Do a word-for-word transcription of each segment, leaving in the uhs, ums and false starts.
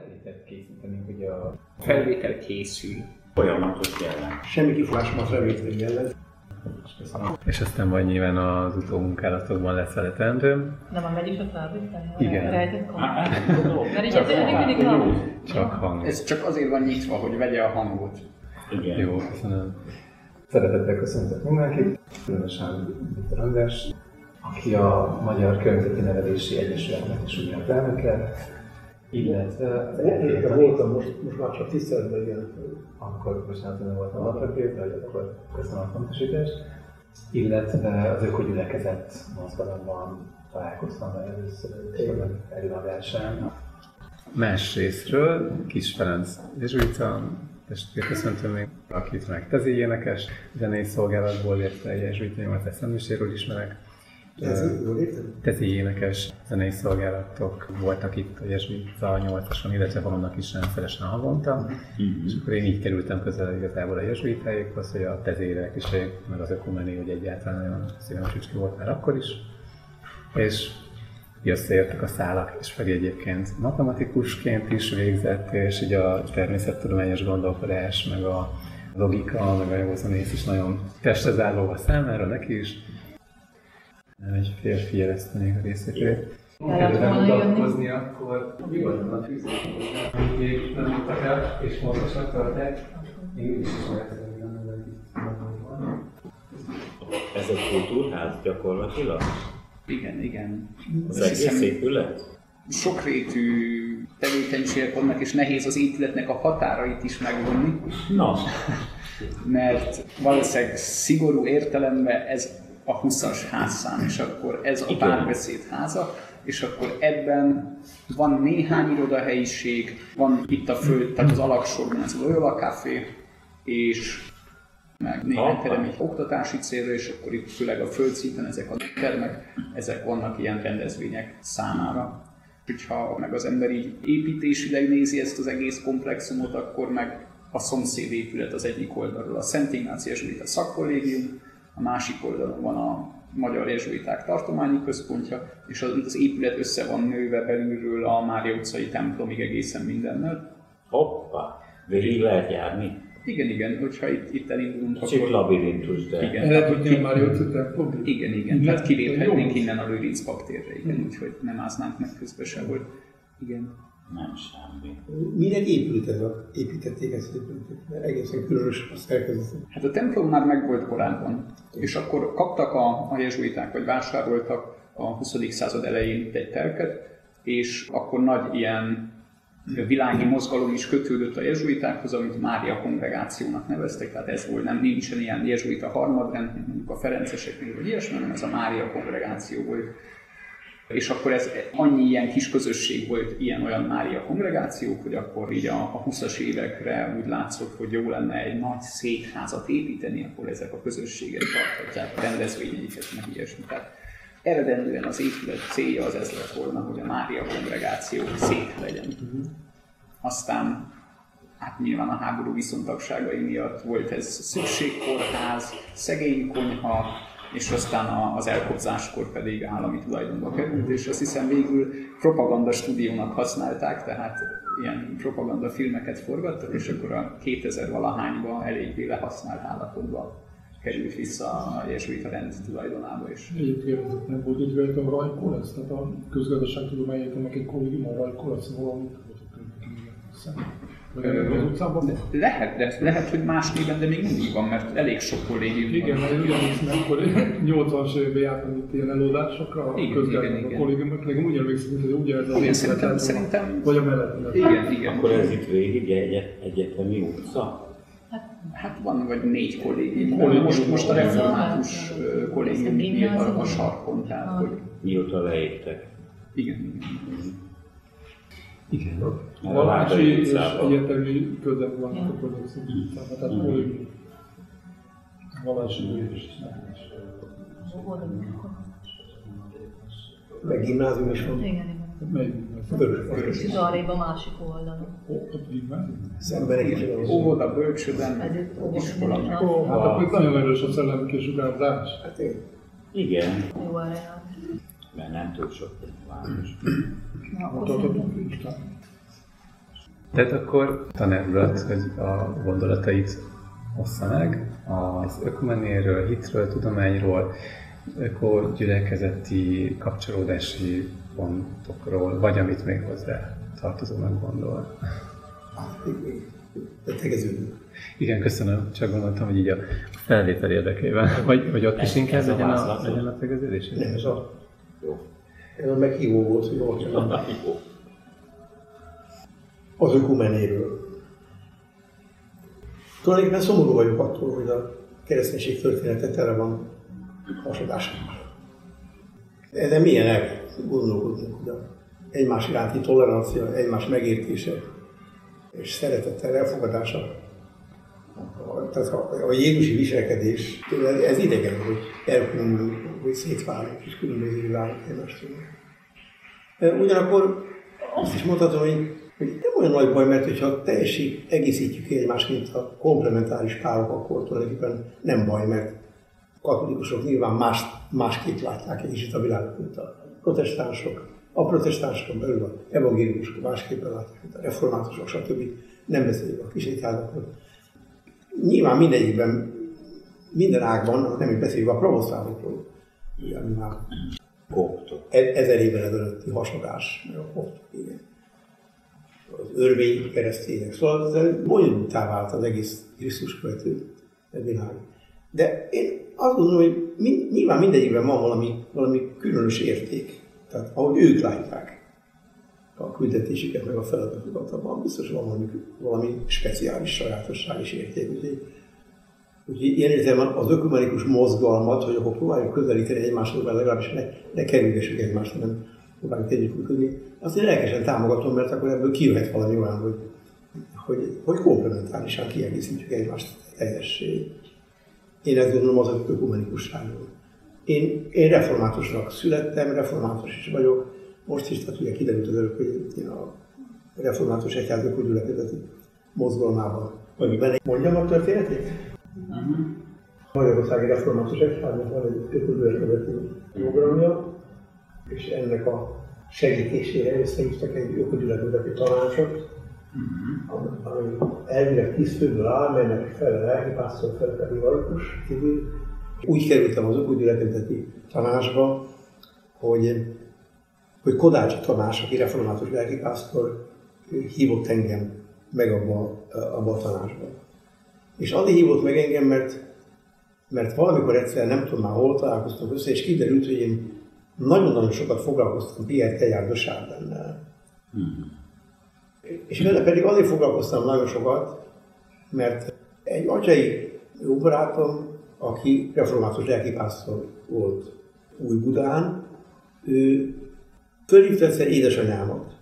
Felvételt készítenünk, ugye a felvétel készül. Folyamatos jelen. Semmi kifogásomat felvétel jelen. És aztán majd nyilván az utómunkálatokban lesz vele teendőm. De már megy is a felvétel? Igen. Mert így ezért mindig hang. Csak hang. Ez csak azért van nyitva, hogy vegye a hangot. Igen. Jó, köszönöm. Szeretettel köszöntök mindenkit, különösen Viktor András, aki a Magyar Környezeti Nevelési Egyesületnek is ugye az elnöke, illetve... Én voltam, most, most már csak tiszteletben igen. Akkor bocsánat, nem voltam alapvető, de akkor köszönöm a pontosítást. Illetve az ökogyülekezet mozgalomban találkoztam vele először előadásán. Másrésztről Kis Ferenc jezsuita testvérköszöntöm még, akit meg tezi énekes, zenei szolgálatból, illetve jezsuita nyolcas szentmiséről ismerek. Tezi énekes zenei szolgálatok voltak itt a jezsuita nyolcason, illetve vannak is rendszeresen havonta. Mm-hmm. És akkor én így kerültem közel igazából a jezsuitáikhoz, hogy a tezérek is, meg az ökumeni, hogy egyáltalán nagyon szívem csücski volt már akkor is. És összeértek a szálak, és Feri egyébként matematikusként is végzett, és így a természettudományos gondolkodás, meg a logika, meg a józanész is nagyon testhez álló a számára, neki is. Egy férfi jeleztenék a részletét. Ha kellene mutatkozni, akkor nyugodtan fűződik hozzá, hogy még nem jutottak el, és fontosnak tartják. Én is ismerhetem, hogy nem van. Ez egy kultúrház gyakorlatilag? Igen, igen. Az egész épület? Sokrétű tevékenységek vannak, és nehéz az épületnek a határait is megvonni. Na. Mert valószínűleg szigorú értelemben ez a huszas házszám, és akkor ez a párbeszéd háza, és akkor ebben van néhány irodahelyiség, van itt a föld, tehát az alaksorban ez az Loyola Café, és meg néhány terem egy oktatási célra, és akkor itt főleg a földszinten ezek a termek, ezek vannak ilyen rendezvények számára. Hogyha meg az ember így építésileg nézi ezt az egész komplexumot, akkor meg a szomszéd épület az egyik oldalról a Szent Ignáci Jezsuita Szakkollégium, a másik oldalon van a Magyar Jezsuiták Tartományi Központja, és az, az épület össze van nőve belülről a Mária utcai templomig egészen mindennel. Hoppá! Végig lehet járni? Igen, igen, hogyha itt, itt elindulunk, akkor... Csak labirintus, de... Igen, lehet, hogy a Mária utcai templomig? Igen, igen, tehát kiléphetnénk innen a Lőrinc baktérre, igen, úgyhogy nem áznánk meg közben se, hogy igen. Nem semmi. Minek épült ez a, építették ezt az épületet? Mert egészen különös a szerkezet. Hát a templom már megvolt korábban, és akkor kaptak a, a jezsuiták, vagy vásároltak a huszadik század elején egy telket, és akkor nagy ilyen világi mozgalom is kötődött a jezsuitákhoz, amit Mária kongregációnak neveztek, tehát ez volt, nem nincsen ilyen jezsuita harmadrend, mint mondjuk a ferenceseknél, vagy ilyesmi, hanem ez a Mária kongregáció volt. És akkor ez annyi ilyen kis közösség volt, ilyen-olyan Mária kongregációk, hogy akkor így a, a huszas évekre úgy látszott, hogy jó lenne egy nagy székházat építeni, akkor ezek a közösségek tarthatják rendezvényeiket, meg ilyesmi. Tehát eredendően az épület célja az ez lett volna, hogy a Mária kongregáció szék legyen. Aztán hát nyilván a háború viszontagságai miatt volt ez szükségkórház, szegénykonyha, és aztán az elkobzáskor pedig állami tulajdonba került, és azt hiszem végül propaganda stúdiónak használták, tehát ilyen propaganda filmeket forgattak, és akkor a kétezer-valahányban eléggé lehasznált állapotban került vissza a jezsuita rend tulajdonába is. Egyébként nem volt így véletlen a Rajkolasz, tehát a közgazdaságtudományi egyetemnek egy kollégium a Rajkolasz valamit az utcában? Lehet, de lehet, hogy más néven, de még mindig van, mert elég sok kollégium igen, van. mert ugyanis akkor nyolcvanas években jártam itt ilyen előadásokra, a közgazdaságtudományi kollégiumok, nekem úgy emlékszem, hogy ugye ez az szerintem, szerintem... vagy a mellett. Igen, igen. Akkor ez itt végig egy egyetemi utca? Hát van vagy négy kollégium. kollégium. Most, most a református kollégium nyílt a sarkon, tehát hogy... Mióta leértek. Igen, igen. Igen. A vallási és egyetemi közeg vannak a közösszünk utcában, tehát kollégium. Vallási és meg gimnázium is van. Igen, igen. Melyik? Vörös. És arrébb a másik oldalon. Ott gimnázium? Szemben is van. Óvoda, bölcsőden, iskola. Hát akkor itt nagyon erős a szellemi és sugárzás. Hát én. Igen. Jó arra. Mert nem túl sok város. Na, akkor szerintem. Tehát akkor tanácsodat, hogy a gondolatait ossza meg az ökumenéről, hitről, tudományról, ökogyülekezeti kapcsolódási pontokról, vagy amit még hozzá tartozónak gondol. Tegeződünk. Igen, köszönöm. Csak gondoltam, hogy így a felvétel érdekében. Vagy, vagy ott is inkább legyen a, legyen a tegeződés? Nem, ez a... Jó. Ez a meghívó volt, hogy jól csak. Az ökumenéről. Tulajdonképpen szomorú vagyok attól, hogy a kereszténység története tele van hasadásokkal. Ezen milyen el kell gondolkodnunk, hogy a egymás iránti tolerancia, egymás megértése és szeretettel elfogadása. Tehát a, a jézusi viselkedés, ez idegen, hogy elkülönül, hogy szétválunk és különböző válunk egymástól. Ugyanakkor azt is mondhatom, hogy, hogy nem olyan nagy baj, mert hogyha teljesen egészítjük egymást, mint a komplementáris párok, akkor tulajdonképpen nem baj, mert a katolikusok nyilván más, másképp látják egy kicsit a világot, mint a protestánsok. A protestánsokon belül az evangélikusok másképpen látják, mint a reformátusok, stb. Nem beszéljük a kisegyházakról. Nyilván mindegyikben, minden ágban, nem is beszéljük a pravoszlávokról, ilyen már ezer évvel ezelőtti hasadás, meg a koptok, igen. Az örvény keresztények, szóval ez bonyolultá vált az egész Krisztus követő világ. De én azt gondolom, hogy mind, nyilván mindegyikben van valami, valami különös érték. Tehát ahogy ők látják a küldetésüket, meg a feladatokat, abban biztos van valami, valami speciális sajátosság és érték. Úgyhogy, úgyhogy ilyen értelemben az ökumenikus mozgalmat, hogy akkor próbáljuk közelíteni egymáshoz, mert legalábbis ne, ne kerülgessük egymást, hanem próbáljuk együttműködni. Azt én lelkesen támogatom, mert akkor ebből kijöhet valami olyan, hogy, hogy, hogy komplementárisan kiegészítjük egymást teljessé. Én ezt gondolom az ökumenikusságról. Én, én reformátusnak születtem, református is vagyok. Most is, tehát ugye kiderült az előbb, hogy én a református egyház ökogyülekezeti mozgalmában vagyok benne. Mondjam a történetét? Uh-huh. Magyarországi Református Egyháznak van egy ökogyülekezeti programja, és ennek a segítésére összehívtak egy ökogyülekezeti tanácsot, uh-huh. ami elvileg tíz főből áll, melynek fele lelkipásztor, fele pedig laikus civil. Úgy kerültem az ökogyülekezeti tanácsba, hogy, hogy Kodácsi Tamás, aki református lelkipásztor, hívott engem meg abba, abba a tanácsba. És azért hívott meg engem, mert, mert valamikor egyszer, nem tudom már hol találkoztam össze, és kiderült, hogy én nagyon-nagyon sokat foglalkoztam Pierre Teilhard de Chardin-nel. Hmm. És vele pedig azért foglalkoztam nagyon sokat, mert egy atyai jó barátom, aki református lelkipásztor volt Újbudán, ő fölhívta egyszer édesanyámat,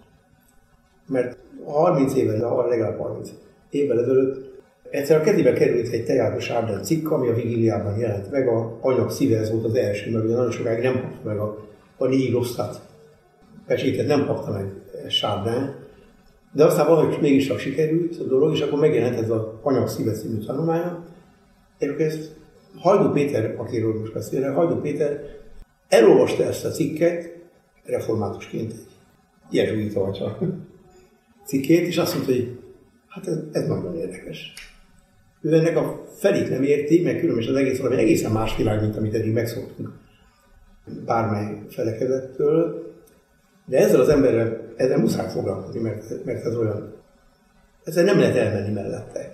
mert harminc évvel, legalább harminc évvel ezelőtt egyszer a kezébe került egy Teilhard de Chardin cikk, ami a Vigiliában jelent meg, a Anyag szíve, ez volt az első, mert ugye nagyon sokáig nem kapta meg a, a Nihilostat pecsétet, nem kapta meg Chardin, de aztán valahogy mégis csak sikerült a dolog, és akkor megjelent ez az Anyag szíve című tanulmánya, és akkor ezt Hajdú Péter, akiről most beszélek, Hajdú Péter elolvasta ezt a cikket, reformátusként egy jezsuita atya cikkét, és azt mondta, hogy hát ez, ez nagyon érdekes. Ő ennek a felét nem érti, meg különösen az egész valami egészen más világ, mint amit eddig megszoktunk bármely felekezettől, de ezzel az emberrel, ezzel muszáj foglalkozni, mert, mert ez olyan, ezzel nem lehet elmenni mellette,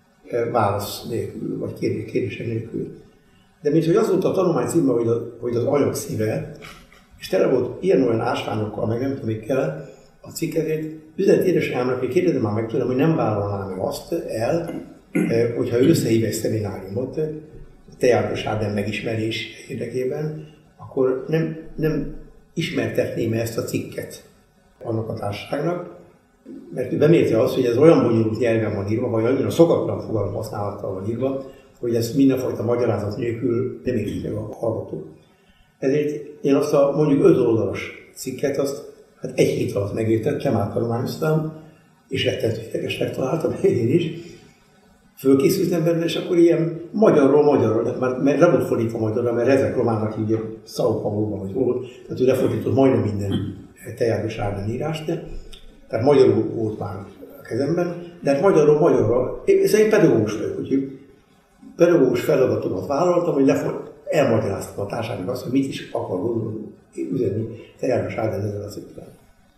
válasz nélkül, vagy kérdések nélkül. De mint hogy az volt a tanulmány címe, hogy, a, hogy az anyag szíve, és tele volt ilyen-olyan ásványokkal, meg nem tudom mikkel, a cikkezét, üzlet édesanyámnak, hogy kérdezem már meg tőlem, hogy nem vállalnám azt el, hogyha ő összehív egy szemináriumot, Teilhard de Chardin megismerés érdekében, akkor nem, nem ismertetném ezt a cikket annak a társaságnak, mert ő bemérte azt, hogy ez olyan bonyolult nyelven van írva, vagy annyira szokatlan fogalom használattal van írva, hogy ezt mindenfajta magyarázat nélkül nem értik meg a hallgató. Ezért én azt a mondjuk öt oldalas cikket, azt hát egy hét alatt megértettem, áttanulmányoztam, és rettentőidegesnek találtam én is. Fölkészültem belőle, és akkor ilyen magyarról magyarról, már, mert le volt fordítva magyarra, mert ezek románnak hívják São Paulo-ban, vagy hol, tehát ő lefordított majdnem minden Teilhard de Chardin írást, tehát magyarul volt már kezemben, de hát magyarról magyarra, én szerintem pedagógus vagyok, úgyhogy pedagógus feladatomat vállaltam, hogy lefoly, elmagyaráztam a társadalomnak azt, hogy mit is akar gondolni, üzenni te János Ádám ezzel a szépen.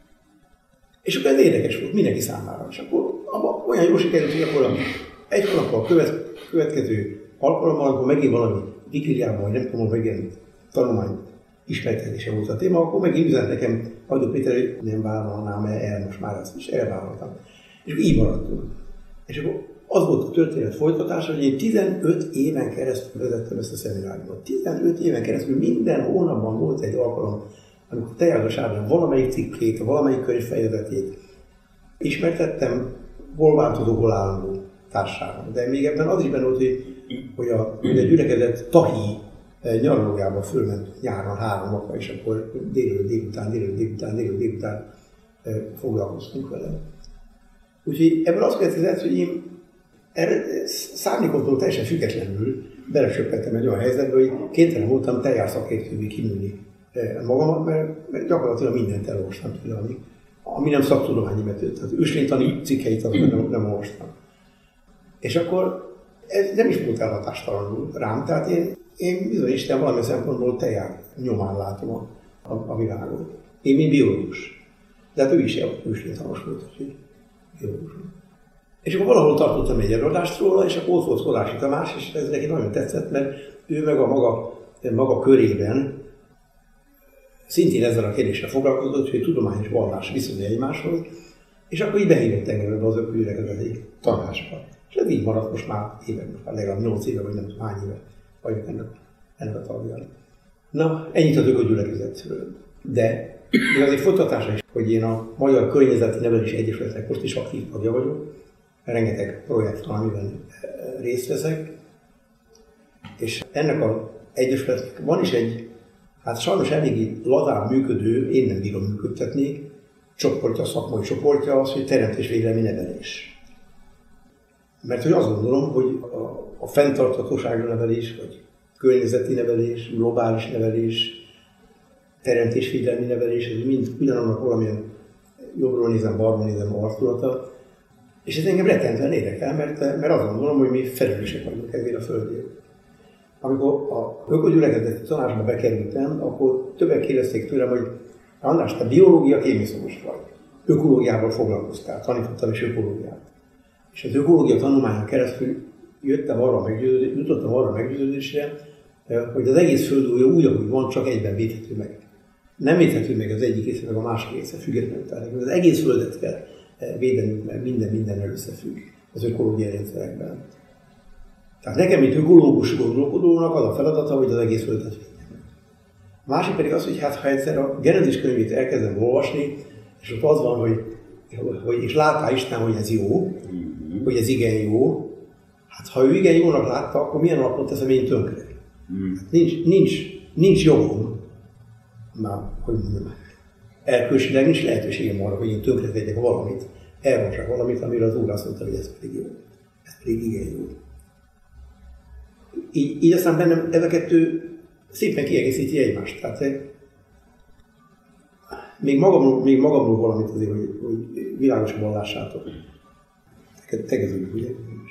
És akkor ez érdekes volt mindenki számára. És akkor abba olyan jól sikerült, hogy akkor egy hónappal követ, következő alkalommal, akkor megint valami Wikipédiában, vagy nem tudom, hogy megint tanulmány ismertetése volt a téma, akkor megint üzent nekem Hajdú Péter, hogy nem vállalnám el, most már ezt is elvállaltam. És akkor így maradtunk. És akkor az volt a történet folytatása, hogy én tizenöt éven keresztül vezettem ezt a szemináriumot. tizenöt éven keresztül minden hónapban volt egy alkalom, amikor te János Ádám valamelyik cikkét, valamelyik könyvfejezetét ismertettem, hol változó, hol állandó társadalom. De még ebben az is benne volt, hogy, hogy, a, hogy a gyülekezet Tahi nyaralójába fölment nyáron három napra, és akkor délelőtt, délután, délelőtt, délután, délelőtt, délután foglalkoztunk vele. Úgyhogy ebből azt következett, hogy én szárnyékottól teljesen függetlenül belesöppettem egy olyan helyzetbe, hogy kénytelen voltam teljászakértővé kinőni magamat, mert, mert gyakorlatilag mindent elolvastam tőle, ami, ami nem szaktudományi metőd. Tehát őslénytani cikkeit azt nem, nem olvastam. És akkor ez nem is volt elhatástalanul rám, tehát én, én bizony Isten valami szempontból teljár nyomán látom a, a, a világot. Én, mint biológus. De hát ő is őslénytanos volt, úgyhogy biológus. És akkor valahol tartottam egy előadást róla, és akkor ott volt Kolási Tamás, és ez neki nagyon tetszett, mert ő meg a maga, maga körében szintén ezzel a kérdéssel foglalkozott, hogy tudomány és vallás viszonyul egymáshoz, és akkor így behívott engem ebbe az ökölgyülekezeti tanásba. És ez így maradt most már évek, most már legalább nyolc éve, vagy nem tudom hány éve vagyok ennek, ennek a tagja. Na, ennyit az ökölgyülekezetről. De még azért folytatása is, hogy én a Magyar Környezeti Nevelési Egyesületnek most is aktív tagja vagyok, rengeteg projekt van, amiben részt veszek, és ennek az egyesületnek van is egy, hát sajnos eléggé lazán működő, én nem bírom működtetni, csoportja, szakmai csoportja az, hogy teremtésvédelmi nevelés. Mert hogy azt gondolom, hogy a, a fenntarthatóságra nevelés, vagy környezeti nevelés, globális nevelés, teremtésvédelmi nevelés, ez mind ugyanannak valamilyen jobbról nézem, balról nézem arculata. És ez engem rettentően érdekel, mert, mert azt gondolom, hogy mi felelősek vagyunk ezért a földért. Amikor a ökölgyülekezeti tanácsba bekerültem, akkor többek kérdezték tőlem, hogy András, te biológia kémiszolós vagy. Ökológiával foglalkoztál, tanítottam is ökológiát. És az ökológia tanulmányon keresztül jöttem arra meggyőződésre, jutottam arra meggyőződésre, hogy az egész föld úgy, ahogy van, csak egyben védhető meg. Nem védhető meg az egyik része, meg a másik része függetlenül. Tehát az egész földet kell védenünk, mert minden mindennel összefügg az ökológiai rendszerekben. Tehát nekem, mint ökológus gondolkodónak az a feladata, hogy az egész földet védjem. A másik pedig az, hogy hát ha egyszer a Genezis könyvét elkezdem olvasni, és ott az van, hogy, hogy és látta Isten, hogy ez jó, hogy ez igen jó, hát ha ő igen jónak látta, akkor milyen alapon teszem én tönkre? Hát nincs, nincs, nincs jogom, már, hogy mondjam, erkölcsileg nincs lehetőségem arra, hogy én tönkre tegyek valamit, elmondsak valamit, amire az Úr azt mondta, hogy ez pedig jó. Ez pedig igen jó. Így, így aztán bennem ez a kettő szépen kiegészíti egymást. Tehát még magamról, még magamról valamit azért, hogy, hogy világosan lássátok. Tegeződik, ugye?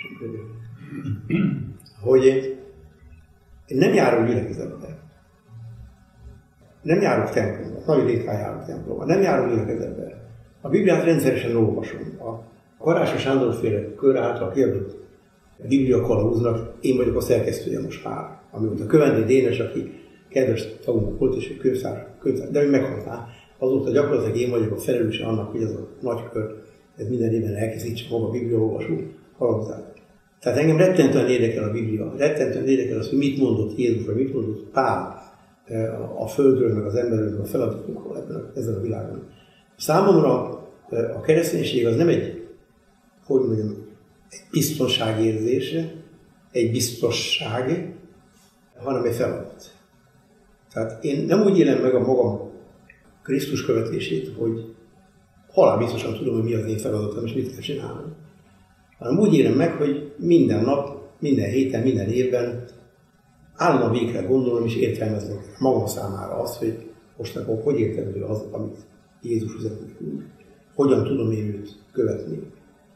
Hogy én nem járok gyülekezetbe. Nem járok templomba. Nagyon ritkán járok templomba. Nem járok gyülekezetbe. A Bibliát rendszeresen olvasom. A Karácsony Sándor-féle kör által kiadott Biblia kalauznak én vagyok a szerkesztője most már. Ami volt a Kövendé Dénes, aki kedves tagunk volt, és egy könyvtár, könyvtár, de ő meghalt már. Azóta gyakorlatilag én vagyok a felelőse annak, hogy ez a nagy kör ez minden évben elkészítse maga a Biblia olvasó kalauzát. Tehát engem rettentően érdekel a Biblia, rettentően érdekel az, hogy mit mondott Jézus, vagy mit mondott Pál a földről, meg az emberről, meg a feladatunkról ebben ezen a világon. Számomra a kereszténység az nem egy, hogy mondjam, egy biztonságérzése, egy biztosság, hanem egy feladat. Tehát én nem úgy élem meg a magam Krisztus követését, hogy halál biztosan tudom, hogy mi az én feladatom, és mit kell csinálnom. Hanem úgy élem meg, hogy minden nap, minden héten, minden évben állandóan végre gondolom és értelmezem magam számára azt, hogy most akkor hogy értelmező az, amit Jézus üzet nekünk. Hogyan tudom én őt követni.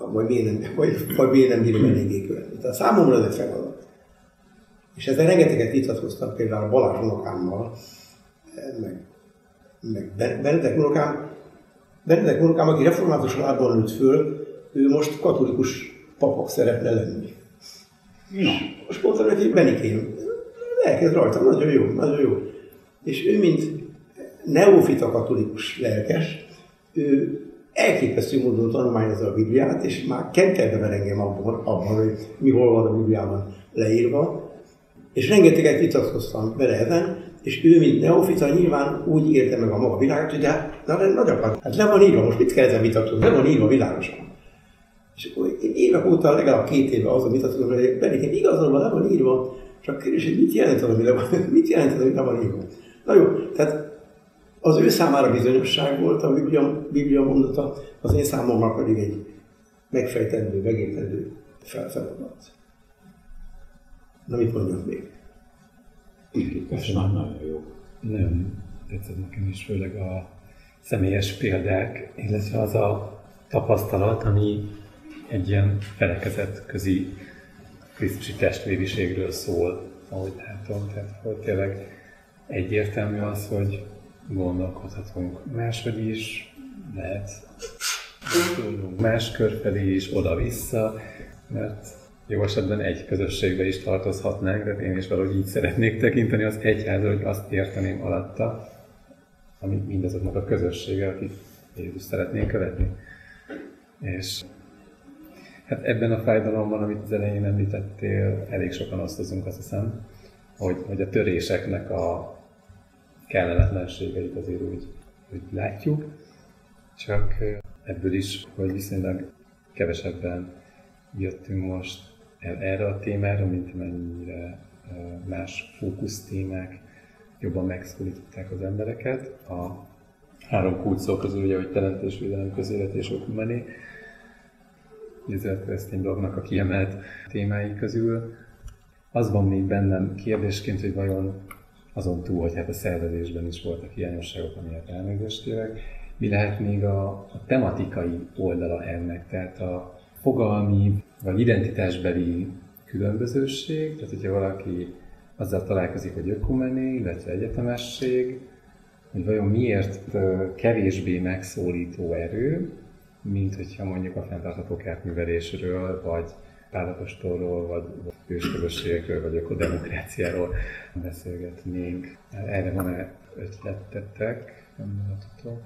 vagy miért nem, vagy, vagy miért nem bírom eléggé követni. Tehát számomra ez egy feladat. És ezzel rengeteget vitatkoztam például Balázs unokámmal, meg, meg Benedek unokám, Benedek unokám, aki református családban nőtt föl, ő most katolikus papa szeretne lenni. No. Most mondtam neki, Benikém, elkezd rajta, nagyon jó, nagyon jó. És ő, mint neofita katolikus lelkes, ő elképesztő módon tanulmányozza a Bibliát, és már kenterbe ver engem abban, abban, hogy mi hol van a Bibliában leírva. És rengeteget vitatkoztam vele ezen, és ő, mint neofita, nyilván úgy érte meg a maga világot, hogy de hát, na, de nagyapád, hát le van írva, most mit kell ezen vitatkozni, le van írva világosan. És akkor én évek óta, legalább két éve azon vitatkozom, hogy Benikém igazán le van írva, csak kérdés, hogy mit jelent az, ami le van, mit jelent az, ami le van írva. Na jó, tehát az ő számára bizonyosság volt a Biblia, Biblia mondata, az én számomra pedig egy megfejtendő, megértendő felfeladat. Na mit mondjak még? Ez már nagyon jó. Nem tetszett nekem is, főleg a személyes példák, illetve az a tapasztalat, ami egy ilyen felekezet közi krisztusi testvériségről szól, ahogy látom. Tehát hogy tényleg egyértelmű az, hogy gondolkodhatunk máshogy is, lehet más kör felé is, oda-vissza, mert jó esetben egy közösségbe is tartozhatnánk, de én is valahogy így szeretnék tekinteni az egyházra, hogy azt érteném alatta, ami mindazoknak a közössége, akik Jézus szeretnénk követni. És hát ebben a fájdalomban, amit az elején említettél, elég sokan osztozunk, azt hiszem, hogy, hogy a töréseknek a kellemetlenségeit azért úgy, úgy látjuk, csak ebből is, hogy viszonylag kevesebben jöttünk most el erre a témára, mint mennyire más fókusz témák jobban megszólították az embereket. A három kulcsszó közül, ugye, hogy teremtésvédelem, közélet és ökumeni, Izrael keresztény blognak a kiemelt témái közül. Az van még bennem kérdésként, hogy vajon azon túl, hogy hát a szervezésben is voltak hiányosságok, amiért elnézést kérek, mi lehet még a, a tematikai oldala ennek, tehát a fogalmi vagy identitásbeli különbözőség, tehát hogyha valaki azzal találkozik, hogy ökumeni, illetve egyetemesség, hogy vajon miért kevésbé megszólító erő, mint hogyha mondjuk a fenntartható kertművelésről, vagy Pál apostolról, vagy ősközösségekről, vagy ökodemokráciáról beszélgetnénk. Erre van-e ötletetek, gondolatotok?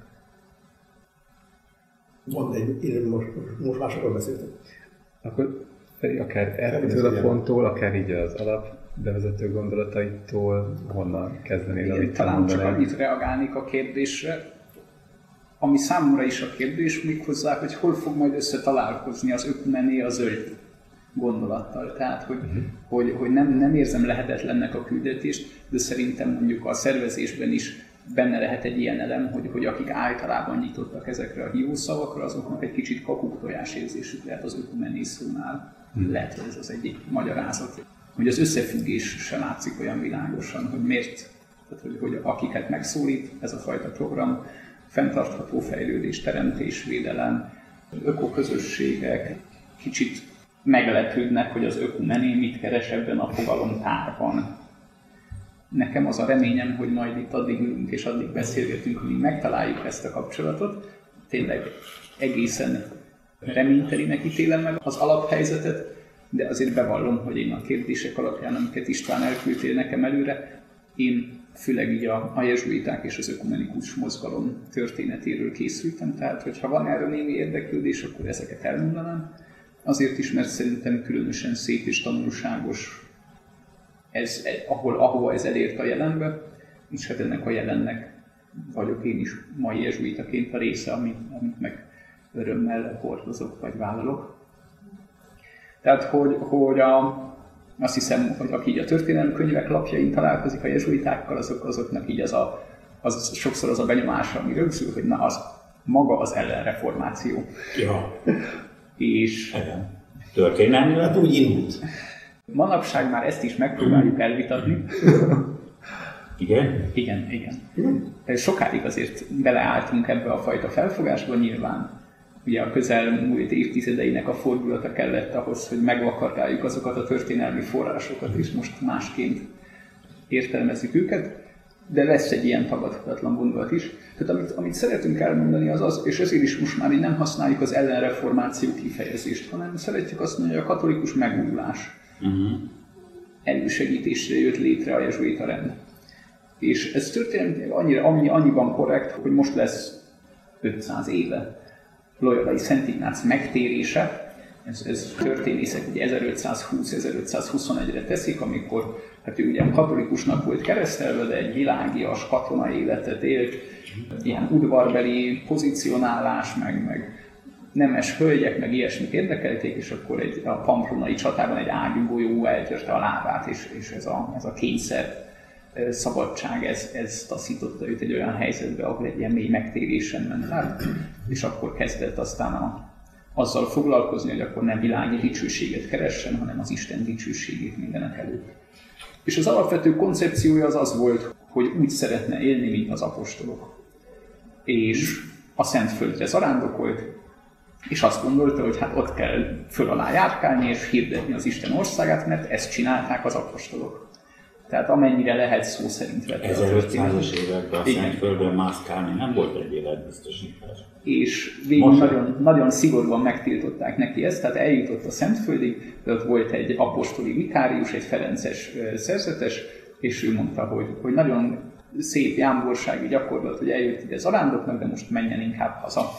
Van egy, én most, most másokról beszéltem. Akkor akár ettől a ponttól, akár így az alapbevezető gondolataitól, honnan kezdenéd, igen, amit talán mondanád? csak annyit reagálnék a kérdésre, ami számomra is a kérdés, méghozzá, hogy hol fog majd összetalálkozni az ökumené a zöld gondolattal. Tehát, hogy, uh-huh. hogy, hogy nem, nem érzem lehetetlennek a küldetést, de szerintem mondjuk a szervezésben is benne lehet egy ilyen elem, hogy, hogy akik általában nyitottak ezekre a hívószavakra, azoknak egy kicsit kakuktojás érzésük lehet az ökumené szónál. Uh-huh. Lehet, hogy ez az egyik magyarázat. Hogy az összefüggés sem látszik olyan világosan, hogy miért, tehát, hogy, hogy akiket megszólít ez a fajta program, fenntartható fejlődés, teremtés, védelem, ökoközösségek kicsit meglepődnek, hogy az ökumené mit keres ebben a fogalomtárban. Nekem az a reményem, hogy majd itt addig ülünk és addig beszélgetünk, hogy megtaláljuk ezt a kapcsolatot. Tényleg egészen reménytelinek ítélem meg az alaphelyzetet, de azért bevallom, hogy én a kérdések alapján, amiket István elküldtél nekem előre, én főleg így a, a jezsuiták és az ökumenikus mozgalom történetéről készültem, tehát hogyha van erre némi érdeklődés, akkor ezeket elmondanám. Azért is, mert szerintem különösen szép és tanulságos ez, ahol, ahol ez elért a jelenbe, és hát ennek a jelennek vagyok én is mai jezsuitaként a része, amit, amit meg örömmel hordozok vagy vállalok. Tehát, hogy, hogy a, azt hiszem, hogy aki így a történelmi könyvek lapjain találkozik a jezsuitákkal, azok, azoknak így az, a, az sokszor az a benyomása, ami rögzül, hogy na, az maga az ellenreformáció. Ja. És történelmileg hát úgy indult. Manapság már ezt is megpróbáljuk elvitatni. Igen? Igen, igen. Sokáig azért beleálltunk ebbe a fajta felfogásba, nyilván ugye a közelmúlt évtizedeinek a fordulata kellett ahhoz, hogy megvakaráljuk azokat a történelmi forrásokat, és most másként értelmezzük őket, de lesz egy ilyen tagadhatatlan gondolat is. Tehát amit, amit szeretünk elmondani az az, és ezért is most már így nem használjuk az ellenreformáció kifejezést, hanem szeretjük azt mondani, hogy a katolikus megújulás uh-huh. elősegítésre jött létre a jezsuita rend. És ez történelmileg annyira, annyi, annyiban korrekt, hogy most lesz ötszáz éve Loyolai Szent Ignác megtérése. Ez, ez történészek ugye ezerötszázhúsz-ezerötszázhuszonegyre teszik, amikor hát ő ugye katolikusnak volt keresztelve, de egy világias katonai életet élt, ilyen udvarbeli pozicionálás, meg, meg nemes hölgyek, meg ilyesmit érdekelték, és akkor egy, a pamplonai csatában egy ágyúgolyó eltörte a lábát, és, és ez, a, ez a kényszer szabadság, ez, ez taszította őt egy olyan helyzetbe, ahol egy ilyen mély megtérésen ment át, és akkor kezdett aztán a, azzal foglalkozni, hogy akkor nem világi dicsőséget keressen, hanem az Isten dicsőségét mindenek előtt. És az alapvető koncepciója az az volt, hogy úgy szeretne élni, mint az apostolok. És a Szentföldre zarándokolt, és azt gondolta, hogy hát ott kell föl alá járkálni és hirdetni az Isten országát, mert ezt csinálták az apostolok. Tehát amennyire lehet szó szerint vette. ezerötszázas években a Szentföldön mászkálni nem volt egy életbiztosítás. És végül nagyon, nagyon szigorúan megtiltották neki ezt, tehát eljutott a Szentföldig, de ott volt egy apostoli vikárius, egy ferences szerzetes, és ő mondta, hogy, hogy nagyon szép jámborsági gyakorlat, hogy eljött ide zarándoknak, de most menjen inkább haza.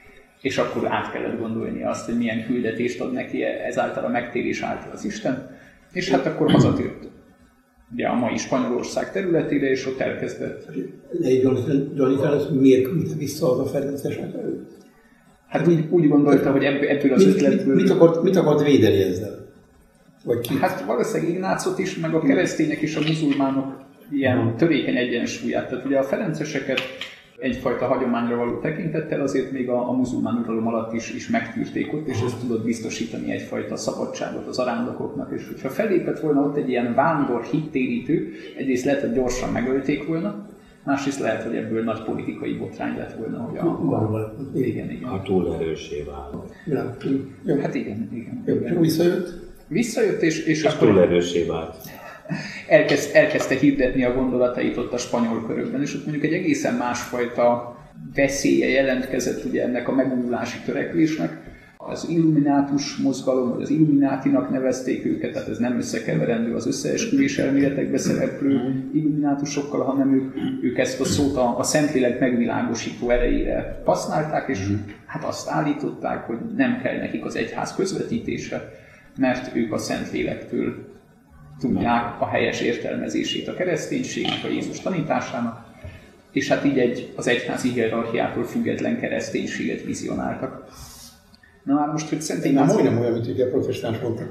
És akkor át kellett gondolni azt, hogy milyen küldetést ad neki ezáltal a megtérés által az Isten, és hát akkor hazatért. Ugye a mai Spanyolország területére, és ott elkezdett. De egy gyanítás, miért küldte vissza az a ferencesnek előtt? Hát úgy, úgy gondolta, hogy ebből, ebből az mit, ötletből... Mit, mit, akart, mit akart védeni ezzel? Vagy ki? Hát valószínűleg Ignácot is, meg a keresztények és a muzulmánok ilyen hmm. törékeny egyensúlyát. Tehát ugye a ferenceseket egyfajta hagyományra való tekintettel azért még a, a muzulmán uralom alatt is, is megtűrték ott, és ez tudott biztosítani egyfajta szabadságot az arándokoknak. És hogyha fellépett volna ott egy ilyen vándor hittérítő, egyrészt lehet, hogy gyorsan megölték volna, másrészt lehet, hogy ebből nagy politikai botrány lett volna, hogy a... Igen, igen. A túl erősé vált. Ja. Hát igen, igen. igen. Visszajött? Visszajött, és, és, és akkor... túl erősé vált. Elkezd, elkezdte hirdetni a gondolatait ott a spanyol körökben, és ott mondjuk egy egészen másfajta veszélye jelentkezett ugye ennek a megújulási törekvésnek. Az illuminátus mozgalom, vagy az illuminátinak nevezték őket, tehát ez nem összekeverendő az összeesküvés elméletekbe szereplő illuminátusokkal, hanem ők, ők ezt a szót a, a Szentlélek megvilágosító erejére használták, és hát azt állították, hogy nem kell nekik az egyház közvetítése, mert ők a Szentlélektől tudják a helyes értelmezését a kereszténységnek, a Jézus tanításának, és hát így egy, az egyházi hierarchiától független kereszténységet vizionáltak. Na már most, hogy Szent Ignác... Nem olyan, olyan, mint hogy a protestáns mondtak.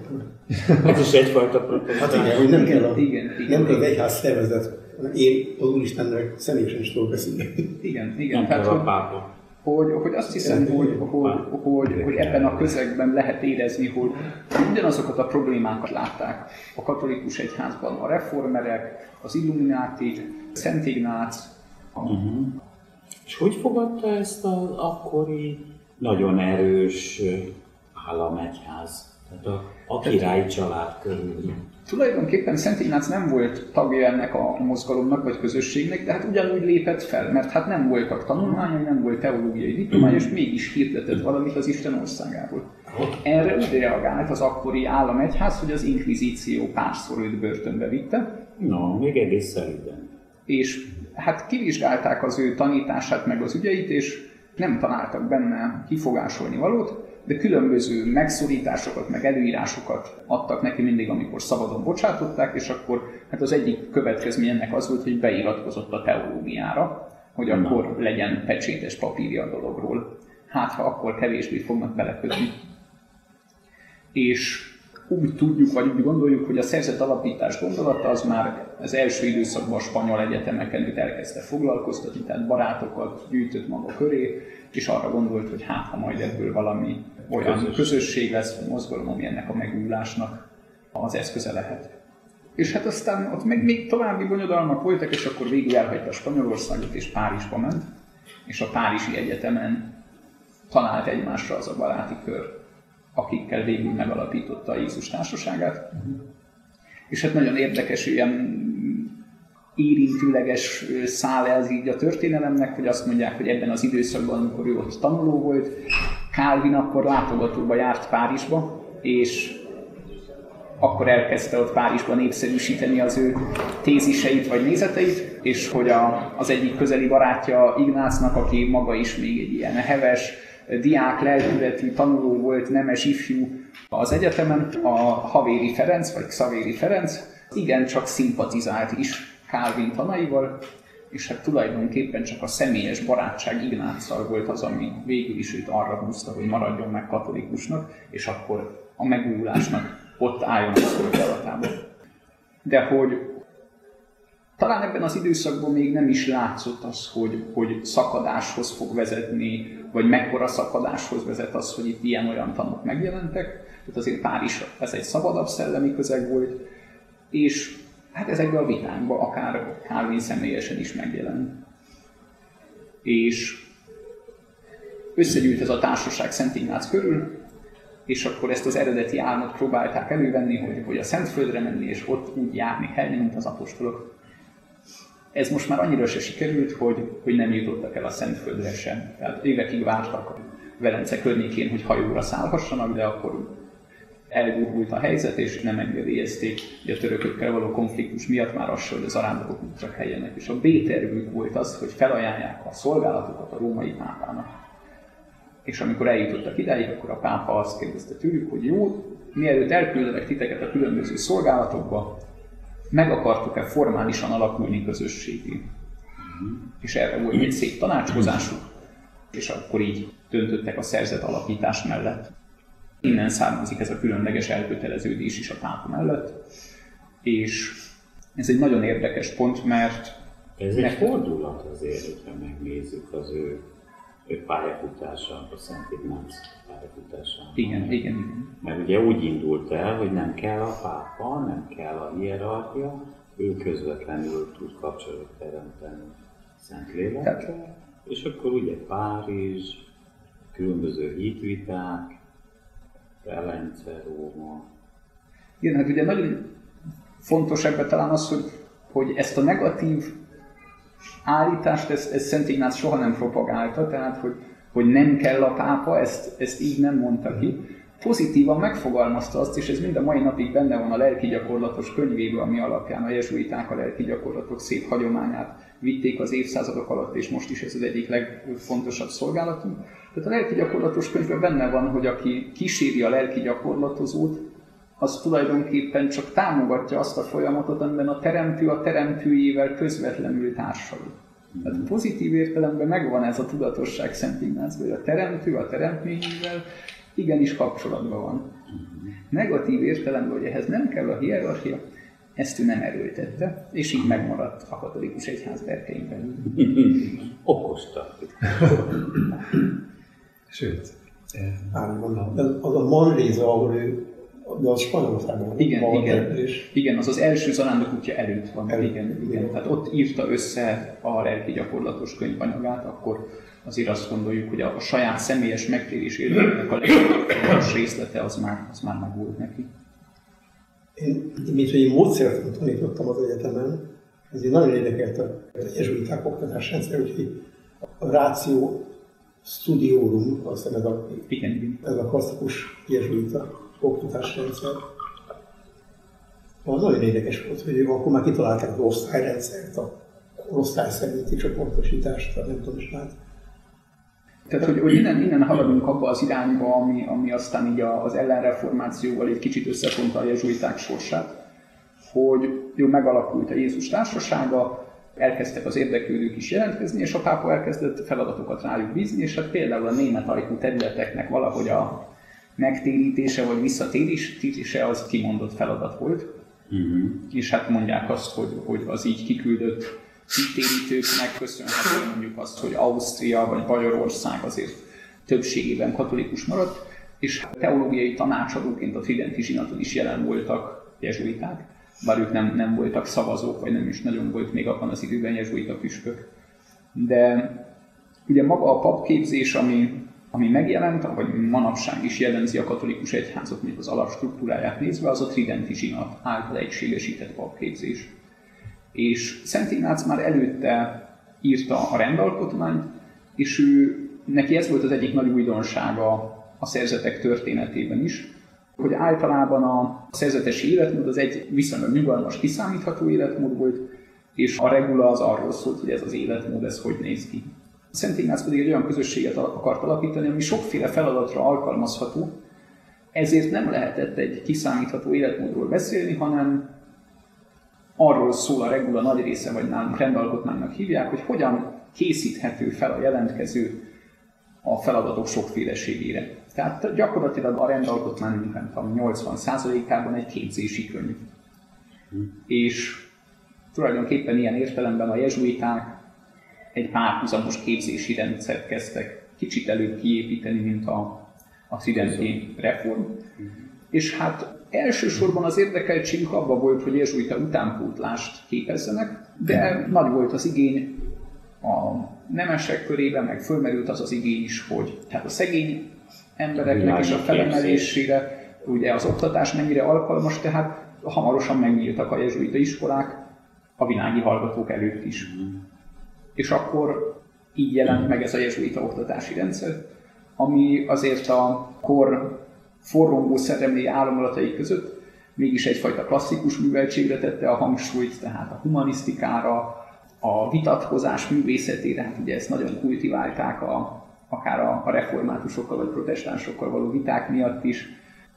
Ez is egyfajta protestáns. Hát igen, hogy nem kell a, igen, igen, nem kell az egyház szervezet, én az Úristennek személyesen is tudok beszélni. Igen, igen. Nem kell a pápa. Hogy, hogy azt hiszem, hogy, hogy, hogy, hogy ebben a közegben lehet érezni, hogy ugyanazokat a problémákat látták a katolikus egyházban a reformerek, az illuminátik, Szent Ignác. Uh-huh. És hogy fogadta ezt az akkori nagyon erős államegyház, tehát a, a királyi család körül? Tulajdonképpen Szent Ignác nem volt tagja ennek a mozgalomnak vagy közösségnek, de hát ugyanúgy lépett fel, mert hát nem voltak tanulmányai, nem volt teológiai diplomája, és mégis hirdetett valamit az Isten országáról. Erre úgy reagált az akkori államegyház, hogy az inkvizíció párszor őt börtönbe vitte. No, még egész szerűen. És hát kivizsgálták az ő tanítását meg az ügyeit, és nem találtak benne kifogásolni valót, de különböző megszorításokat, meg előírásokat adtak neki mindig, amikor szabadon bocsátották, és akkor hát az egyik következmény ennek az volt, hogy beiratkozott a teológiára, hogy akkor legyen pecsétes papírja a dologról. Hát, ha akkor kevésbé fognak belekötni. És úgy tudjuk, vagy úgy gondoljuk, hogy a szerzett alapítás gondolata az már az első időszakban a spanyol egyetemeken őt elkezdte foglalkoztatni, tehát barátokat gyűjtött maga köré, és arra gondolt, hogy hát, ha majd ebből valami olyan közösség, közösség lesz, vagy mozgalom, ami ennek a megújulásnak az eszköze lehet. És hát aztán ott meg még további bonyodalmak voltak, és akkor végül elhagyta Spanyolországot, és Párizsba ment, és a Párizsi Egyetemen talált egymásra az a baráti kör, akikkel végül megalapította a Jézus társaságát. És hát nagyon érdekes, ilyen érintőleges szál ez így a történelemnek, hogy azt mondják, hogy ebben az időszakban, amikor ő ott tanuló volt, Calvin akkor látogatóba járt Párizsba, és akkor elkezdte ott Párizsban népszerűsíteni az ő téziseit vagy nézeteit, és hogy a, az egyik közeli barátja Ignácnak, aki maga is még egy ilyen heves, diák, lelkületű tanuló volt, nemes ifjú az egyetemen, a Havéri Ferenc, vagy Xavéri Ferenc, igencsak szimpatizált is Calvin tanaival, és hát tulajdonképpen csak a személyes barátság Ignáccal volt az, ami végül is őt arra húzta, hogy maradjon meg katolikusnak, és akkor a megújulásnak ott álljon a szolgálatába. De hogy talán ebben az időszakban még nem is látszott az, hogy, hogy szakadáshoz fog vezetni, vagy mekkora szakadáshoz vezet az, hogy itt ilyen-olyan tanok megjelentek. Tehát azért Párizs ez egy szabadabb szellemi közeg volt, és hát ezekben a vitákban akár Calvin személyesen is megjelent. És összegyűlt ez a társaság Szent Ignác körül, és akkor ezt az eredeti álmot próbálták elővenni, hogy, hogy a Szentföldre menni, és ott úgy járni helyni, mint az apostolok. Ez most már annyira se sikerült, hogy, hogy nem jutottak el a Szentföldre sem. Tehát évekig vártak a Velence környékén, hogy hajóra szállhassanak, de akkor elgurgult a helyzet, és nem engedélyezték, hogy a törökökkel való konfliktus miatt már az, hogy az arándokok útra helyenek. És a B-tervük volt az, hogy felajánlják a szolgálatokat a római pápának. És amikor eljutottak idáig, akkor a pápa azt kérdezte tőlük, hogy jó, mielőtt elküldenek titeket a különböző szolgálatokba, meg akartuk-e formálisan alakulni közösségé. És erre volt egy szép tanácskozásuk, és akkor így döntöttek a szerzet alapítás mellett. Innen származik ez a különleges elköteleződés is a pápa mellett, és ez egy nagyon érdekes pont, mert... Ez egy fordulat azért, hogyha megnézzük az ő, ő pályafutása, a Szent Ignác pályafutása. Igen, igen, igen. Mert ugye úgy indult el, hogy nem kell a pápa, nem kell a hierarchia, ő közvetlenül tud kapcsolatot teremteni Szentlélekkel, és akkor ugye Párizs, különböző hitviták, Velence, Róma. Igen, hát ugye nagyon fontos ebben talán az, hogy, hogy ezt a negatív állítást, ezt, ezt Szent Ignác soha nem propagálta, tehát hogy, hogy nem kell a pápa, ezt, ezt így nem mondta ki. Pozitívan megfogalmazta azt, és ez mind a mai napig benne van a lelki gyakorlatos könyvében, ami alapján a jezsuiták a lelki gyakorlatok szép hagyományát vitték az évszázadok alatt, és most is ez az egyik legfontosabb szolgálatunk. Tehát a lelki gyakorlatos könyvben benne van, hogy aki kíséri a lelki gyakorlatozót, az tulajdonképpen csak támogatja azt a folyamatot, amiben a teremtő a teremtőjével közvetlenül társul. Tehát pozitív értelemben megvan ez a tudatosság Szent Ignácban, hogy a teremtő a teremtményével igenis kapcsolatban van. Negatív értelemben, hogy ehhez nem kell a hierarchia, ezt ő nem erőltette, és így megmaradt a katolikus egyház berkein belül. Okosta. Sőt, az a Manréza, ahol ő, de az Spanyolországban. Igen, igen. Igen, az az első zarándokútja előtt van. Előtt. Igen, igen. Tehát ott írta össze a lelki gyakorlatos könyvanyagát, akkor azért azt gondoljuk, hogy a, a saját személyes megtérés élményének a legfontosabb részlete az már, az már megvolt neki. Én, mint hogy én módszertan tanítottam az egyetemen, ezért nagyon érdekelt a jezsuiták oktatásrendszer, úgyhogy a Ratio Studiorum, azt hiszem ez a, igen, ez a klasszikus jezsuita oktatásrendszer. Az nagyon érdekes volt, hogy ők akkor már kitalálták az osztályrendszert, a osztály szerinti csoportosítást, nem tudom is lát. Tehát, hogy, hogy innen, innen haladunk abba az irányba, ami, ami aztán így az ellenreformációval egy kicsit összefonta a jezsuiták sorsát, hogy jó, megalakult a Jézus társasága, elkezdtek az érdeklődők is jelentkezni, és a pápa elkezdett feladatokat rájuk bízni, és hát például a német ajkú területeknek valahogy a megtérítése vagy visszatérítése az kimondott feladat volt. Uh-huh. És hát mondják azt, hogy, hogy az így kiküldött kitérítőknek köszönhetően mondjuk azt, hogy Ausztria vagy Bajorország azért többségében katolikus maradt, és teológiai tanácsadóként a Tridenti zsinaton is jelen voltak jezsuiták, bár ők nem, nem voltak szavazók, vagy nem is nagyon volt még abban az időben jezsuita püspök. De ugye maga a papképzés, ami ami megjelent, vagy manapság is jellemzi a katolikus egyházat, mint az alapstruktúráját nézve, az a tridenti zsinat által egységesített papképzés. És Szent Ignác már előtte írta a rendalkotmányt, és ő, neki ez volt az egyik nagy újdonsága a szerzetek történetében is, hogy általában a szerzetesi életmód az egy viszonylag nyugalmas, kiszámítható életmód volt, és a regula az arról szólt, hogy ez az életmód, ez hogy néz ki. Szent Ignác pedig egy olyan közösséget akart alapítani, ami sokféle feladatra alkalmazható, ezért nem lehetett egy kiszámítható életmódról beszélni, hanem arról szól a regula nagy része, vagy nálunk rendalkotmánynak hívják, hogy hogyan készíthető fel a jelentkező a feladatok sokféleségére. Tehát gyakorlatilag a rendalkotmány nyolcvan százalékában egy képzési könyv. Hmm. És tulajdonképpen ilyen értelemben a jezsuiták egy párhuzamos képzési rendszert kezdtek kicsit előbb kiépíteni, mint a, a tridenti reform. Hmm. És hát elsősorban az érdekeltségük abban volt, hogy jezsuita utánpótlást képezzenek, de nagy volt az igény a nemesek körében, meg fölmerült az az igény is, hogy tehát a szegény embereknek is a felemelésére, ugye az oktatás mennyire alkalmas, tehát hamarosan megnyíltak a jezsuita iskolák a világi hallgatók előtt is. Mm. És akkor így jelent meg ez a jezsuita oktatási rendszer, ami azért a kor forrongó szeremlé álomlatai között mégis egyfajta klasszikus műveltségre tette a hangsúlyt, tehát a humanisztikára, a vitatkozás művészetére, hát ugye ezt nagyon kultiválták a, akár a, a reformátusokkal vagy protestánsokkal való viták miatt is.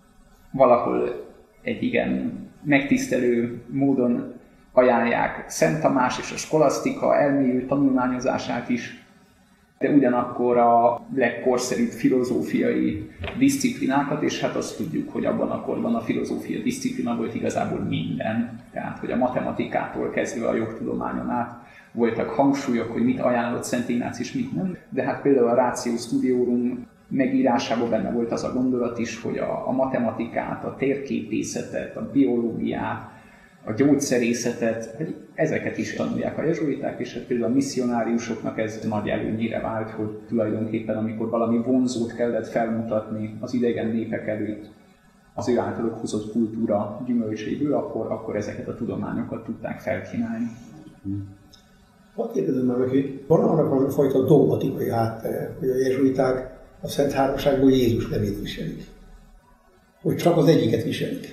Valahol egy igen megtisztelő módon ajánlják Szent Tamás és a skolasztika elmélyült tanulmányozását is, de ugyanakkor a legkorszerűbb filozófiai diszciplinákat, és hát azt tudjuk, hogy abban a korban a filozófia diszciplina volt igazából minden. Tehát, hogy a matematikától kezdve a jogtudományon át voltak hangsúlyok, hogy mit ajánlott Szent Ignác és mit nem. De hát például a Ratio Studiorum megírásában benne volt az a gondolat is, hogy a, a matematikát, a térképészetet, a biológiát, a gyógyszerészetet, hogy ezeket is tanulják a jezsuiták, és hát például a misszionáriusoknak ez nagy előnyére vált, hogy tulajdonképpen amikor valami vonzót kellett felmutatni az idegen népek előtt az ő általuk hozott kultúra gyümölcseiből, akkor, akkor ezeket a tudományokat tudták felkínálni. Hadd kérdezem már meg, hogy van arra valami fajta dogmatikai háttere, hogy a jezsuiták a Szent Háromságból Jézus nevét viselik? Hogy csak az egyiket viselik?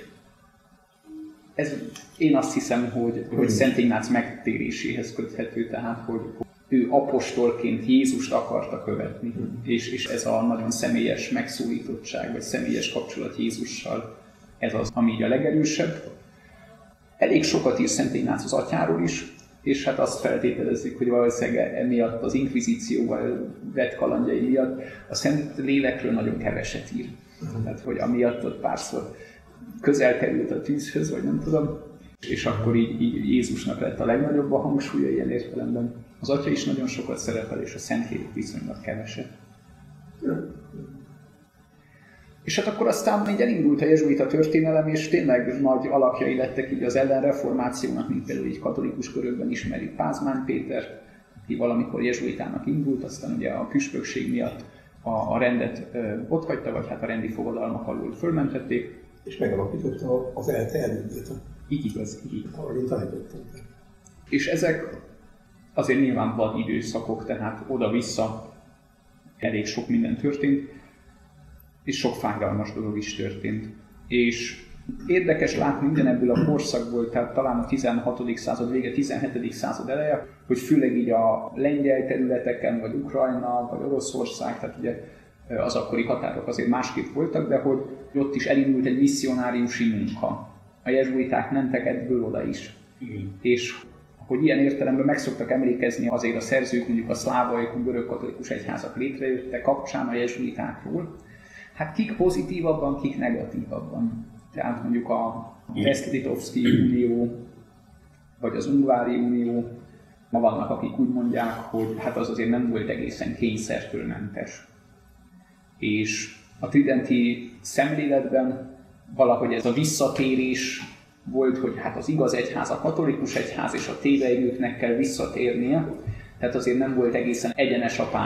Ez, én azt hiszem, hogy, hogy Szent Ignác megtéréséhez köthető, tehát hogy ő apostolként Jézust akarta követni, és, és ez a nagyon személyes megszólítottság, vagy személyes kapcsolat Jézussal, ez az, ami így a legerősebb. Elég sokat ír Szent Ignác az atyáról is, és hát azt feltételezzük, hogy valószínűleg emiatt az inkvizícióval vett kalandjai miatt a Szent Lélekről nagyon keveset ír. Tehát, hogy amiatt ott párszor közel került a tűzhöz, vagy nem tudom, és akkor így, így Jézusnak lett a legnagyobb a hangsúlya ilyen értelemben. Az Atya is nagyon sokat szerepel, és a Szentlélek viszonylag keveset. És hát akkor aztán így elindult a jezsuita történelem, és tényleg nagy alakjai lettek így az ellenreformációnak, mint például így katolikus körökben ismerik Pázmány Péter, aki valamikor jezsuitának indult, aztán ugye a püspökség miatt a, a rendet ö, ott hagyta, vagy hát a rendi fogadalmak alól fölmentették. És megalapította az ELTE elődjét. Így igaz, így. Ahogy én tanítottam. És ezek azért nyilván vad időszakok, tehát oda-vissza elég sok minden történt, és sok fájdalmas dolog is történt. És érdekes látni minden ebből a korszakból, tehát talán a tizenhatodik század vége, tizenhetedik század eleje, hogy főleg így a lengyel területeken, vagy Ukrajna, vagy Oroszország, tehát ugye az akkori határok azért másképp voltak, de hogy ott is elindult egy misszionáriusi munka. A jezsuiták mentek ebből oda is. Mm. És hogy ilyen értelemben meg szoktak emlékezni azért a szerzők, mondjuk a szlávai, görög katolikus egyházak létrejötte kapcsán a jezsuitákról, hát kik pozitívabban, kik negatívabban. Tehát mondjuk a Brest-Litovszki Unió, vagy az Ungvári Unió, ma vannak, akik úgy mondják, hogy hát az azért nem volt egészen kényszertől mentes. És a tridenti szemléletben valahogy ez a visszatérés volt, hogy hát az igaz egyház, a katolikus egyház és a tévejgőknek kell visszatérnie, tehát azért nem volt egészen egyenes a pálya.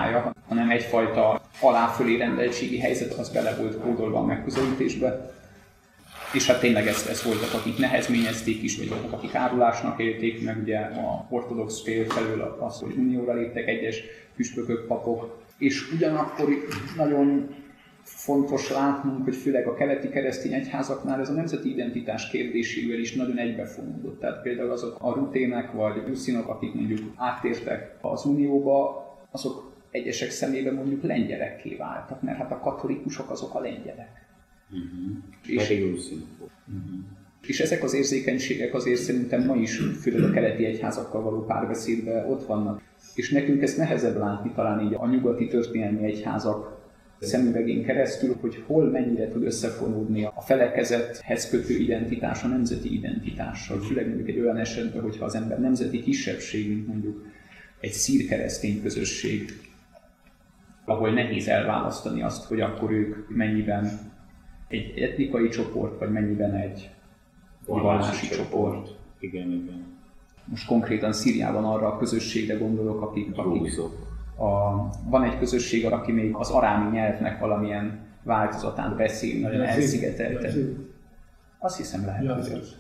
hanem egyfajta alá-fölé rendeltségi helyzet, az bele volt kódolva a megközelítésbe. És hát tényleg ezt, ezt voltak, akik nehezményezték is, vagy voltak, akik árulásnak élték, meg ugye a ortodox fél felől az, hogy unióra léptek egyes püspökök, papok. És ugyanakkor nagyon fontos látnunk, hogy főleg a keleti keresztény egyházaknál ez a nemzeti identitás kérdésével is nagyon egybefonódott. Tehát például azok a rutének vagy ruszinok, akik mondjuk áttértek az unióba, azok egyesek szemében mondjuk lengyelekké váltak, mert hát a katolikusok azok a lengyelek. Uh-huh. És, uh-huh. és ezek az érzékenységek azért szerintem ma is, főleg a keleti egyházakkal való párbeszédben ott vannak. És nekünk ezt nehezebb látni talán így a nyugati történelmi egyházak szemüvegén keresztül, hogy hol mennyire tud összefonódni a felekezethez kötő identitás a nemzeti identitással. Főleg mondjuk egy olyan esetben, hogyha az ember nemzeti kisebbség, mint mondjuk egy szír keresztény közösség, ahol nehéz elválasztani azt, hogy akkor ők mennyiben egy etnikai csoport, vagy mennyiben egy vallási csoport. Igen, igen. Most konkrétan Szíriában arra a közösségre gondolok, akik, akik a, van egy közösség, aki még az arámi nyelvnek valamilyen változatán beszél, nagyon elszigetelten. Azt hiszem lehet, hogy az.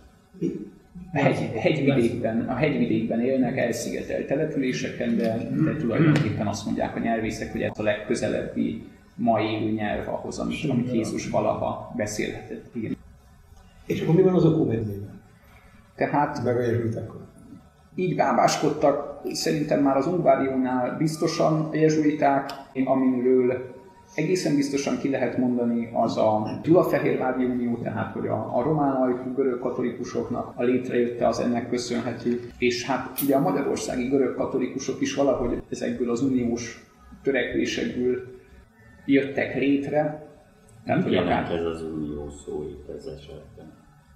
A hegy, hegyvidékben, a hegyvidékben élnek elszigetelt településeken, de, de tulajdonképpen azt mondják a nyelvészek, hogy ez a legközelebbi ma élő nyelv ahhoz, amit, amit Jézus valaha beszélhetett. Igen. És akkor mi van az ökumenében? Tehát meg a jezsuitákkal? Így bábáskodtak szerintem már az Ungváriónál biztosan a jezsuiták, amiről egészen biztosan ki lehet mondani az a Gyulafehérvári Unió, tehát hogy a, a román ajkú görög katolikusoknak a létrejötte az ennek köszönhető, és hát ugye a magyarországi görög katolikusok is valahogy ezekből az uniós törekvésekből jöttek létre. Tehát, hogy akár ez az unió szó itt ez esetben?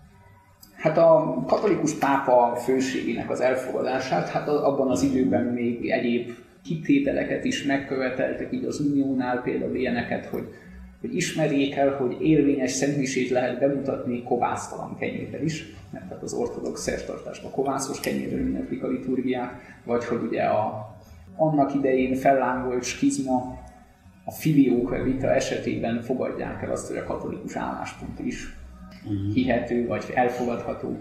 Hát a katolikus pápa főségének az elfogadását, hát abban az időben még egyéb kitételeket is megköveteltek így az uniónál, például ilyeneket, hogy, hogy ismerjék el, hogy érvényes szentmisét lehet bemutatni kovásztalan kenyérrel is, mert hát az ortodox szertartásban kovászos kenyérrel ünneplik a liturgiát, vagy hogy ugye a, annak idején fellángolt skizma, a filiók vita esetében fogadják el azt, hogy a katolikus álláspont is hihető vagy elfogadható.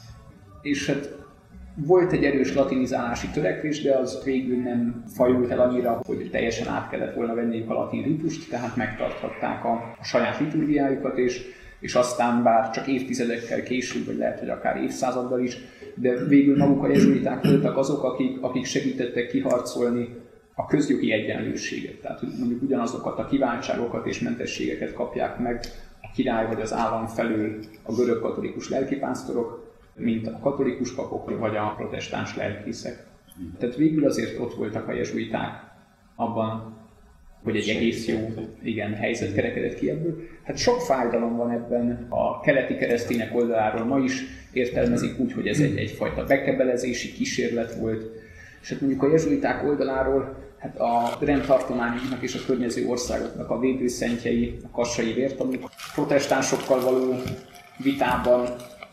És hát volt egy erős latinizálási törekvés, de az végül nem fajult el annyira, hogy teljesen át kellett volna venniük a latin ritust, tehát megtarthatták a, a saját liturgiájukat, és, és aztán bár csak évtizedekkel később, vagy lehet, hogy akár évszázaddal is, de végül maguk a jezsuiták voltak azok, akik, akik segítettek kiharcolni a közjogi egyenlőséget. Tehát hogy mondjuk ugyanazokat a kiváltságokat és mentességeket kapják meg a király vagy az állam felől a görög katolikus lelkipásztorok, mint a katolikus papok vagy a protestáns lelkészek. Tehát végül azért ott voltak a jezsuiták abban, hogy egy egész jó igen, helyzet kerekedett ki ebből. Hát sok fájdalom van ebben, a keleti keresztények oldaláról ma is értelmezik úgy, hogy ez egy, egyfajta bekebelezési kísérlet volt. És hát mondjuk a jezsuiták oldaláról hát a rendtartományoknak és a környező országoknak a védőszentjei, a kassai vértanúk, protestánsokkal való vitában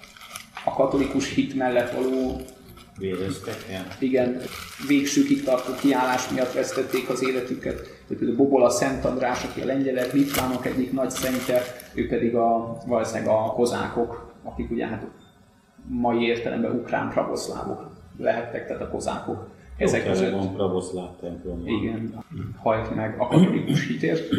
a katolikus hit mellett való igen, végsőkig tartó kiállás miatt vesztették az életüket. Például Bobola Szent András, aki a lengyelek, litvánok egyik nagy szentje, ő pedig a, valószínűleg a kozákok, akik ugye hát mai értelemben ukrán pravoszlávok lehettek, tehát a kozákok. Ezek között van pravoszláv templom. Igen, halt meg a katolikus hitért.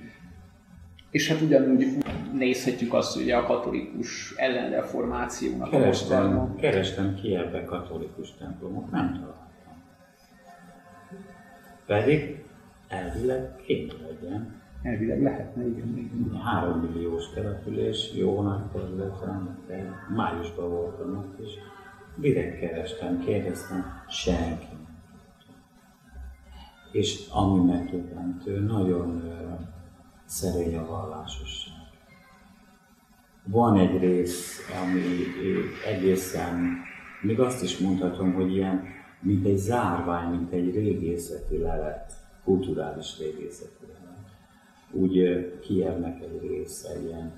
És hát ugyanúgy nézhetjük azt, hogy a katolikus ellenreformációnak kerestem, a kerestem Kijevbe katolikus templomot, nem találtam. Pedig elvileg kéne legyen. Elvileg lehetne, igen. igen. Három milliós település, jó nagy területen, májusban voltam ott is. Direkt kerestem, kérdeztem, senki. És ami megdöbbentő, nagyon szerény a vallásosság. Van egy rész, ami egészen, még azt is mondhatom, hogy ilyen, mint egy zárvány, mint egy régészeti lelet, kulturális régészeti lelet. Úgy Kijevnek egy része ilyen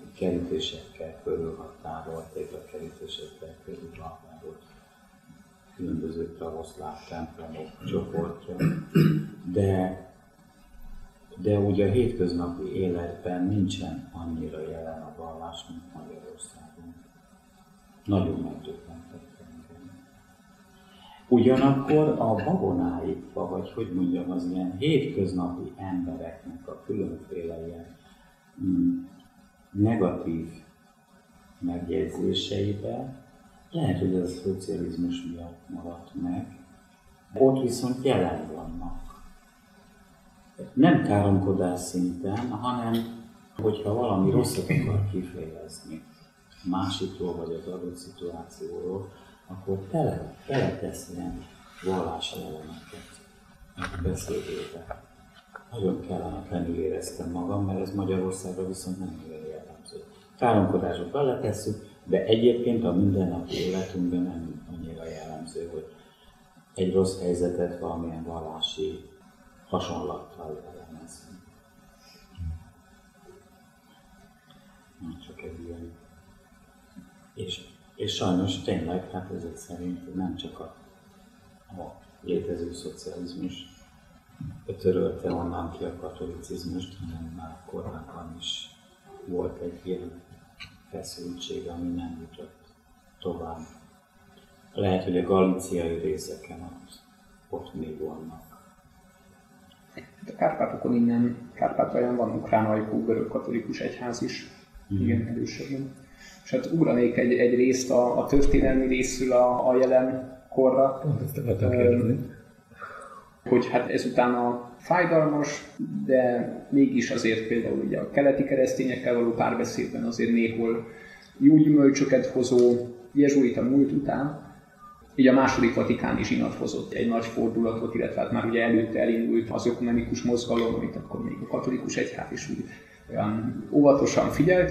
kerítésekkel körülhatárolt, téglakerítésekkel körülhatárolt. különböző pravoszláv templomok csoportja, de, de ugye a hétköznapi életben nincsen annyira jelen a vallás, mint Magyarországon. Nagyon megdöbbentett engem. Ugyanakkor a babonáikba, vagy hogy mondjam, az ilyen hétköznapi embereknek a különféle ilyen mm, negatív megjegyzéseibe, lehet, hogy ez a szocializmus miatt maradt meg, ott viszont jelen vannak. Nem káromkodás szinten, hanem hogyha valami rosszat akar kifejezni másikról vagy az adott szituációról, akkor tele, teletesz ilyen vallási elemeket a beszédébe. Nagyon kellemetlenül éreztem magam, mert ez Magyarországra viszont nem olyan jellemző. Káromkodásot beletesszük, de egyébként a mindennapi életünkben nem annyira jellemző, hogy egy rossz helyzetet valamilyen vallási hasonlattal elemezünk. Na, csak egy ilyen. És, és sajnos tényleg, hát ezek szerint nem csak a, a létező szocializmus törölte onnan ki a katolicizmust, hanem már korábban is volt egy ilyen feszültség, ami nem jutott tovább. Lehet, hogy a galíciai részeken ott, ott még vannak. A Kárpátokon innen, Kárpátalján van ukrán ajkú görög katolikus egyház is, mm. igen, erősebben. És hát ugranék egy, egy részt a, a történelmi részül a, a jelen korra. Ezt akartam kérdezni. Hogy hát ezután a fájdalmas, de mégis azért például ugye a keleti keresztényekkel való párbeszédben azért néhol jó gyümölcsöket hozó jezsuita múlt után, így a második vatikáni zsinat hozott egy nagy fordulatot, illetve hát már ugye előtte elindult az ökumenikus mozgalom, amit akkor még a katolikus egyház is úgy olyan óvatosan figyelt,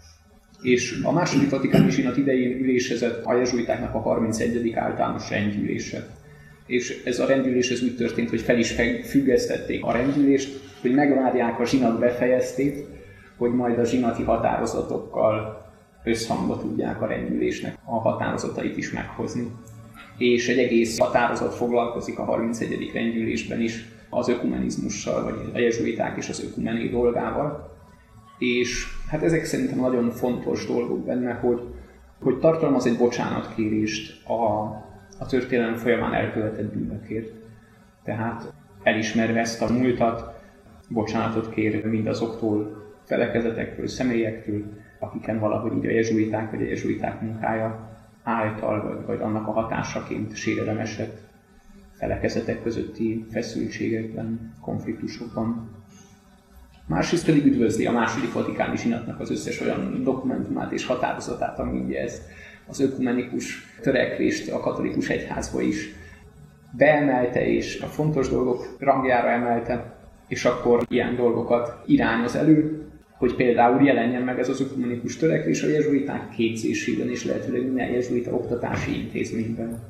és a második vatikáni zsinat idején ülésezett a jezsuitáknak a harmincegyedik általános rendgyűlése. És ez a rendgyűlés ez úgy történt, hogy fel is függesztették a rendgyűlést, hogy megvárják a zsinat befejeztét, hogy majd a zsinati határozatokkal összhangba tudják a rendgyűlésnek a határozatait is meghozni. És egy egész határozat foglalkozik a harmincegyedik rendgyűlésben is az ökumenizmussal, vagy a jezsuiták és az ökumené dolgával. És hát ezek szerintem nagyon fontos dolgok benne, hogy, hogy tartalmaz egy bocsánatkérést a, a történelem folyamán elkövetett bűnökért. Tehát elismerve ezt a múltat, bocsánatot kér mindazoktól, felekezetektől, személyektől, akiken valahogy így a jezsuiták vagy a jezsuiták munkája által, vagy, vagy annak a hatásaként sérelem esett felekezetek közötti feszültségekben, konfliktusokban. Másrészt pedig üdvözli a második vatikáni zsinatnak az összes olyan dokumentumát és határozatát, ami ugye ezt az ökumenikus törekvést a katolikus egyházba is beemelte és a fontos dolgok rangjára emelte, és akkor ilyen dolgokat irányoz elő, hogy például jelenjen meg ez az ökumenikus törekvés a jezsuiták képzésében és lehetőleg minden jezsuita oktatási intézményben.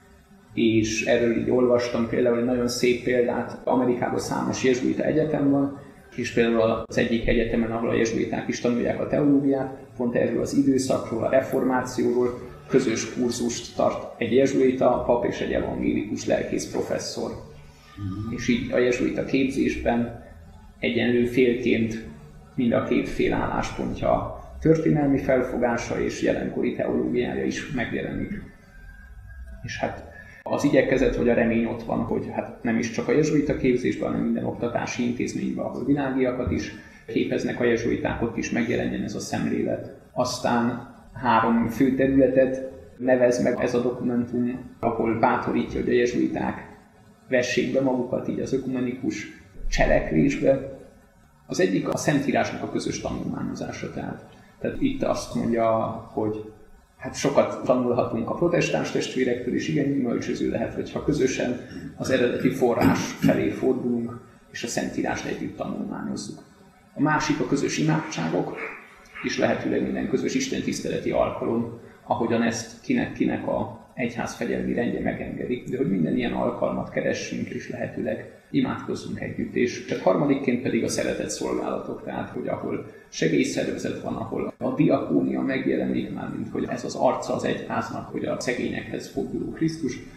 És erről így olvastam például egy nagyon szép példát, Amerikában számos jezsuita egyetem van, és például az egyik egyetemen, ahol a jezsuiták is tanulják a teológiát, pont erről az időszakról, a reformációról közös kurzust tart egy jezsuita pap és egy evangélikus lelkész professzor. Mm. És így a jezsuita képzésben egyenlő félként mind a két fél álláspontja, történelmi felfogása és jelenkori teológiája is megjelenik. És hát az igyekezet, hogy a remény ott van, hogy hát nem is csak a jezsuita képzésben, hanem minden oktatási intézményben, ahol világiakat is képeznek a jezsuiták, ott is megjelenjen ez a szemlélet. Aztán három fő területet nevez meg ez a dokumentum, ahol bátorítja, hogy a jezsuiták vessék be magukat így az ökumenikus cselekvésbe. Az egyik a Szentírásnak a közös tanulmányozása, tehát, tehát itt azt mondja, hogy hát sokat tanulhatunk a protestáns testvérektől, és igen, gyümölcsöző lehet, hogyha közösen az eredeti forrás felé fordulunk, és a Szentírást együtt tanulmányozzuk. A másik a közös imádságok, és lehetőleg minden közös istentiszteleti alkalom, ahogyan ezt kinek-kinek a egyház fegyelmi rendje megengedi, de hogy minden ilyen alkalmat keressünk, és lehetőleg imádkozzunk együtt. És tehát harmadikként pedig a szeretett szolgálatok, tehát hogy ahol segélyszervezet van, ahol a diakónia megjelenik már, mint hogy ez az arca az egyháznak, hogy a szegényekhez forduló Krisztus,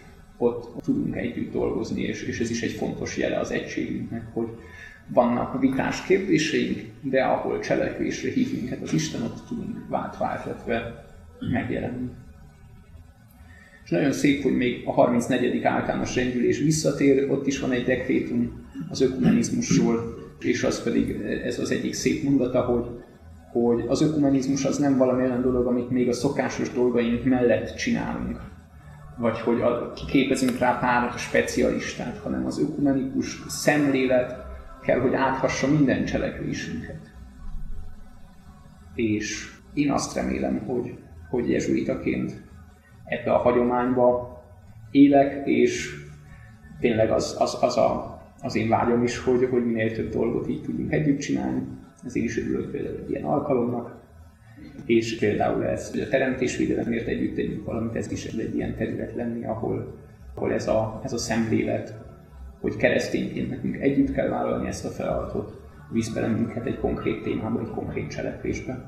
ott tudunk együtt dolgozni, és, és ez is egy fontos jele az egységünknek, hogy vannak vitás kérdéseink, de ahol cselekvésre hív minket az Isten, ott tudunk vált-váltvetve megjelenni. És nagyon szép, hogy még a harmincnegyedik általános rendgyűlés visszatér, ott is van egy dekrétum az ökumenizmusról, és az pedig ez az egyik szép mondata, hogy, hogy az ökumenizmus az nem valami olyan dolog, amit még a szokásos dolgaink mellett csinálunk, vagy hogy a, kiképezünk rá pár specialistát, hanem az ökumenikus szemlélet kell, hogy áthassa minden cselekvésünket. És én azt remélem, hogy, hogy jezsuitaként ebbe a hagyományba élek, és tényleg az, az, az, a, az én vágyom is, hogy, hogy minél több dolgot így tudjunk együtt csinálni. Ezért is örülök például egy ilyen alkalomnak. És például ez, hogy a teremtésvédelemért együtt tegyünk valamit, ez is egy ilyen terület lenni, ahol, ahol ez, a, ez a szemlélet, hogy keresztényként nekünk együtt kell vállalni ezt a feladatot, visz bele minket egy konkrét témába, egy konkrét cselekvésbe.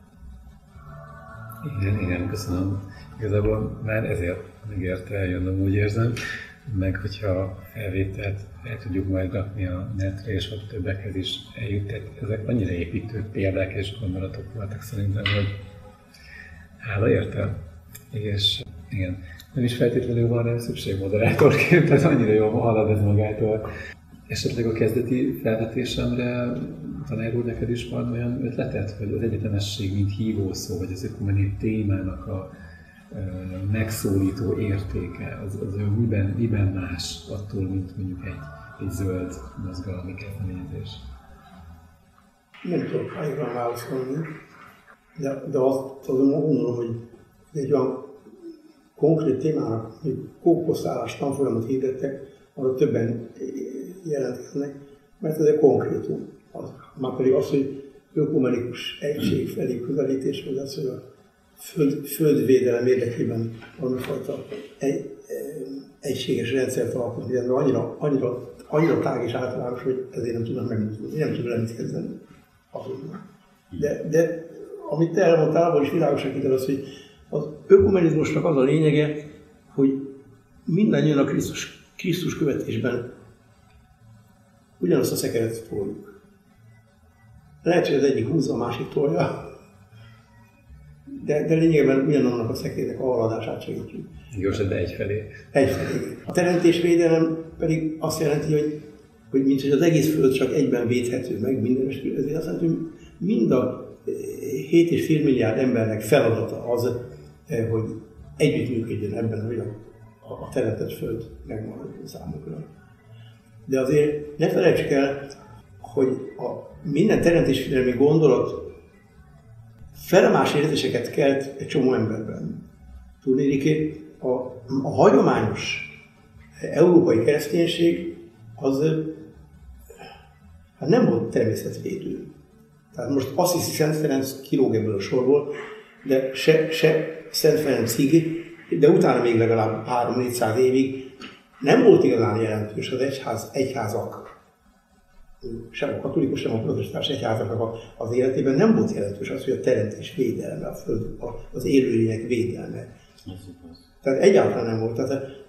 Igen, igen, köszönöm. Igazából már ezért megérte eljönnöm, úgy érzem, meg hogyha felvételt el tudjuk majd rakni a netre, és ott többekhez is eljut. Ezek annyira építő példák és gondolatok voltak szerintem, hogy hála érte. És igen, nem is feltétlenül van rá szükség moderátorként, tehát annyira jól halad ez magától. Esetleg a kezdeti felvetésemre, tanár úr, neked is van olyan ötleted, hogy az egyetemesség mint hívószó, vagy az ökumeni témának a megszólító értéke, az, az miben, miben más attól, mint mondjuk egy, egy zöld mozgalmi kezdeményezés? Nem tudok rájra válaszolni, de, de azt azon gondolom, hogy egy olyan konkrét témának, hogy kókuszálás tanfolyamot hirdettek, arra többen jelentkeznek, mert ez egy konkrétum. Az, már pedig az, hogy ökumenikus egység felé közelítés, vagy az, hogy a Föld, földvédelem érdekében valamifajta egy, egységes rendszert alkotni, de annyira, annyira, annyira tág és általános, hogy ezért nem tudnak megmondani, nem tudom mit kezdeni azonnal. De, de amit te elmondtál, abban is világosan kiderül az, hogy az ökumenizmusnak az a lényege, hogy mindannyian a Krisztus, Krisztus követésben ugyanazt a szekeret toljuk. Lehet, hogy az egyik húzza, a másik tolja, De, de lényegében ugyanannak a szekélynek a haladását segítjük. Igaz, de egyfelé. Egyfelé. A teremtésvédelem pedig azt jelenti, hogy, hogy mint hogy az egész Föld csak egyben védhető meg mindenestől, ezért azt jelenti, hogy mind a hét és fél milliárd embernek feladata az, hogy együttműködjön ebben, hogy a, a teremtett Föld megmaradjon számukra. De azért ne felejtsük el, hogy a minden teremtésvédelmi gondolat felemás érzéseket kelt egy csomó emberben. Tudnék, a, a hagyományos európai kereszténység az hát nem volt természetvédő. Tehát most azt hiszi Szent Ferenc kilóg ebből a sorból, de se, se Szent Ferencig, de utána még legalább három-négyszáz évig nem volt igazán jelentős az egyház, egyházak, sem a katolikus, sem a protestáns egyházaknak az életében nem volt jelentős az, hogy a teremtés védelme, a föld, az élőlények védelme. Tehát egyáltalán nem volt. Tehát,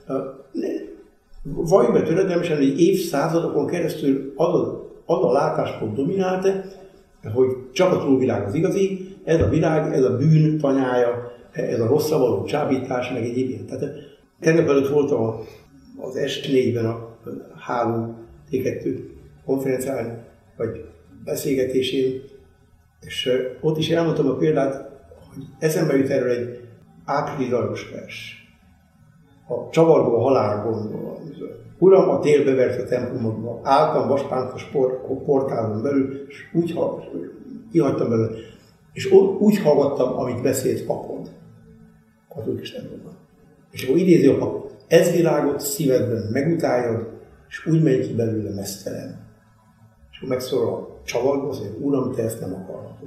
valljuk be töredelmesen, hogy évszázadokon keresztül az a, az a látáspont dominált, hogy csak a túlvilág az igazi, ez a világ, ez a bűn tanyája, ez a rosszra való csábítás, meg egy ilyen. Tehát tegnap előtt volt a, az es négyben a Háló té kettő konferencián, vagy beszélgetésén, és ott is elmondtam a példát, hogy eszembe jut erről egy Április Lajos vers. A csavargó halál gondol. Uram, a tél bevert a templomodba, álltam vaspántos por, portálon belül, és úgy kihagytam belőle, és úgy hallgattam, amit beszélt papod. Katolikus templomban. És akkor idézi a papot. Ez világot szívedben megutáljad, és úgy megy ki belőle meztelen. És akkor megszólal a csavargó, azt mondja, Uram, te ezt nem akarhatod.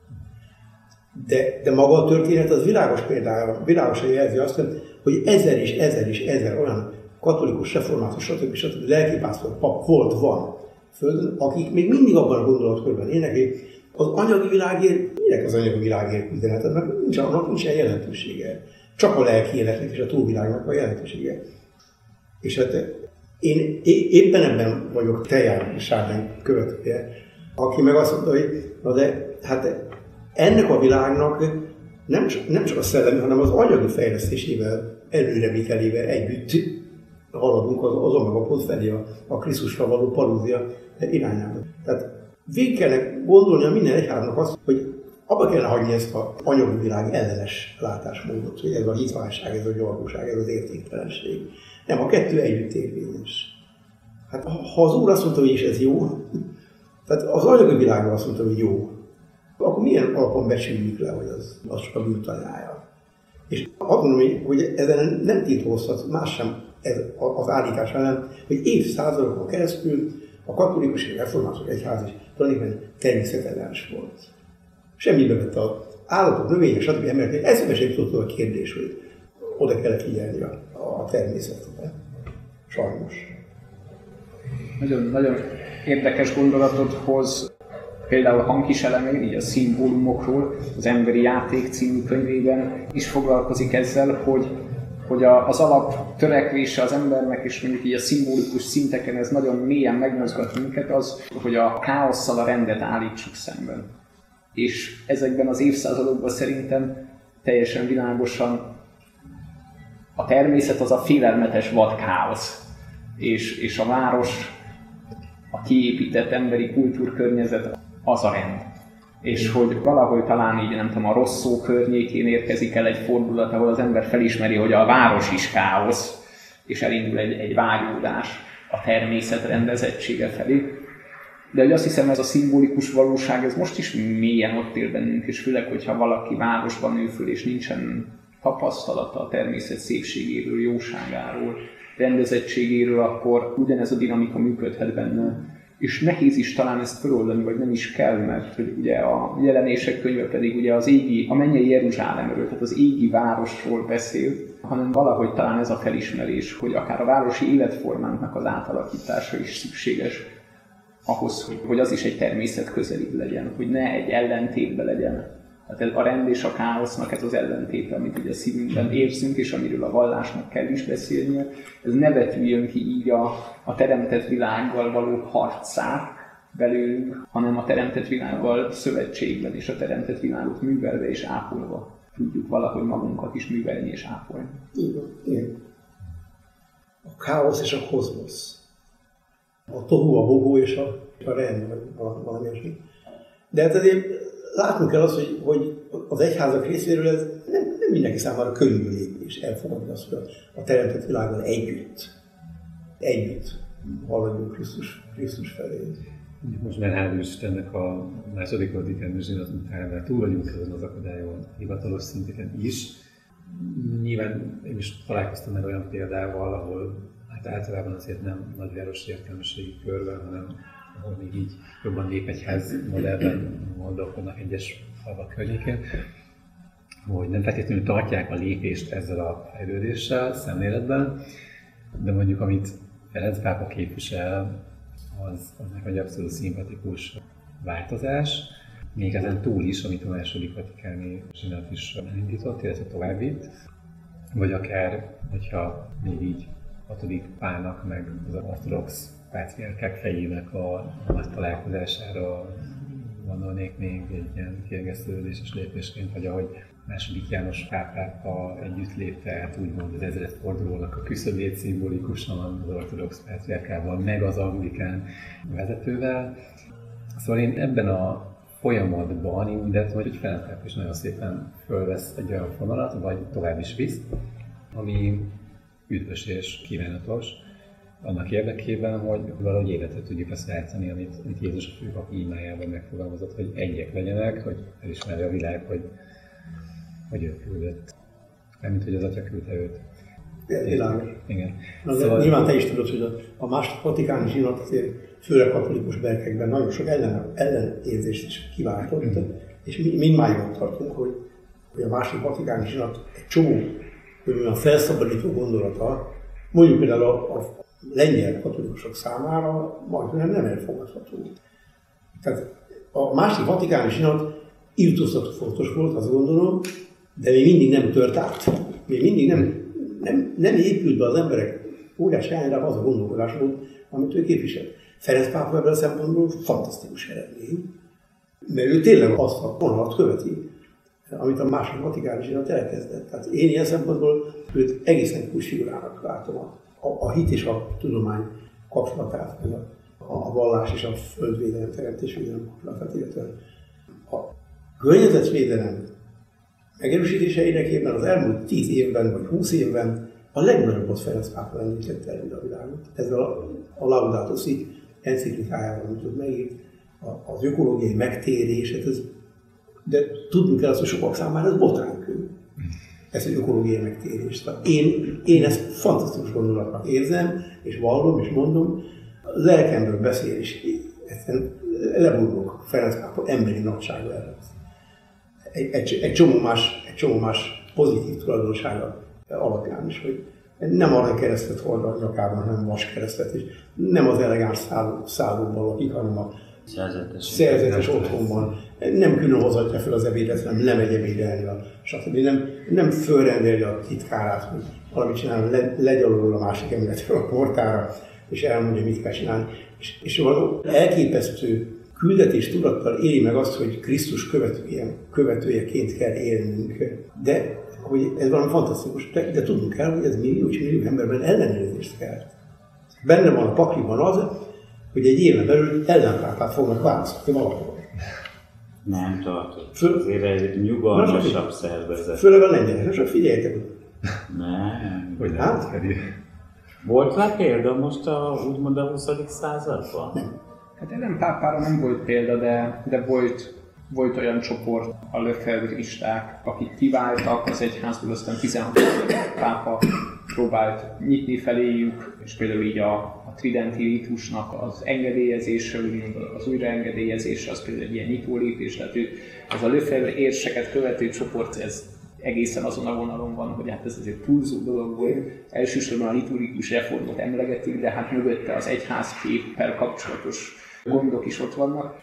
De, de maga a történet az világos például, világosan jelzi azt, hogy ezer és ezer és ezer olyan katolikus, református, stb. stb. Lelkipásztor, pap volt, van földön, akik még mindig abban a gondolatkörben élnek, hogy az anyagi világért, minek az anyagi világért küzdenek, annak nincs, annak nincs jelentősége. Csak a lelki életnek és a túlvilágnak a jelentősége. És hát én éppen ebben vagyok Teilhard Chardin követője, aki meg azt mondta, hogy na de hát ennek a világnak nem csak, nem csak a szellemi, hanem az anyagi fejlesztésével, előrevitelével együtt haladunk az, azon meg a pont felé a, a Krisztusra való paródia irányába. Tehát végig kellene gondolni a minden egyháznak azt, hogy abba kellene hagyni ezt az anyagi világ ellenes látásmódot, hogy ez a hitválság, ez a gyarlóság, ez az értéktelenség. Nem, a kettő együtt érvényes. Hát ha az Úr azt mondta, hogy is ez jó, tehát az anyagi világban azt mondta, hogy jó, akkor milyen alapon becsüljük le, hogy az, az csak a bűntanyája. És azt mondom, hogy ezen nem tiltóztat más sem ez az állítás ellen, hogy évszázadokon keresztül a katolikus és református egyház is tulajdonképpen természetellenes volt. Semmibe vett az állatok, növények, stb. Emberek, eszembe sem jutott a kérdés, hogy oda kellett figyelni a, a természetre. Sajnos. Nagyon, nagyon érdekes gondolatot hoz például Hankis Elemér, így a szimbólumokról, az Emberi Játék című könyvében is foglalkozik ezzel, hogy, hogy a, az alap törekvése az embernek, és mondjuk így a szimbolikus szinteken ez nagyon mélyen megmozgat minket, az, hogy a káosszal a rendet állítsuk szemben. És ezekben az évszázadokban szerintem teljesen világosan a természet az a félelmetes vad káosz, és, és a város, a kiépített emberi kultúrkörnyezet az a rend. És hogy valahogy talán így, nem tudom, a Rosszó környékén érkezik el egy fordulat, ahol az ember felismeri, hogy a város is káosz, és elindul egy, egy vágyódás a természet rendezettsége felé. De hogy azt hiszem, ez a szimbolikus valóság, ez most is mélyen ott él bennünk, és főleg, hogyha valaki városban nő föl, és nincsen tapasztalata a természet szépségéről, jóságáról, rendezettségéről, akkor ugyanez a dinamika működhet benne. És nehéz is talán ezt feloldani, vagy nem is kell, mert hogy ugye a Jelenések könyve pedig ugye az égi, a mennyei Jeruzsálemről, tehát az égi városról beszél, hanem valahogy talán ez a felismerés, hogy akár a városi életformánknak az átalakítása is szükséges ahhoz, hogy, hogy az is egy természetközelibb legyen, hogy ne egy ellentétbe legyen. Tehát a rend és a káosznak ez az ellentéte, amit ugye a szívünkben érzünk, és amiről a vallásnak kell is beszélnie, ez ne vetüljön ki így a, a teremtett világgal való harcát belőlünk, hanem a teremtett világgal szövetségben, és a teremtett világot művelve és ápolva tudjuk valahogy magunkat is művelni és ápolni. Igen, igen. A káosz és a kozmosz. A tohu, a bohó és a, a rend, vagy valami ilyesmi. De hát azért látnunk kell azt, hogy, hogy az egyházak részéről ez nem, nem mindenki számára könnyű lépés elfogadni azt, hogy a, a teremtett világgal együtt, együtt haladjunk Krisztus, Krisztus felé. Most már hál' Istennek a második Vatikán zsinat után, mert túl vagyunk ezen az akadályon hivatalos szinteken is. Nyilván én is találkoztam már olyan példával, ahol hát általában azért nem nagyvárosi értelmiségi körben, hanem ahol még így jobban népegyház modellben gondolkodnak egyes falvak környékén, hogy nem feltétlenül tartják a lépést ezzel a fejlődéssel szemléletben, de mondjuk amit Ferenc pápa képvisel, az, az nekem egy abszolút szimpatikus változás. Még ezen túl is, amit a második vatikáni zsinat is elindított, illetve tovább vitt, vagy akár, hogyha még így hatodik Pálnak, meg az ortodox pátriárkák fejének a nagy találkozására gondolnék még egy ilyen kiegészülődéses lépésként, vagy ahogy második János pápákkal együtt lépte át úgymond az ezredfordulónak a küszöbét szimbolikusan az ortodox pátriárkával, meg az anglikán vezetővel. Szóval én ebben a folyamatban én úgy lettem, hogy Ferenc pápa is nagyon szépen fölvesz egy olyan fonalat, vagy tovább is visz, ami üdvös és kívánatos, annak érdekében, hogy valahogy életet tudjuk azt váltani, amit, amit Jézus a főpap imájában megfogalmazott, hogy egyek legyenek, hogy elismerje a világ, hogy, hogy ő küldött. Nem, mint hogy az Atya küldte őt. Világos. Igen. Na, szóval... Nyilván te is tudod, hogy a, a második vatikáni zsinat azért főleg katolikus berkekben nagyon sok ellen, ellenérzést is kiváltott, mm-hmm. és mi, mindmáig ott tartunk, hogy, hogy a második vatikáni zsinat egy csomó hogy olyan felszabadító gondolata, mondjuk például a, a lengyel katolikusok számára majdnem nem elfogadható. Tehát a második vatikáni zsinat irtóztató fontos volt, azt gondolom, de még mindig nem tört át. Még mindig nem, nem, nem épült be az emberek óriási hányra az a gondolkodásmód, amit ő képvisel. Ferenc pápa ebből a szempontból fantasztikus eredmény, mert ő tényleg azt a vonalat követi, amit a második vatikáni zsinat elkezdett. Tehát én ilyen szempontból őt egészen kulcsfigurának látom a, a, a hit és a tudomány kapcsolatát, a, a vallás és a földvédelem, teremtésvédelem kapcsolatát, illetve a környezetvédelem megerősítése érdekében az elmúlt tíz évben vagy húsz évben a legnagyobbat Ferenc pápa említette el a világot. Ezzel a, a Laudato Si enciklikájával, amit ott megírt, az ökológiai megtérés, ez, de tudnunk kell azt, hogy sokak számára ez botránykő. Ez egy ökológiai megtérés. Tehát én, én ezt fantasztikus gondolatnak érzem, és vallom, és mondom, lelkemből beszél, és egyszerűen leburgok Ferenc pápa emberi nagysága előtt. Egy, egy, egy, csomó más, egy csomó más pozitív tulajdonsága alapján is, hogy nem aranykeresztet hord a nyakában, hanem vaskeresztet, és nem az elegáns szálló, szállóban lakik, hanem a szerzetes, szerzetes otthonban. Nem külön hozatja fel az ebédet, hanem lemegy ebédelni, a, stb. Nem, nem fölrendeli a titkárát, hogy valamit csinálni, le, legyalul a másik emeletről a portára, és elmondja, mit kell csinálni. És, és való elképesztő küldetés tudattal éli meg azt, hogy Krisztus követője, követőjeként kell élnünk. De hogy ez valami fantasztikus, de, de tudnunk kell, hogy ez millió és millió emberben ellenőrzést kell. Benne van a pakliban az, hogy egy éven belül ellenpápát fognak választani valahol. Nem tartott. Föl... Azért egy nyugalmasabb szervezet. Főleg a lengyelek, csak figyeljetek. Nem. Hogy hát? Volt rá példa most a, úgymond a huszadik században? Nem. Hát ellenpápára nem volt példa, de, de volt, volt olyan csoport, a lefebvristák, akik kiváltak az egyházból, aztán tizenhat pápa próbált nyitni feléjük, és például így a, a tridenti ritusnak az engedélyezése, az újraengedélyezése, az például egy ilyen nyitólépés, tehát ő, ez a Lefebvre érseket követő csoport, ez egészen azon a vonalon van, hogy hát ez azért túlzó dolog volt. Elsősorban a liturgikus reformot emlegetik, de hát mögötte az egyházképpel kapcsolatos gondok is ott vannak,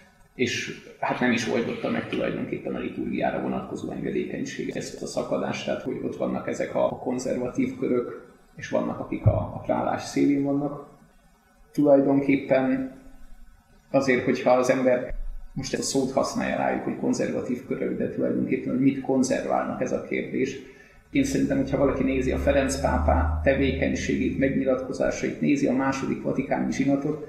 és hát nem is oldotta meg tulajdonképpen a liturgiára vonatkozó engedékenység ezt a szakadást, tehát hogy ott vannak ezek a konzervatív körök, és vannak, akik a, a králás szélén vannak. Tulajdonképpen azért, hogyha az ember most ezt a szót használja rájuk, hogy konzervatív körök, de tulajdonképpen, hogy mit konzerválnak, ez a kérdés. Én szerintem, hogyha valaki nézi a Ferenc pápa tevékenységét, megnyilatkozásait, nézi a második vatikáni zsinatot,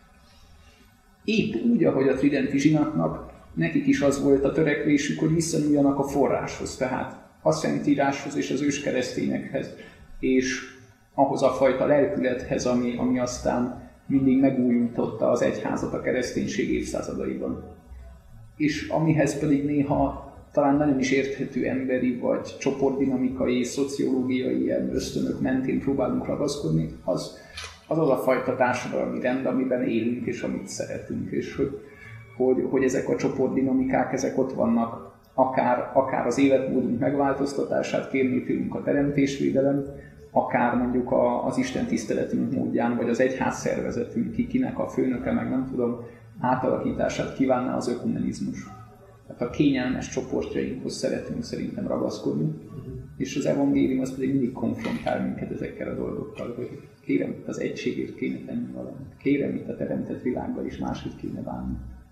épp úgy, ahogy a tridenti zsinatnak, nekik is az volt a törekvésük, hogy visszanyúljanak a forráshoz, tehát a Szentíráshoz és az őskeresztényekhez, és ahhoz a fajta lelkülethez, ami, ami aztán mindig megújította az egyházat a kereszténység évszázadaiban. És amihez pedig néha talán nagyon is érthető emberi vagy csoportdinamikai, szociológiai ilyen ösztönök mentén próbálunk ragaszkodni, az az az a fajta társadalmi rend, amiben élünk és amit szeretünk, és hogy, hogy, hogy ezek a csoportdinamikák, ezek ott vannak, akár, akár az életmódunk megváltoztatását kérni tőlünk a teremtésvédelem, akár mondjuk a, az Isten tiszteletünk módján, vagy az egyház szervezetünk, ki, kinek a főnöke, meg nem tudom, átalakítását kívánná az ökumenizmus. Tehát a kényelmes csoportjainkhoz szeretünk szerintem ragaszkodni, uh-huh. és az evangélium az pedig mindig konfrontál minket ezekkel a dolgokkal, hogy kérem, itt az egységért kéne tenni valamit, kérem, itt a teremtett világban is máshogy kéne válni.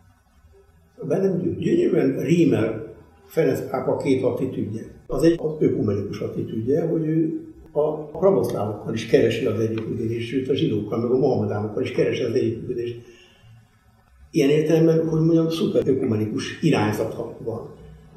Bennem gyönyörűen rímel Ferenc pápa két attitűdje. Az egy az ökumenikus attitűdje, hogy ő a pravoszlávokkal is keresi az együttműködést, sőt a zsidókkal, meg a mohamedánokkal is keresi az együttműködést. Ilyen értelemben, hogy mondjam, szuper ökumenikus irányzata van.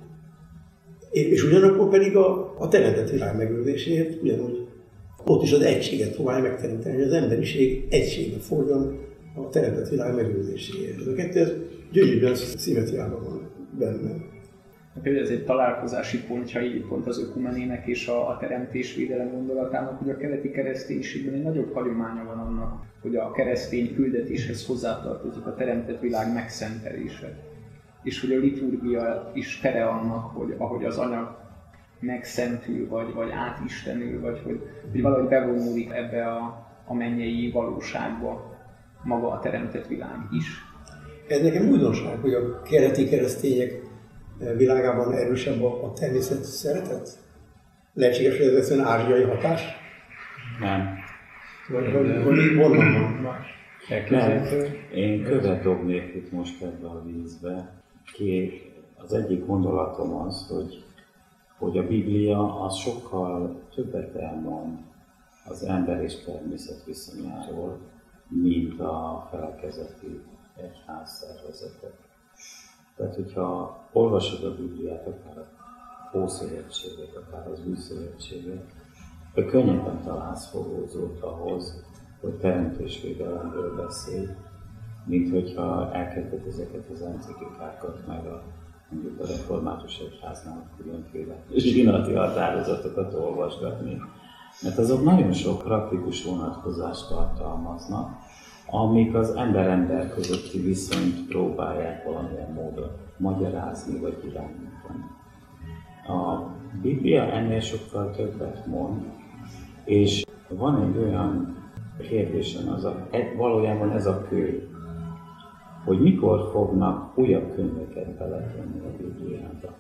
És ugyanakkor pedig a, a teremtett világ megőrzéséért, ugyanúgy ott is az egységet próbálja megteremteni, hogy az emberiség egységbe forduljon a teremtett világ megőrzéséért. Ez a kettő gyönyörűen szimmetriában van benne. Például ez egy találkozási pontja így pont az ökumenének és a, a teremtésvédelem gondolatának, hogy a keleti kereszténységben egy nagyobb hagyománya van annak, hogy a keresztény küldetéshez hozzátartozik a teremtett világ megszentelése. És hogy a liturgia is tere annak, hogy ahogy az anyag megszentül, vagy, vagy átistenül, vagy hogy, hogy valahogy bevonódik ebbe a, a mennyei valóságba maga a teremtett világ is. Ez nekem újdonság, hogy a keleti keresztények világában erősebb a, a természet szeretet? Lehetséges, hogy ez egyszerűen ázsiai hatás? Nem. Vagy hogy honnan van? Mert én követ dobnék itt most ebbe a vízbe. Ki, az egyik gondolatom az, hogy, hogy a Biblia az sokkal többet elmond az ember és természet viszonyáról, mint a felekezeti egyház szervezetek. Tehát, hogyha olvasod a Bibliát, akár a Ószövetséget, akár az Új Szövetséget, akkor könnyebben találsz fogózót ahhoz, hogy teremtésvédelemről beszélj, mint hogyha elkezded ezeket az enciklikákat, meg a, mondjuk a református egyháznál különféle zsinati határozatokat olvasgatni. Mert azok nagyon sok praktikus vonatkozást tartalmaznak, amik az ember-ember közötti viszonyt próbálják valamilyen módon magyarázni vagy irányítani. A Biblia ennél sokkal többet mond, és van egy olyan kérdésem, az a, valójában ez a kő, hogy mikor fognak újabb könyveket beletenni a Bibliába.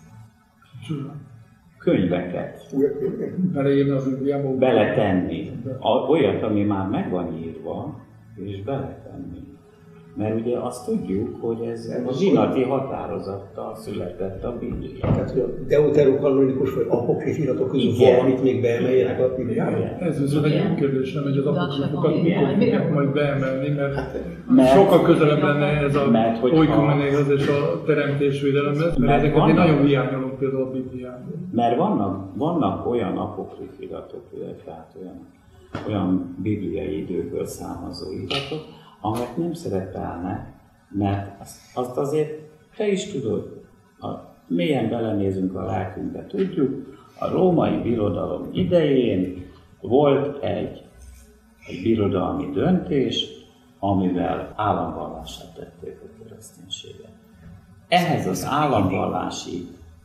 Könyveket. Újabb könyveket? Beleírni a Bibliába? Beletenni. Olyat, ami már meg van írva, és beletenni. Mert ugye azt tudjuk, hogy ez a zsinati határozattal született a Biblia. Tehát, hogy a deuterokanonikus vagy apokrif iratok közül valamit még beemeljenek a Bibliába? Ez viszont egy jó kérdés, nem, hogy az apokrifokat mikor fogják majd beemelni, mert, mert sokkal közelebb lenne ez a oikomenéhoz és a teremtésvédelemhez, mert, mert ezeket vannak, én nagyon hiányolom például a Bibliában. Mert vannak, vannak olyan apokrif iratok, tehát olyan, olyan bibliai időből származó iratok, amelyek nem szerepelnek, mert azt azért te is tudod, ha mélyen belenézünk a lelkünkbe, tudjuk, a római birodalom idején volt egy, egy birodalmi döntés, amivel államvallásra tették a kereszténységet. Ehhez az államvallási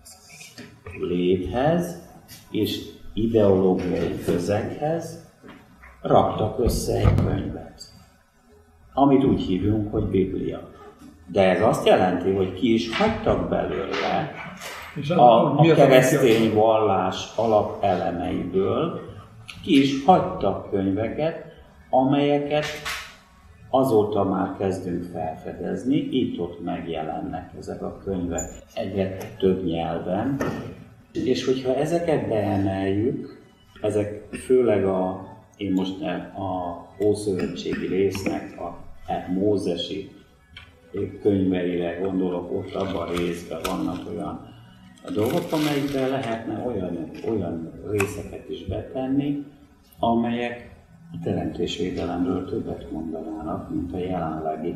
léthez és ideológiai közeghez raktak össze egy könyvet, amit úgy hívunk, hogy Biblia. De ez azt jelenti, hogy ki is hagytak belőle a, a keresztény vallás alapelemeiből, ki is hagytak könyveket, amelyeket azóta már kezdünk felfedezni, itt-ott megjelennek ezek a könyvek egyre több nyelven. És hogyha ezeket beemeljük, ezek főleg a, én most a ószövetségi résznek a a mózesi könyveire gondolok, ott abban a részben vannak olyan dolgok, amelyikben lehetne olyan, olyan részeket is betenni, amelyek a teremtésvédelemről többet mondanának, mint a jelenlegi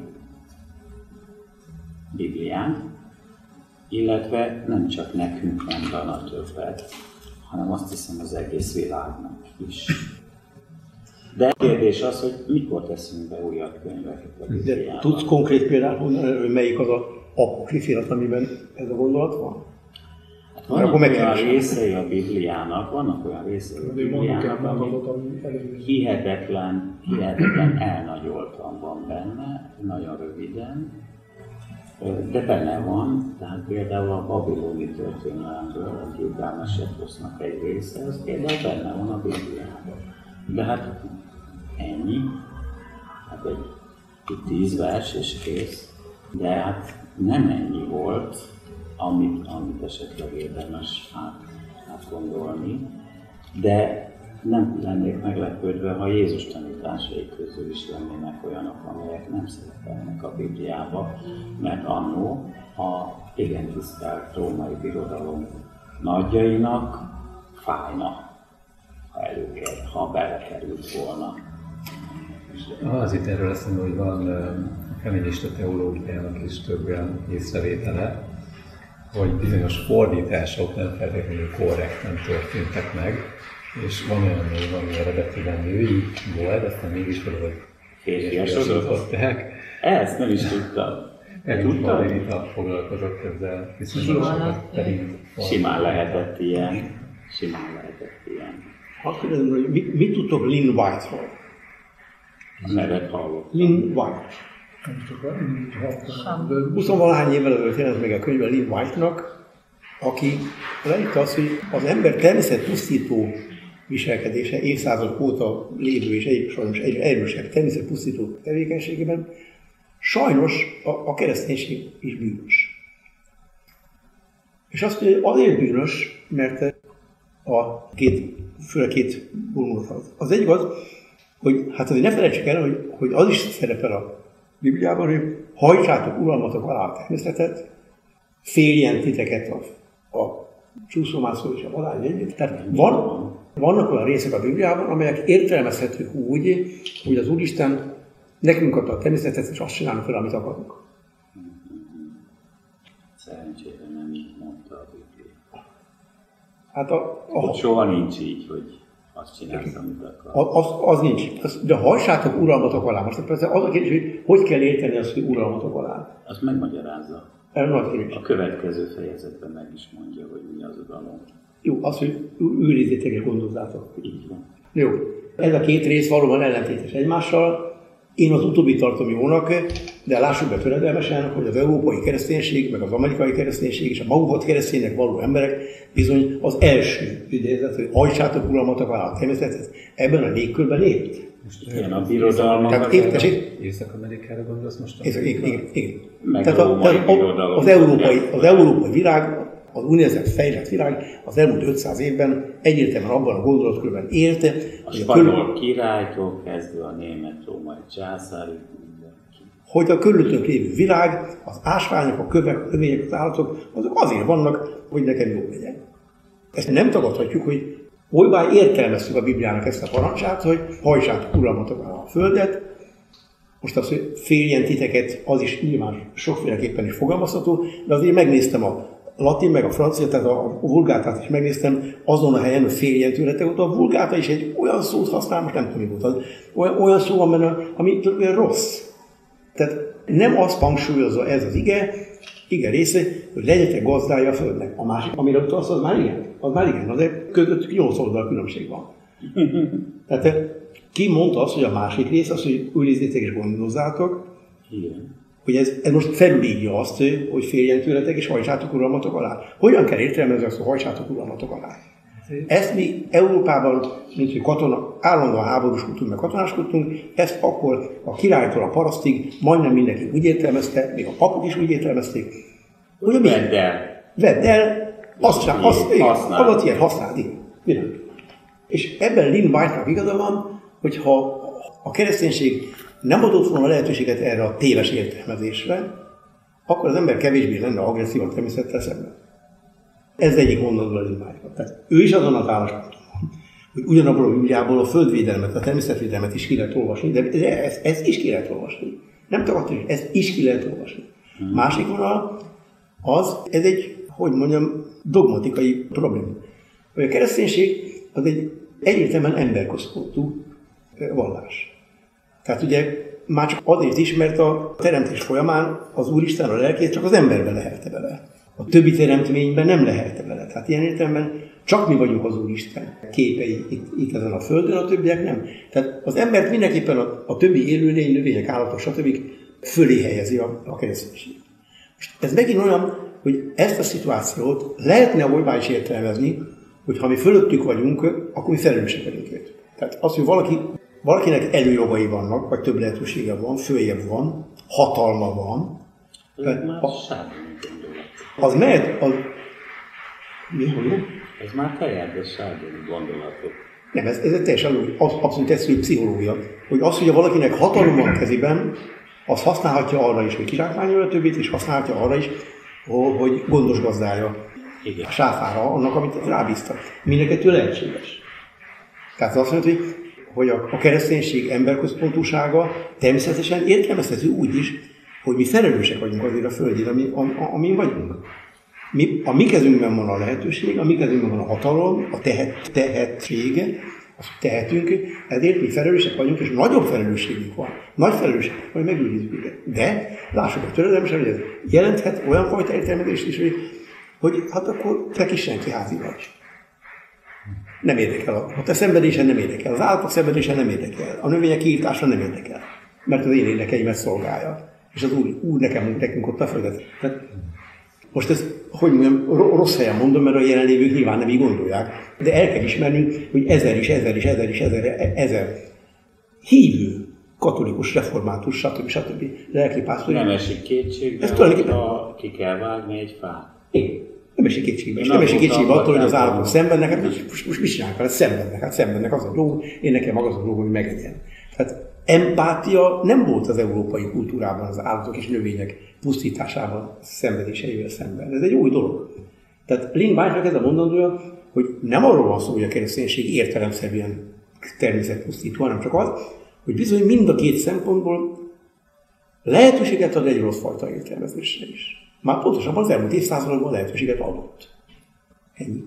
Biblián, illetve nem csak nekünk mondana többet, hanem azt hiszem az egész világnak is. De a kérdés az, hogy mikor teszünk be újabb könyveket a Bibliában. De tudsz konkrét példát mondani, hogy melyik az a apokrif irat, amiben ez a gondolat van? Hát vannak olyan részei a Bibliának, vannak olyan részei a Bibliának, ami hihetetlen, hihetetlen elnagyoltan van benne, nagyon röviden, de benne van, tehát például a babiloni történelemből, a Gilgamesh eposznak egy része, az például benne van a Bibliában. De hát ennyi, hát egy, egy tíz vers és kész, de hát nem ennyi volt, amit, amit esetleg érdemes át, átgondolni, de nem lennék meglepődve, ha Jézus tanításai közül is lennének olyanok, amelyek nem szerepelnek a Bibliába, mert annó a igen tisztelt római birodalom nagyjainak fájna, ha előkerül, ha belekerült volna. Az itt erről eszembe, hogy van feminista teológiának is több olyan észrevétele, hogy bizonyos fordítások nem feltétlenül korrekten történtek meg, és van olyan név, ami eredetiben női volt, aztán mégis valahogy férfiasodották. Ezt nem is tudtam. Elég Margarita foglalkozott ezzel, viszonylag sokat szerint. Simán lehetett ilyen. Simán lehetett ilyen. Azt kérdezem, hogy mit, mit tudtok Lynn White-ról? A nevet hallottam. Lynn White. huszonvalahány évvel ezelőtt jelent meg a könyve Lynn White-nak, aki leírta azt, hogy az ember természet pusztító viselkedése, évszázadok óta lévő és egyre sajnos egyre erősebb természetpusztító tevékenységében, sajnos a, a kereszténység is bűnös. És azt mondja, azért bűnös, mert a két, főleg két vonulata az. Az egyik az, hogy hát azért ne felejtsük el, hogy, hogy az is szerepel a Bibliában, hogy hajtsátok uralmatok alá a természetet, féljen titeket a, a csúszómászó és a valány együtt. Tehát van, vannak olyan részek a Bibliában, amelyek értelmezhetők úgy, hogy az Úristen nekünk adta a természetet, és azt csinálunk fel, amit akarunk. Szerencsére nem így mondta a Biblia. Hát a, a, Ott soha nincs így, hogy azt csinálsz, amit akar. az, az nincs. Az, de hajtsátok uralmatok alá. Most persze az a kérdés, hogy hogy kell érteni azt, hogy uralmatok alá. Azt megmagyarázza. A következő fejezetben meg is mondja, hogy mi az uralom. Jó, az, hogy őrizzétek és gondozzátok. Így van. Jó. Ez a két rész valóban ellentétes egymással. Én az utóbbi tartom jónak, de lássuk be töredelmesen, hogy az európai kereszténység, meg az amerikai kereszténység és a magukot kereszténynek való emberek bizony az első idézet, hogy hajtsátok uralmatok alá a természetet, ebben a légkörben élt. Igen, a birodalmak. Tehát értesít? Észak-Amerikára gondolsz most? Igen, igen, igen. Meg Tehát a, római a, az, európai, az európai világ, az úgynevezett fejlett világ az elmúlt ötszáz évben egyértelműen abban a gondolatkörben élt, a spanyol királytól kezdve a német római császárig, hogy a körülöttünk lévő világ, az ásványok, a kövek, a növények, az állatok, azok azért vannak, hogy nekem jó legyen. Ezt nem tagadhatjuk, hogy olybá értelmeztük a Bibliának ezt a parancsát, hogy hajtsátok uralmatok alá a földet. Most az, hogy féljen titeket, az is nyilván sokféleképpen is fogalmazható, de azért megnéztem a latin, meg a francia, tehát a vulgátát is megnéztem azon a helyen, hogy féljen tőletek, ott a vulgáta is egy olyan szót használ, most nem tudom, mi volt az, olyan, olyan szó van benne, ami olyan rossz. Tehát nem azt hangsúlyozza ez az ige, ige része, hogy legyetek gazdája a földnek. A másik, amire utalsz, az már igen. Az már igen, azért közöttük nyolc oldal különbség van. Tehát ki mondta azt, hogy a másik rész az, hogy őrizzétek és gondozzátok, igen. Hogy ez, ez most felülírja azt, hogy féljen tőletek és hajtsátok uralmatok alá. Hogyan kell értelmezni azt, hogy hajtsátok uralmatok alá? Ezt mi Európában, mint hogy katona, állandóan háborúskodtunk, meg katonáskodtunk, ezt akkor a királytól a parasztig majdnem mindenki úgy értelmezte, még a papok is úgy értelmezték, hogy a vedd el. Vedd el, azt sem, azt, igen, alatt ilyen használd, igen. És ebben Lynn White-nak igaza van, hogyha a kereszténység nem adott volna lehetőséget erre a téves értelmezésre, akkor az ember kevésbé lenne agresszív a természettel szemben. Ez egyik mondatban a Lynn White-nak. Tehát ő is azon az állásponton van, hogy ugyanabból a Bibliából a földvédelmet, a természetvédelmet is ki lehet olvasni, de ezt, ezt is ki lehet olvasni. Nem tagadtam, hogy ezt is ki lehet olvasni. Hmm. Másik vonal az, ez egy, hogy mondjam, dogmatikai probléma. A kereszténység az egy egyértelműen emberközpontú vallás. Tehát ugye már csak azért is, mert a teremtés folyamán az Úristen a lelkét csak az emberben lehelte bele. A többi teremtményben nem lehelte bele. Tehát ilyen értelemben csak mi vagyunk az Úristen képei itt, itt ezen a földön, a többiek nem. Tehát az embert mindenképpen a, a többi élőlény, növények, állatok, stb. Fölé helyezi a, a kereszténység. Most ez megint olyan, hogy ezt a szituációt lehetne olybá is értelmezni, hogy ha mi fölöttük vagyunk, akkor mi felelősek vagyunk őt. Tehát az, hogy valaki Valakinek előjogai vannak, vagy több lehetősége van, följebb van, hatalma van. Ez már a, sárgony gondolat. Az mehet, az... Mi, hogy Ez már teljesen sárgony gondolatok. Nem, ez, ez teljesen az, abszolút egyszerű pszichológia. Hogy az, hogy valakinek hatalom van kezében, az használhatja arra is, hogy kizsákmányolja a többit, és használhatja arra is, hogy gondos gazdája Igen. a sáfára annak, amit rábíztak. Mindenkettő lehetséges. Tehát azt mondja, hogy hogy a, a kereszténység emberközpontúsága természetesen értelmezhető úgy is, hogy mi felelősek vagyunk azért a földjén, ami, amin vagyunk. Mi, a mi kezünkben van a lehetőség, a mi kezünkben van a hatalom, a tehet, tehetsége, azt tehetünk, ezért mi felelősek vagyunk, és nagyobb felelősségünk van. Nagy felelősség, hogy megőrizzük őket. De lássuk a töredelmesen, hogy ez jelenthet olyan fajta értelmezést is, hogy, hogy hát akkor te kis senki házi vagy. Nem érdekel. A te szenvedésen nem érdekel. Az állatok szenvedésen nem érdekel. A növények kiirtása nem érdekel. Mert az én érdekeimet szolgálja. És az Úr, úr nekem, nekünk ott a földet. Tehát Most ez, hogy mondjam, rossz helyen mondom, mert a jelenlévők nyilván nem így gondolják, de el kell ismernünk, hogy ezer is, ezer is, ezer is, ezer, ezer hívő, katolikus, református, stb. stb. Lelkipásztor. Nem esik kétségbe, ez tulajdonképpen... ha ki kell vágni egy fát. Igen. Nem esik kétségbe. És nem esik kétségbe attól, hogy az állatok szenvednek, hát most, most mit csinálnak? Hát szenvednek, hát szenvednek, az a dolog, én nekem az a dolog, hogy megegyen. Tehát empátia nem volt az európai kultúrában az állatok és növények pusztításában szenvedéseivel szemben. Ez egy új dolog. Tehát Lin White-nak ez a mondandója, hogy nem arról van szó, hogy a kereszténység értelemszerűen természetpusztító, hanem csak az, hogy bizony mind a két szempontból lehetőséget ad egy rossz fajta értelmezésre is. Már pontosabban az elmúlt évszázadokban lehetőséget adott. Ennyi.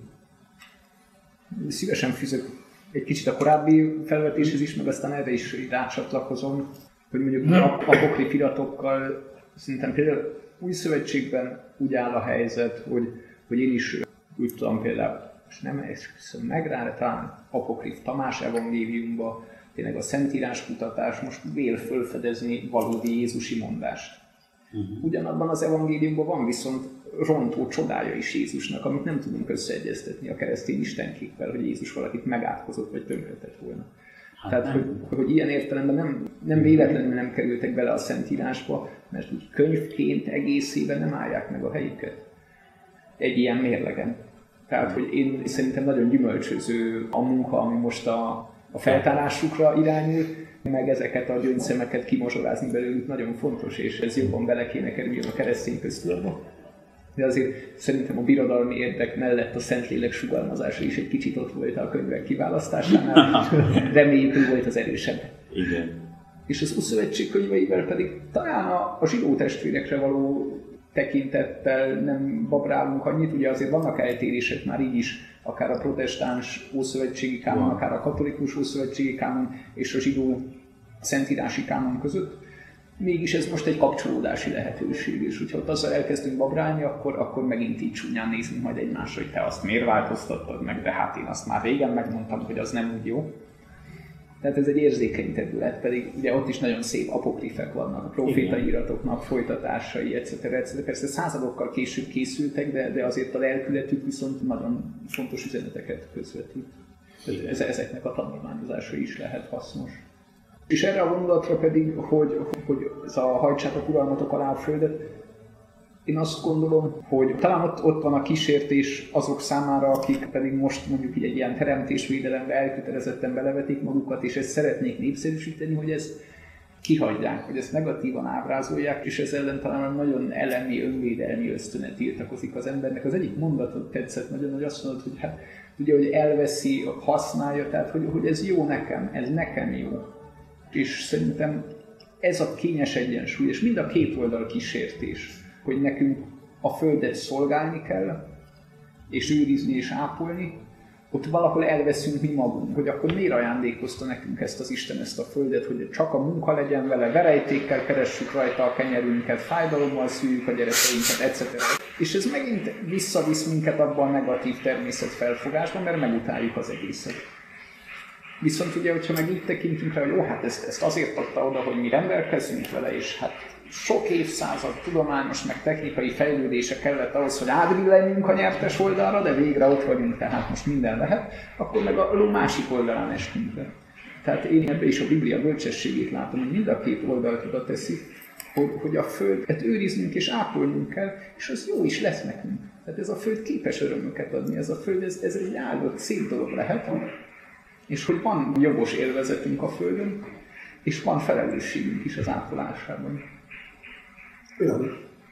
Szívesen fűzök egy kicsit a korábbi felvetéshez is, meg aztán erre is rácsatlakozom, hogy mondjuk apokrif iratokkal szerintem például Új Szövetségben úgy áll a helyzet, hogy, hogy én is úgy tudom például, és nem esküszöm meg rá, de talán apokrif Tamás evangéliumban tényleg a szentírás kutatás most vél fölfedezni valódi jézusi mondást. Ugyanabban az evangéliumban van viszont rontó csodája is Jézusnak, amit nem tudunk összeegyeztetni a keresztény istenképpel, hogy Jézus valakit megátkozott vagy tönkretett volna. Hát Tehát, hogy, hogy ilyen értelemben nem, nem véletlenül nem kerültek bele a Szentírásba, mert úgy könyvként egészében nem állják meg a helyüket egy ilyen mérlegen. Tehát, hogy én szerintem nagyon gyümölcsöző a munka, ami most a, a feltárásukra irányul, meg ezeket a gyöngyszemeket kimozsorázni belőlük nagyon fontos, és ez jobban bele kéne kerüljön a keresztény köztudatba. De azért szerintem a birodalmi érdek mellett a Szentlélek sugalmazása is egy kicsit ott volt a könyvek kiválasztásánál. Reméljük, hogy volt az erősebb. Igen. És az Ószövetség könyveivel pedig talán a, a zsidó testvérekre való tekintettel nem babrálunk annyit, ugye azért vannak eltérések már így is, akár a protestáns ószövetségi kánon, akár a katolikus ószövetségi kánon és a zsidó szentírási kánon között. Mégis ez most egy kapcsolódási lehetőség, és hogyha ott azzal elkezdünk babrálni, akkor, akkor megint így csúnyán nézünk majd egymásra, hogy te azt miért változtattad meg, de hát én azt már régen megmondtam, hogy az nem úgy jó. Tehát ez egy érzékeny terület, pedig ugye ott is nagyon szép apokrifek vannak, profétai iratoknak folytatásai, et cetera et cetera. Persze századokkal később készültek, de, de azért a lelkületük viszont nagyon fontos üzeneteket közvetít. Ez, ezeknek a tanulmányozása is lehet hasznos. És erre a gondolatra pedig, hogy, hogy ez a hajtsátok uralmatok alá a földet, én azt gondolom, hogy talán ott, ott van a kísértés azok számára, akik pedig most mondjuk így egy ilyen teremtésvédelembe elkötelezetten belevetik magukat, és ezt szeretnék népszerűsíteni, hogy ezt kihagyják, hogy ezt negatívan ábrázolják, és ez ellen talán nagyon elemi, önvédelmi ösztönet tiltakozik az embernek. Az egyik mondatot tetszett nagyon, hogy azt mondod, hogy hát ugye, hogy elveszi, használja, tehát hogy, hogy ez jó nekem, ez nekem jó. És szerintem ez a kényes egyensúly, és mind a két oldal kísértés, hogy nekünk a Földet szolgálni kell, és őrizni és ápolni, ott valahol elveszünk mi magunk, hogy akkor miért ajándékozta nekünk ezt az Isten, ezt a Földet, hogy csak a munka legyen vele, verejtékkel keressük rajta a kenyerünket, fájdalommal szüljük a gyerekeinket, et cetera. És ez megint visszavisz minket abban a negatív természetfelfogásban, mert megutáljuk az egészet. Viszont ugye, hogyha meg így tekintünk rá, hogy jó, hát ezt, ezt azért adta oda, hogy mi rendelkezzünk vele, és hát sok évszázad tudományos, meg technikai fejlődése kellett ahhoz, hogy átbillenjünk a nyertes oldalra, de végre ott vagyunk, tehát most minden lehet, akkor meg a ló másik oldalán estünk le. Tehát én ebbe is a Biblia bölcsességét látom, hogy mind a két oldalt oda teszi, hogy, hogy a Földet őriznünk és ápolnunk kell, és az jó is lesz nekünk. Tehát ez a Föld képes örömöket adni, ez a Föld, ez, ez egy áldott, szép dolog lehet, és hogy van jogos élvezetünk a Földön, és van felelősségünk is az ápolásában. Olyan.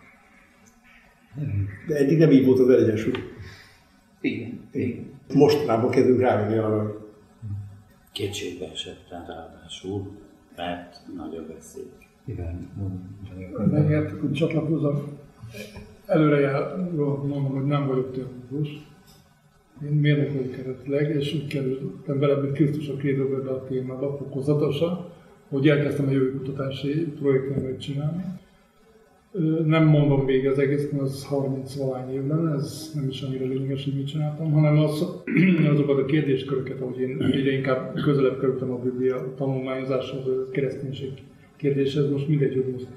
De eddig nem így volt az egyensúly. Igen, igen. Mostanában kezdünk rávenni arra. Kétségbe esettem ráadásul, mert nagy a veszély. Igen, megértek, hogy csatlakozom. Előre jár, mondom, hogy nem vagyok teológus. Én mérnök vagyok eredetileg, és úgy kerültem bele, hogy Krisztus a kérdőbe a témába fokozatosan, hogy elkezdtem a jövőkutatási projekteket csinálni. Nem mondom még az egész, mert az harminc valány év lenne, ez nem is annyira lényeges, hogy mit csináltam, hanem az, azokat a kérdésköröket, ahogy én egyre inkább közelebb kerültem a Biblia tanulmányozáshoz, a kereszténység kérdéshez, most mindegy, hogy most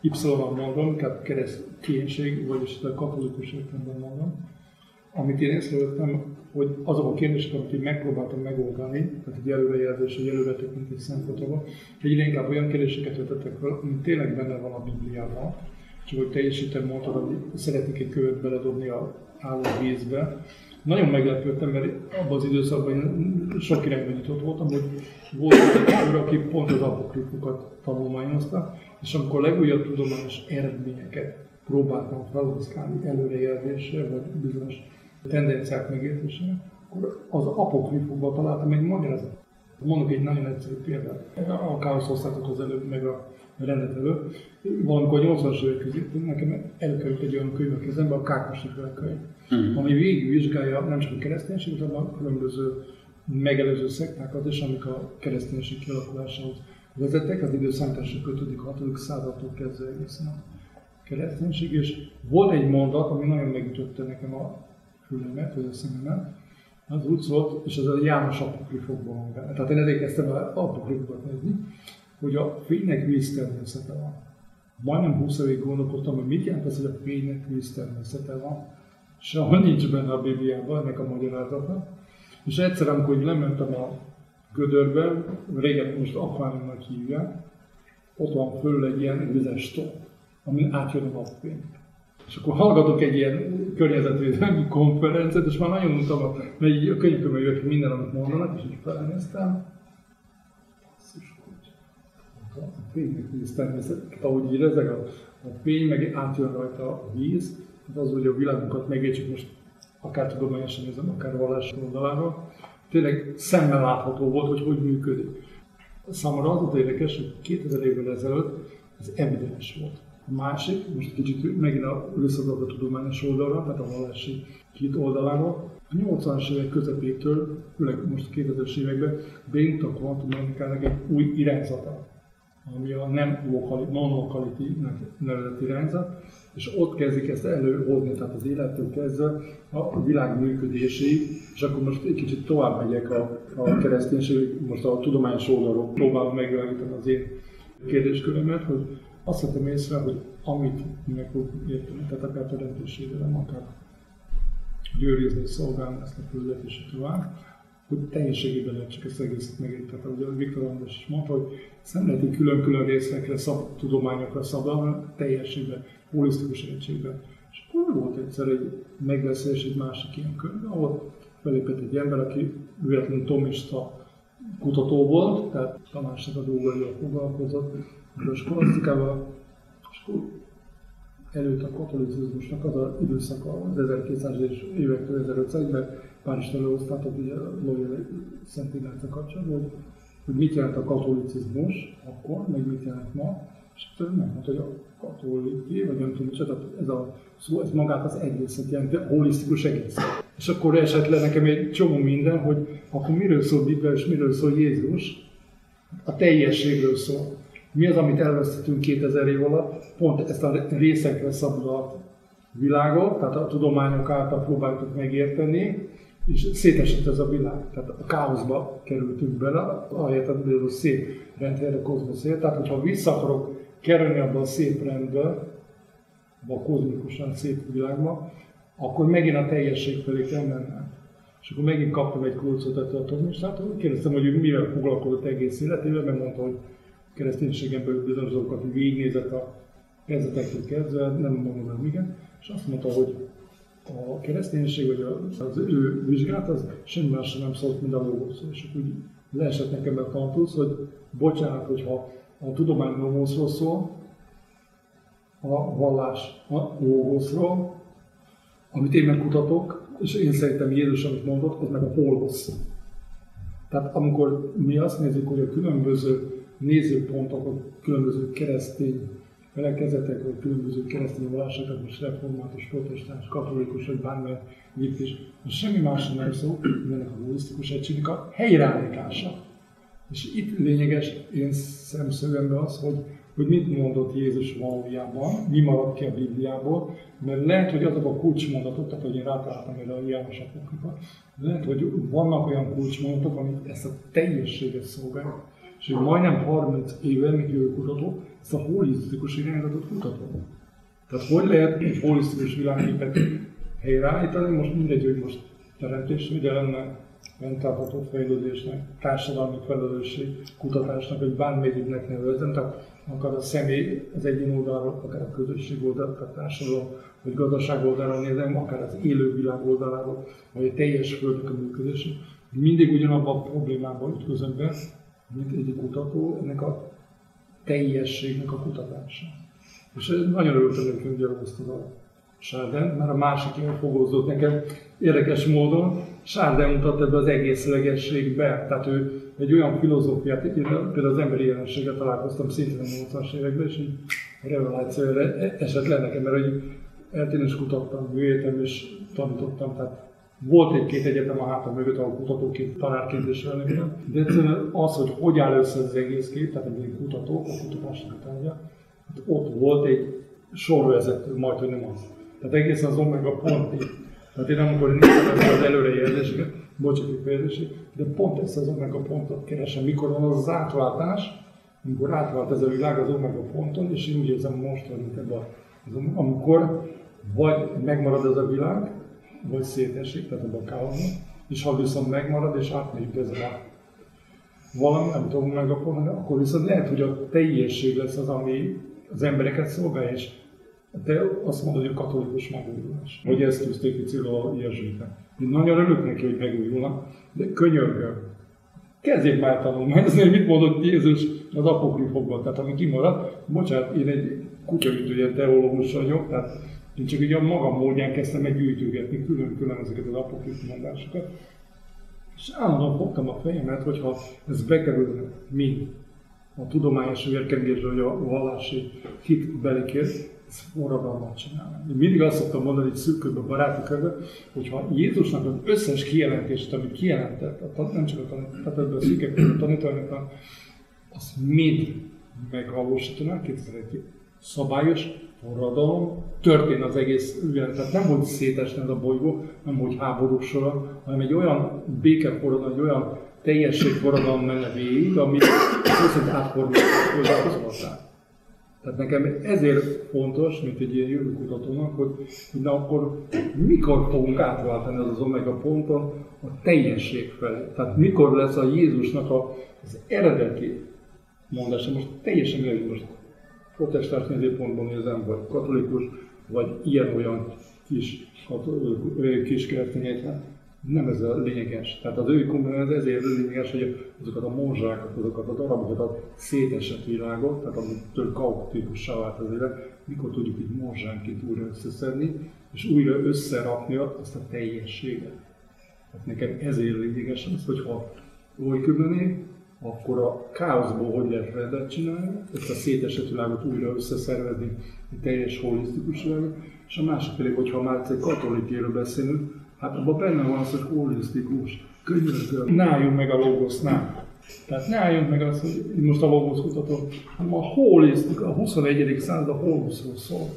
Y-on mondom, inkább kereszténység, vagyis a katolikus értelemben mondom, amit én észrevettem, hogy azok a kérdések, amit én megpróbáltam megoldani, tehát egy előrejelzés, egy előretekintés szempontjából, egyre inkább olyan kérdéseket vetettek fel, ami tényleg benne van a Bibliában, csak hogy te is itt mondtad, hogy szeretnék egy követ beledobni a álló vízbe. Nagyon meglepődtem, mert abban az időszakban sok irányban nyitott voltam, hogy volt egy úr, aki pont az apokrifukat tanulmányozta, és amikor a legújabb tudományos eredményeket próbáltam felhasználni előrejelzésre, vagy bizonyos tendenciák megértésére, akkor az apokrifokban találtam egy magyarázatot. Mondok egy nagyon egyszerű példát. A káosz hoztátok az előbb, meg a rendet előtt. Valamikor a nyolcvanas évek között nekem előkerült egy olyan könyv a kezembe, a Kákosi könyv, uh-huh. ami végigvizsgálja nem csak a kereszténységet, hanem a különböző megelőző szektákat is, amik a kereszténység kialakulásához vezettek. Az időszámításra ötödik hatodik századtól kezdve egészen a kereszténység, és volt egy mondat, ami nagyon megütötte nekem a fülemet, vagy a szememet. Az úgy szólt, és ez a János apokrifokban van benne. Tehát én ezért kezdtem el apokrifokat nézni, hogy a fénynek víztermészete van. Majdnem húsz évig gondolkodtam, hogy mit jelent az, hogy a fénynek víztermészete van. Sehol nincs benne a Bibliában ennek a magyarázatnak. És egyszer, amikor lementem a gödörbe, régen most akváriumnak hívják, ott van fölül egy ilyen vizes tó, amin átjön a napfény. És akkor hallgatok egy ilyen környezetvédelmi konferenciát, és már nagyon mondtam, mert így a könyvkönyvben jött minden, amit mondanak, és így felnéztem. A fénynek víz természetesen, ahogy így ezek a, a fény, meg átjön rajta a víz, az, hogy a világunkat megértsük most akár tudományosan nézem, akár vallási oldaláról, tényleg szemmel látható volt, hogy hogy működik. Számomra az volt érdekes, hogy kétezer évvel ezelőtt ez evidens volt. A másik, most kicsit megint a visszadok a tudományos oldalra, tehát a vallási két oldaláról, a nyolcvanas évek közepétől, főleg most a kétezres években beindult a kvantummechanikának egy új irányzata, ami a nem non-locality-nek nevezett irányzat, és ott kezdik ezt előhozni, tehát az élettől kezdve a világ működéséig, és akkor most egy kicsit tovább megyek a, a kereszténység, most a tudományos oldalról próbálom megvilágítani az én kérdéskörömet, hogy azt vettem észre, hogy amit meg fog érteni, tehát akár teremtésvédelem, akár győrizni, szolgálni ezt a földet és tovább, hogy teljességében lehet csak ezt egészet megérteni. Tehát ahogy a Viktor András is mondta, hogy nem lehet így külön-külön részekre, szab, tudományokra szabadon, hanem teljességben, holisztikus egységben. És akkor volt egyszer egy megbeszélés egy másik ilyen könyv, ahol felépett egy ember, aki véletlenül tomista kutató volt, tehát Tamásnak a dolgaival foglalkozott, a skolasztikával, és akkor előtt a katolicizmusnak az az időszaka az ezerkétszázas évektől ezerötszázban Párizsra lehoztátok ugye a Loyola Szent Ignáccal kapcsolatban, hogy, hogy mit jelent a katolicizmus akkor, meg mit jelent ma, és megmondta, hogy a katoliké, vagy nem tudom, tehát ez a szó, ez magát az egészet jelenti, a holisztikus egészet. És akkor esett le nekem egy csomó minden, hogy akkor miről szól Biblia és miről szól Jézus, a teljességről szól. Mi az, amit elvesztettünk kétezer év alatt? Pont ezt a részekre szabdalt világot, tehát a tudományok által próbáltuk megérteni, és szétesett ez a világ. Tehát a káoszba kerültünk bele, ahelyett a szép rendszerre, a kozmoszért. Tehát, hogyha vissza akarok kerülni abba a szép rendbe, abba a kozmikusan szép világba, akkor megint a teljesség felé kell mennem. És akkor megint kaptam egy kulcsot ettől a tomistától, kérdeztem, hogy ő mivel foglalkozott egész életével, mert mondta, hogy kereszténységen belül bizonyos dolgokat végignézett a kezdetektől kezdve, nem mondom el miket, és azt mondta, hogy a kereszténység, vagy az ő vizsgát, az semmi másra nem szólt, mint a logos. És úgy leesett nekem a kantusz, hogy bocsánat, hogyha a tudomány logoszról szól, a vallás a logoszról, amit én megkutatok, és én szerintem Jézus, amit mondott, az meg a holosz. Tehát amikor mi azt nézzük, hogy a különböző nézőpontok, a különböző keresztény felekezetek, vagy különböző keresztény vallások, most református, protestáns, katolikus, vagy bármilyen itt is, most semmi másra nem szó, ennek a holisztikus egységnek a helyreállítása. És itt lényeges én szemszögemben az, hogy, hogy mit mondott Jézus valójában, mi maradt ki a Bibliából, mert lehet, hogy azok a kulcsmondatok, tehát hogy én rátaláltam erre a János apokrifa, lehet, hogy vannak olyan kulcsmondatok, amik ezt a teljességet szolgálják, és ő majdnem harminc éve, mint jövőkutató, ezt a holisztikus irányzatot kutató. Tehát hogy lehet egy holisztikus világképet helyreállítani, most mindegy, hogy most teremtésvédelemnek, fenntartható fejlődésnek, társadalmi felelősség, kutatásnak, vagy bármelyiknek nevezem, tehát akár a személy az egyén oldalról, akár a közösség oldalról, akár a társadalom, vagy gazdaság oldalról nézem, akár az élővilág oldaláról, vagy a teljes földnek a működését. Mindig ugyanabban a problémában ütközöm be, mint egy kutató, ennek a teljességnek a kutatása. És nagyon örültem, hogy könyvgyalogoztad a Chardin, mert a másik ilyen fogózott nekem érdekes módon. Chardin mutatta be az egészlegességbe, tehát ő egy olyan filozófiát, én például az emberi jelenséggel találkoztam szintén a nyolcvanas években, és így revelációra esett le nekem, mert hogy eltén is kutattam, művétem és tanítottam, tehát volt egy-két egyetem a hátam mögött, ahol kutatóként, tanárként is velem, de egyszerűen az, hogy hogy áll össze az egész kép, tehát egy kutatók, a kutatásnak a tárgya, ott volt egy sorvezető, majd, hogy nem az. Tehát egészen az omega pontig. Tehát én amikor nézem az előrejelzéseket, bocsánat, fejezését, de pont ezt az omega pontot keresem, mikor van az, az átváltás, amikor átvált ez a világ az omega ponton, és én úgy érzem most vagyunk ebben, amikor vagy megmarad ez a világ, vagy szétesik, tehát ebben a káoszban, és ha viszont megmarad és átmegyünk ezen a valami, nem tudom meg a ponton, akkor viszont lehet, hogy a teljesség lesz az, ami az embereket szolgálja, és te azt mondod, hogy a katolikus megújulás. Vagy ezt tűzték ki célul a jezsuiták. Én nagyon örülök neki, hogy megújulnak, de könyörgöm. Kezdjék már tanulmányozni, hogy mit mondott Jézus az apokrifokban. Tehát ami kimaradt, bocsánat, én egy kutyaütője teológus vagyok, tehát én csak így a magam módján kezdtem meg gyűjtőgetni külön-külön ezeket az apokrif mondásokat. És állandóan fogtam a fejemet, hogyha ez bekerülne mind a tudományos vérkengésre, vagy a vallási hitbeli kérdés, ez forradalmat csinál. Én mindig azt szoktam mondani, hogy szűkülben, baráti körben, hogyha Jézusnak az összes kijelentést, amit kijelentett, nem csak a tanítványokban, a szűkekben, a tanítványokban, azt mind megvalósítaná, kétszerűen szabályos forradalom, történ az egész ügyet. Tehát nem volt szétesne ez a bolygó, nem volt háborúk sora, hanem egy olyan békeforradalom, egy olyan teljességforradalom menne végig, ami viszont átformálja az ország. Tehát nekem ezért fontos, mint egy ilyen jövőkutatónak, hogy na akkor mikor fogunk átváltani az, az omega ponton a teljesség felé. Tehát mikor lesz a Jézusnak a, az eredeti mondása, most teljesen mindegy, most protestáns nézőpontból nézem, vagy katolikus, vagy ilyen-olyan kis, kis keresztény, nem ez a lényeges. Tehát az ő komponens ezért lényeges, hogy azokat a morzsákat, azokat a darabokat, a szétesett világot, tehát amitől kaotikussá vált az élet, mikor tudjuk így morzsánként újra összeszedni, és újra összerakni azt a teljességet. Tehát nekem ezért lényeges az, hogyha olyköbbenék, akkor a káoszból hogy lehet rendet csinálni, ezt a szétesett világot újra összeszervezni, egy teljes holisztikus világot, és a másik pedig, hogyha már egy katolikéről beszélünk, hát abban benne van az, hogy holisztikus, könyörgöm, ne álljunk meg a logosznál. Tehát ne álljunk meg azt, hogy most a logosz kutatom, hanem a holisztik, a huszonegyedik század a holoszról szól.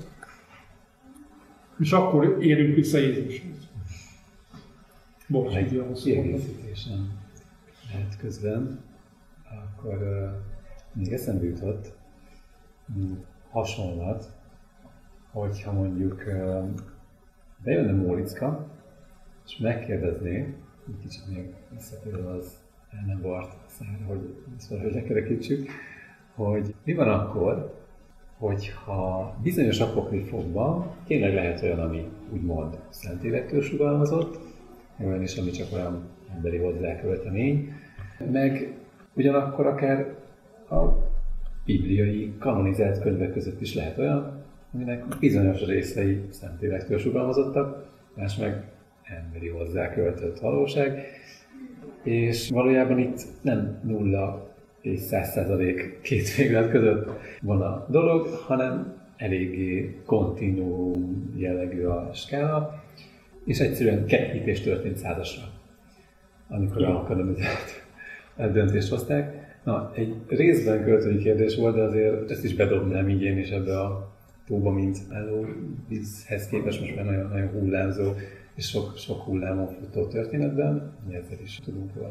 És akkor érünk vissza Jézushoz. Bocs, egy ilyen hosszú mondat. kiegészítésen lehet közben, akkor uh, még eszembe jutott mm, hasonlat, hogyha mondjuk uh, bejönne Móriczka, és megkérdezné, egy kicsit még visszatérve az el nem vart szára, hogy ezt valahogy lekerekítsük, hogy mi van akkor, hogyha bizonyos apokrifokban tényleg lehet olyan, ami úgymond szentélektől sugalmazott, olyan is, ami csak olyan emberi hozzáköltemény, meg ugyanakkor akár a bibliai kanonizált könyvek között is lehet olyan, aminek bizonyos részei szentélektől sugalmazottak, más meg emberi hozzáköltött valóság, és valójában itt nem nulla és száz százalék két véglet között van a dolog, hanem eléggé kontinuum jellegű a skála, és egyszerűen kerekítés történt százasra, amikor a kanonizált döntést hozták. Na, egy részben költői kérdés volt, de azért ezt is bedobnám így én is ebbe a tóba, mint álló vízhez képest most már nagyon, nagyon hullámzó és sok, sok hullámon futó történetben, ezzel is tudunk valamit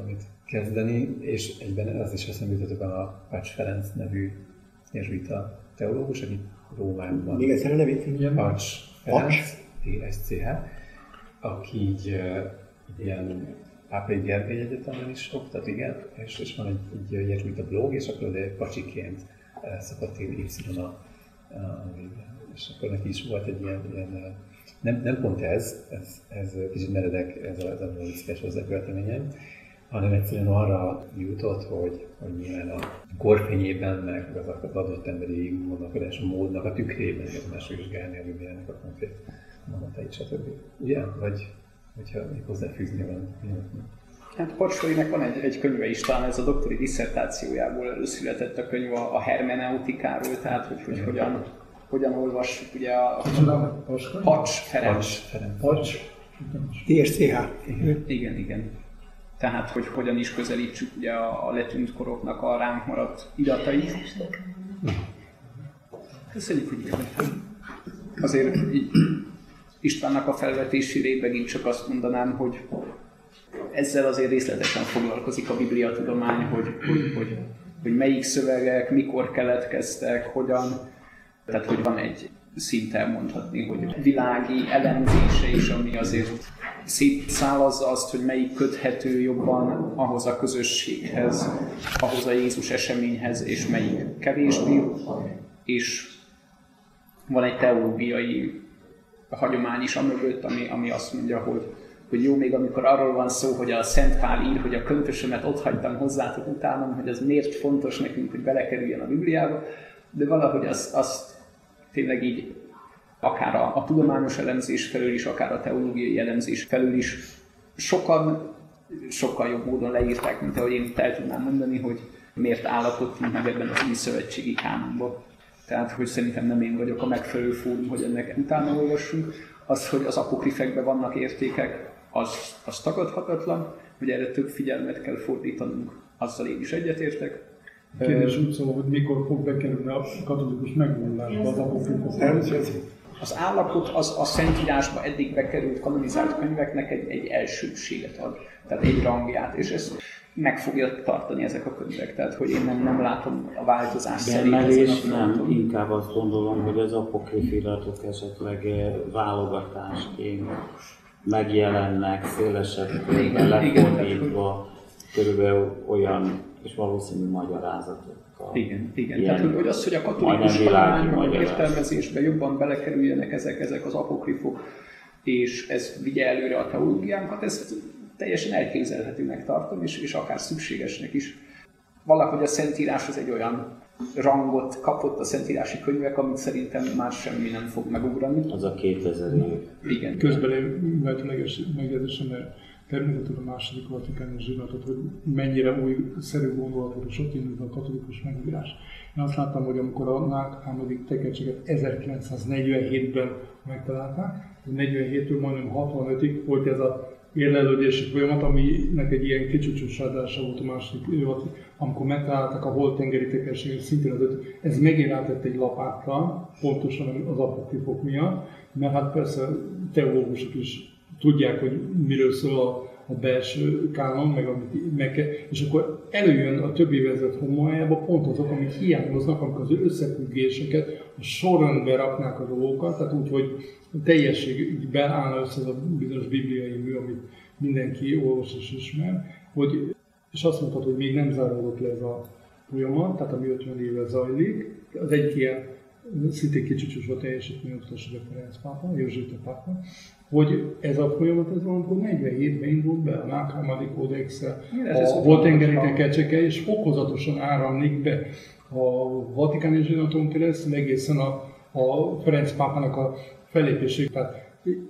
kezdeni, és egyben az is eszembe jutott a Pács Ferenc nevű jezsuita teológus, aki Rómában. Még egyszer a nevét? Igen. Pács Ferenc, P S C H, aki így, így ilyen Pápai Gergely Egyetemen is oktat, igen, és, és van egy, egy jezsuita blog, és akkor de pacsiként szakadt Y a, a végén. És akkor neki is volt egy ilyen, ilyen nem, nem pont ez, ez, ez kicsit meredek, ez a, ez a vicces hozzáköveteményem, hanem egyszerűen arra jutott, hogy, hogy nyilván a korfényében, meg az, az adott emberi gondolkodás módnak a tükrében érdemes vizsgálni a Bibliának a konkrét mondatait, stb. Ugye? Vagy hogyha még hozzáfűzni van. Hát Pacsorinak van egy, egy könyve is, talán ez a doktori disszertációjából született a könyv a hermeneutikáról, tehát hogy, hogy hogyan, hogyan olvassuk ugye a Pacs Ferenc. Pacs. T S C H. Igen, igen. Tehát, hogy hogyan is közelítsük ugye a letűnt koroknak a ránk maradt iratait. Köszönjük, hogy jöttek. Azért így Istvánnak a felvetésére megint csak azt mondanám, hogy ezzel azért részletesen foglalkozik a bibliatudomány, hogy, hogy, hogy, hogy melyik szövegek, mikor keletkeztek, hogyan. Tehát, hogy van egy szinten mondhatni, hogy világi elemzése is, ami azért szétszálazza azt, hogy melyik köthető jobban ahhoz a közösséghez, ahhoz a Jézus eseményhez, és melyik kevésbé. És van egy teológiai hagyomány is amögött, ami, ami azt mondja, hogy, hogy jó, még amikor arról van szó, hogy a Szent Pál ír, hogy a köntösömet ott hagytam hozzátok utánam, hogy az miért fontos nekünk, hogy belekerüljön a Bibliába, de valahogy azt, azt tényleg így akár a, a tudományos elemzés felől is, akár a teológiai elemzés felől is sokan, sokkal jobb módon leírták, mint ahogy én itt el tudnám mondani, hogy miért állapodtunk meg ebben az új szövetségi kánonban. Tehát, hogy szerintem nem én vagyok a megfelelő fórum, hogy ennek utána olvassunk. Az, hogy az apokrifekben vannak értékek, az, az tagadhatatlan, hogy erre több figyelmet kell fordítanunk, azzal én is egyetértek. A kérdés úgy szól, hogy mikor fog bekerülni a katolikus megmondásba az apokrifa. Az állapot az a Szentírásba eddig bekerült kanonizált könyveknek egy, egy elsőbséget ad, tehát egy rangját, és ezt meg fogja tartani ezek a könyvek, tehát hogy én nem, nem látom a változást szerint. Beemelés nem, inkább azt gondolom, hogy az apokrif iratok esetleg válogatásként megjelennek, szélesebb körben lefordítva, körülbelül olyan és valószínű magyarázatokkal. Igen, igen. Tehát, hogy az, hogy a katolikus tanulmányban, értelmezésben jobban belekerüljenek ezek, ezek az apokrifok, és ez vigye előre a teológiánkat, ezt teljesen elképzelhetőnek tartom, és, és akár szükségesnek is. Valahogy a Szentírás az egy olyan rangot kapott a szentírási könyvek, amit szerintem már semmi nem fog megugrani. Az a kétezer év. Igen. Közben én megjegyzésem, mert természetesen a második vatikáni zsinatot, hogy mennyire újszerű gondolatot, és ott indult a katolikus megírás. Én azt láttam, hogy amikor a nákhámodik tekercseket ezerkilencszáznegyvenhétben megtalálták, negyvenhéttől majdnem hatvanötig volt ez a érlelődési folyamat, aminek egy ilyen kicsúcsosádása volt a második évad, amikor megtalálták a holtengeri tekercséget, szintén az öt, ez megjelentett egy lapáttal, pontosan az apokrifok miatt, mert hát persze teológusok is tudják, hogy miről szól a, a belső kánon, meg amit meg kell, és akkor előjön a több évezred homolyába pont azok, amik hiányoznak, amikor az összefüggéseket a sorrendbe raknák a dolgokat, tehát úgy, hogy teljességben állna össze az a bizonyos bibliai mű, amit mindenki olvas és ismer, hogy, és azt mondtad, hogy még nem záródott le ez a folyamat, tehát ami ötven éve zajlik. Az egyik ilyen szintén kicsúcsosva teljesítményoktatási referenc pápa, József pápa, hogy ez a folyamat ez valamikor negyvenhétben indult be a nákhámodik kódexel, a holtengeri tekercseke, és fokozatosan áramlik be a vatikáni zsinaton keresztül egészen a, a Ferenc pápának a fellépésig. Tehát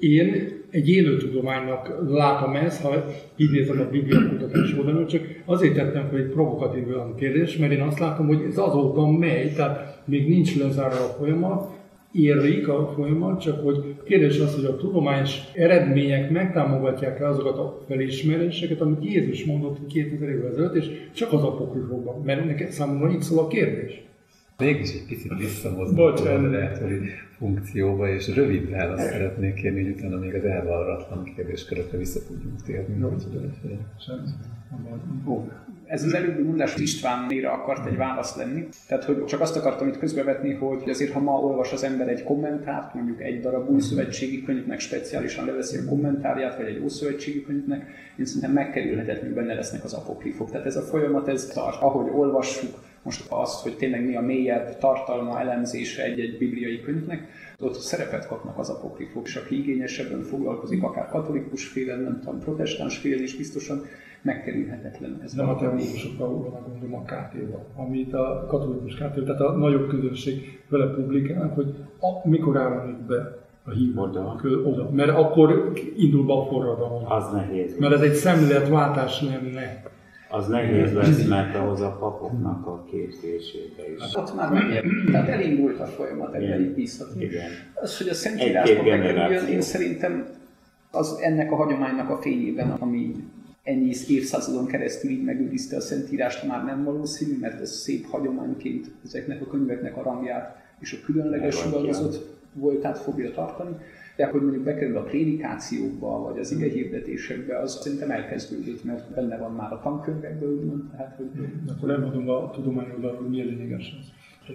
én egy élő tudománynak látom ezt, ha így nézem a Biblia kutatás oldalon, csak azért tettem fel egy provokatív olyan kérdést, mert én azt látom, hogy ez azóta megy, tehát még nincs lezárva a folyamat, érlik a folyamat, csak hogy kérdés az, hogy a tudományos eredmények megtámogatják-e azokat a felismeréseket, amit Jézus mondott kétezer évvel ezelőtt, és csak az apokrifokban, mert neked számomra így szól a kérdés. Mégis egy picit visszahozni a Bocsánat. moderátori funkcióba, és rövid választ szeretnék kérni, hogy utána még az elvallatlan kérdéskörökre vissza tudjunk térni. Jó. Úgyhogy, Semmi. Ó, ez az előbbi mondás Istvánnéra akart egy válasz lenni. Tehát, hogy csak azt akartam itt közbevetni, hogy azért, ha ma olvas az ember egy kommentárt, mondjuk egy darab új szövetségi könyvnek speciálisan leveszi a kommentárját, vagy egy ószövetségi könyvnek, én szerintem megkerülhetetlenül benne lesznek az apokrifok. Tehát ez a folyamat, ez tart. Ahogy olvassuk most azt, hogy tényleg mi a mélyebb tartalma, elemzése egy-egy bibliai könyvnek, ott szerepet kapnak az apokrifok, és aki igényesebben foglalkozik, akár katolikus félen, nem tudom, protestáns félen is biztosan, megkerülhetetlen. Ez Nem a teológusokra vannak, gondolom a ká té-ba, amit a katolikus ká té, tehát a nagyobb közönség vele publikálnak, hogy a, mikor áramlik be a hív Oda. oda, mert akkor indul be a forradalom. Az nehéz. Mert ez egy szemléletváltás lenne. Az nehéz lesz, mert ahhoz a papoknak a képzésébe is. Ott már megérni. Tehát elindult a folyamat, ebben így bízhatunk. Igen. Az, hogy a Egy-két Szentírásban megkerüljön, generáció. én szerintem az ennek a hagyománynak a fényében, ami ennyi évszázadon keresztül így megőrizte a Szentírást, már nem valószínű, mert ez szép hagyományként ezeknek a könyveknek a rangját és a különleges sugalmazott voltát fogja tartani. De hogy mondjuk bekerül a prédikációkba, vagy az igehirdetésekbe, az szerintem elkezdődött, mert benne van már a tankönyvekből, úgymond, tehát hogy... De akkor elmondom a tudományoldalról, hogy milyen lényeges ez.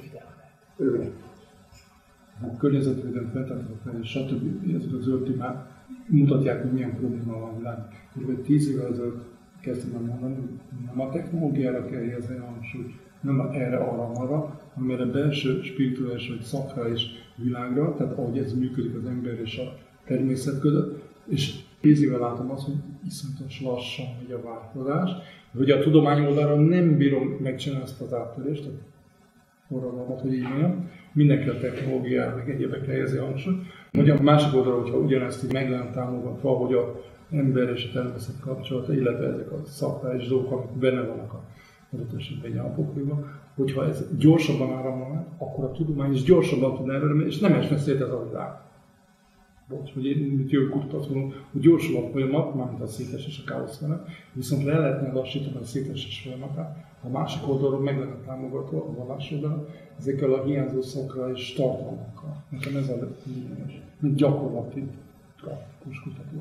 A környezetvédelem, feltartatás, stb. Ezek az zöld témák mutatják, hogy milyen probléma van a világban. Kb. tíz évvel ezelőtt kezdtem el mondani, hogy nem a technológiára kell helyezni a hangsúlyt, nem erre, arra, arra, hanem erre belső, spirituális vagy szakrális világra, tehát ahogy ez működik az ember és a természet között, és tíz éve látom azt, hogy iszonyatos lassan megy a változás, hogy a tudomány oldalra nem bírom megcsinálni ezt az áttörést, tehát forradalmat, hogy így mondjam, mindenki a technológiára, meg egyébekre helyezi a hangsúlyt, vagy a másik oldalra, hogyha ugyanezt így meg lenne támogatva, hogy az ember és a természet kapcsolata, illetve ezek a szakrális dolgok, amik benne vannak a adott esetben egy apokrifban, hogyha ez gyorsabban áramlana, akkor a tudomány is gyorsabban tudna előre, és nem esne szét ez a világ. Bocs, hogy én, mint jövő kutató mondom, hogy gyorsul a folyamat, mármint a szétesés a káosz vele, viszont le lehetne lassítani a szétesés folyamatát, a másik oldalról meg lenne támogatva a vallás oldalon, ezekkel a hiányzó szakra és tartalmakkal. Nekem ez a lényeges, mint gyakorlati praktikus kutató.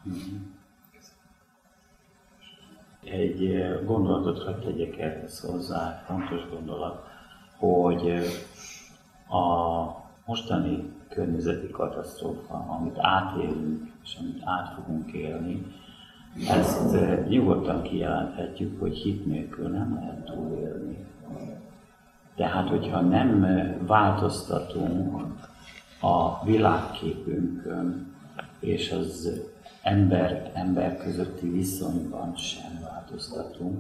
Egy gondolatot hadd tegyek ehhez hozzá, fontos gondolat, hogy a mostani környezeti katasztrófa, amit átélünk és amit át fogunk élni, ezt nyugodtan kijelenthetjük, hogy hit nélkül nem lehet túlélni. Tehát, hogyha nem változtatunk a világképünkön és az ember, ember közötti viszonyban sem változtatunk,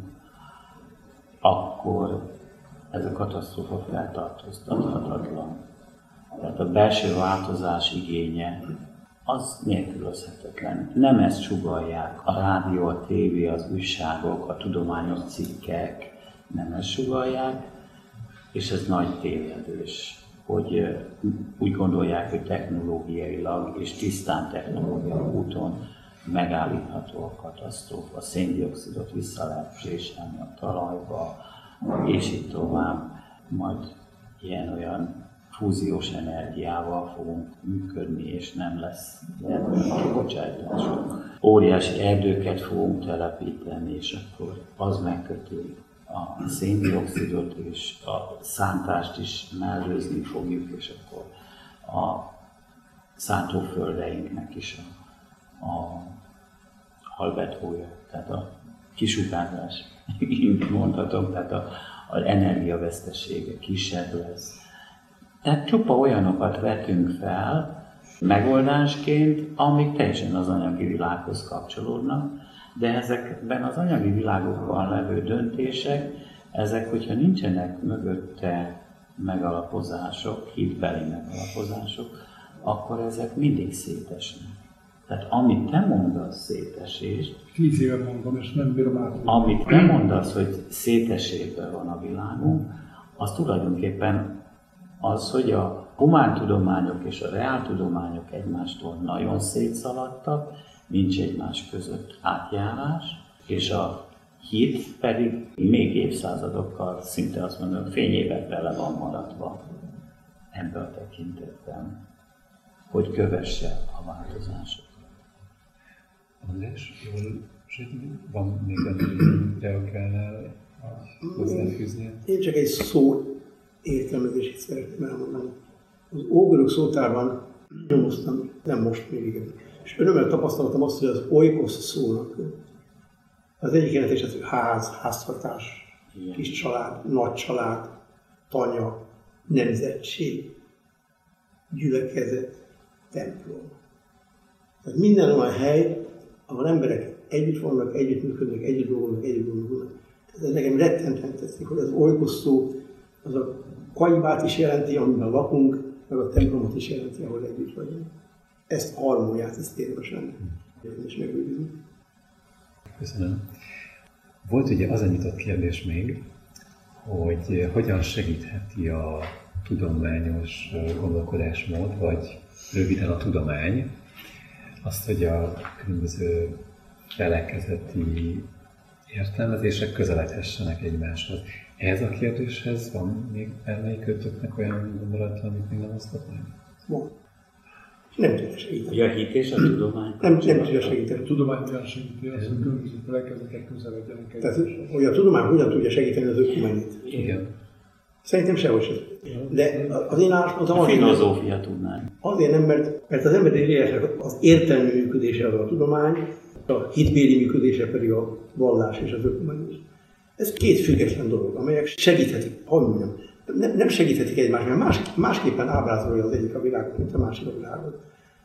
akkor ez a katasztrófa feltartóztathatatlan. Tehát a belső változás igénye az nélkülözhetetlen. Nem ezt sugallják a rádió, a tévé, az újságok, a tudományos cikkek, nem ezt sugallják, és ez nagy tévedés, hogy úgy gondolják, hogy technológiailag és tisztán technológiai úton megállítható a katasztrófa, széndioxidot vissza lehet préselni a talajba, és így tovább, majd ilyen-olyan fúziós energiával fogunk működni, és nem lesz kibocsátások. Óriási erdőket fogunk telepíteni, és akkor az megköti a széndioxidot, és a szántást is mellőzni fogjuk, és akkor a szántóföldeinknek is a, a halbetója, tehát a kisugárzás, így mondhatom, tehát a, az energiavesztesége kisebb lesz. Tehát csupa olyanokat vetünk fel megoldásként, amik teljesen az anyagi világhoz kapcsolódnak, de ezekben az anyagi világokban levő döntések, ezek, hogyha nincsenek mögötte megalapozások, hitbeli megalapozások, akkor ezek mindig szétesnek. Tehát amit te mondasz szétesést, Tíz éve mondom, és nem bírom át. amit te mondasz, hogy szétesésben van a világunk, az tulajdonképpen az, hogy a humántudományok és a reáltudományok egymástól nagyon szétszaladtak, nincs egymás között átjárás, és a hit pedig még évszázadokkal, szinte azt mondom, fényévekkel le van maradva ebben a tekintetben, hogy kövesse a változásokat. András, jól van még ennél reagálnál hozzáfűzni? Én csak egy szó értelmezését szeretném elmondani. Az ógörög szótárban nyomoztam, nem most még igen. És örömmel tapasztaltam azt, hogy az oikosz szónak az egyik jelentés az ház, háztartás, kis család, nagy család, tanya, nemzetség, gyülekezet, templom. Tehát minden olyan hely, ahol emberek együtt vannak, együtt működnek, együtt dolgoznak, együtt dolgoznak. Tehát ez nekem rettentően tetszik, hogy az oikosz szó az a kajbát is jelenti, amiben lakunk, meg a templomot is jelenti, ahol együtt vagyunk. Ezt a harmóniát, ezt érdemes lenne és megőrizni. Köszönöm. Volt ugye az a nyitott kérdés még, hogy hogyan segítheti a tudományos gondolkodásmód, vagy röviden a tudomány, azt, hogy a különböző felekezeti értelmezések közeledhessenek egymáshoz. Ehhez a kérdéshez van még bármelyikőtöknek olyan gondolata, amit még nem osztott meg? Van. Nem tudja segíteni. Hogy a hit és a tudomány? Nem, nem tudja segíteni. A tudomány hogyan segíti azt, hogy különböző felekezetek közeledjenek egymáshoz. Tehát, hogy a tudomány hogyan tudja segíteni az ökumenit? Igen. Szerintem sehogy sem. De az én álláspontom A azért, filozófia tudnánk. azért nem, mert, mert az emberi léleknek az értelmi működése az a tudomány, a hitbéli működése pedig a vallás és az ökumenizmus. Ez két független dolog, amelyek segíthetik, hogy mondjam, nem, nem segíthetik egymást, mert más, másképpen ábrázolja az egyik a világot, mint a másik a világot.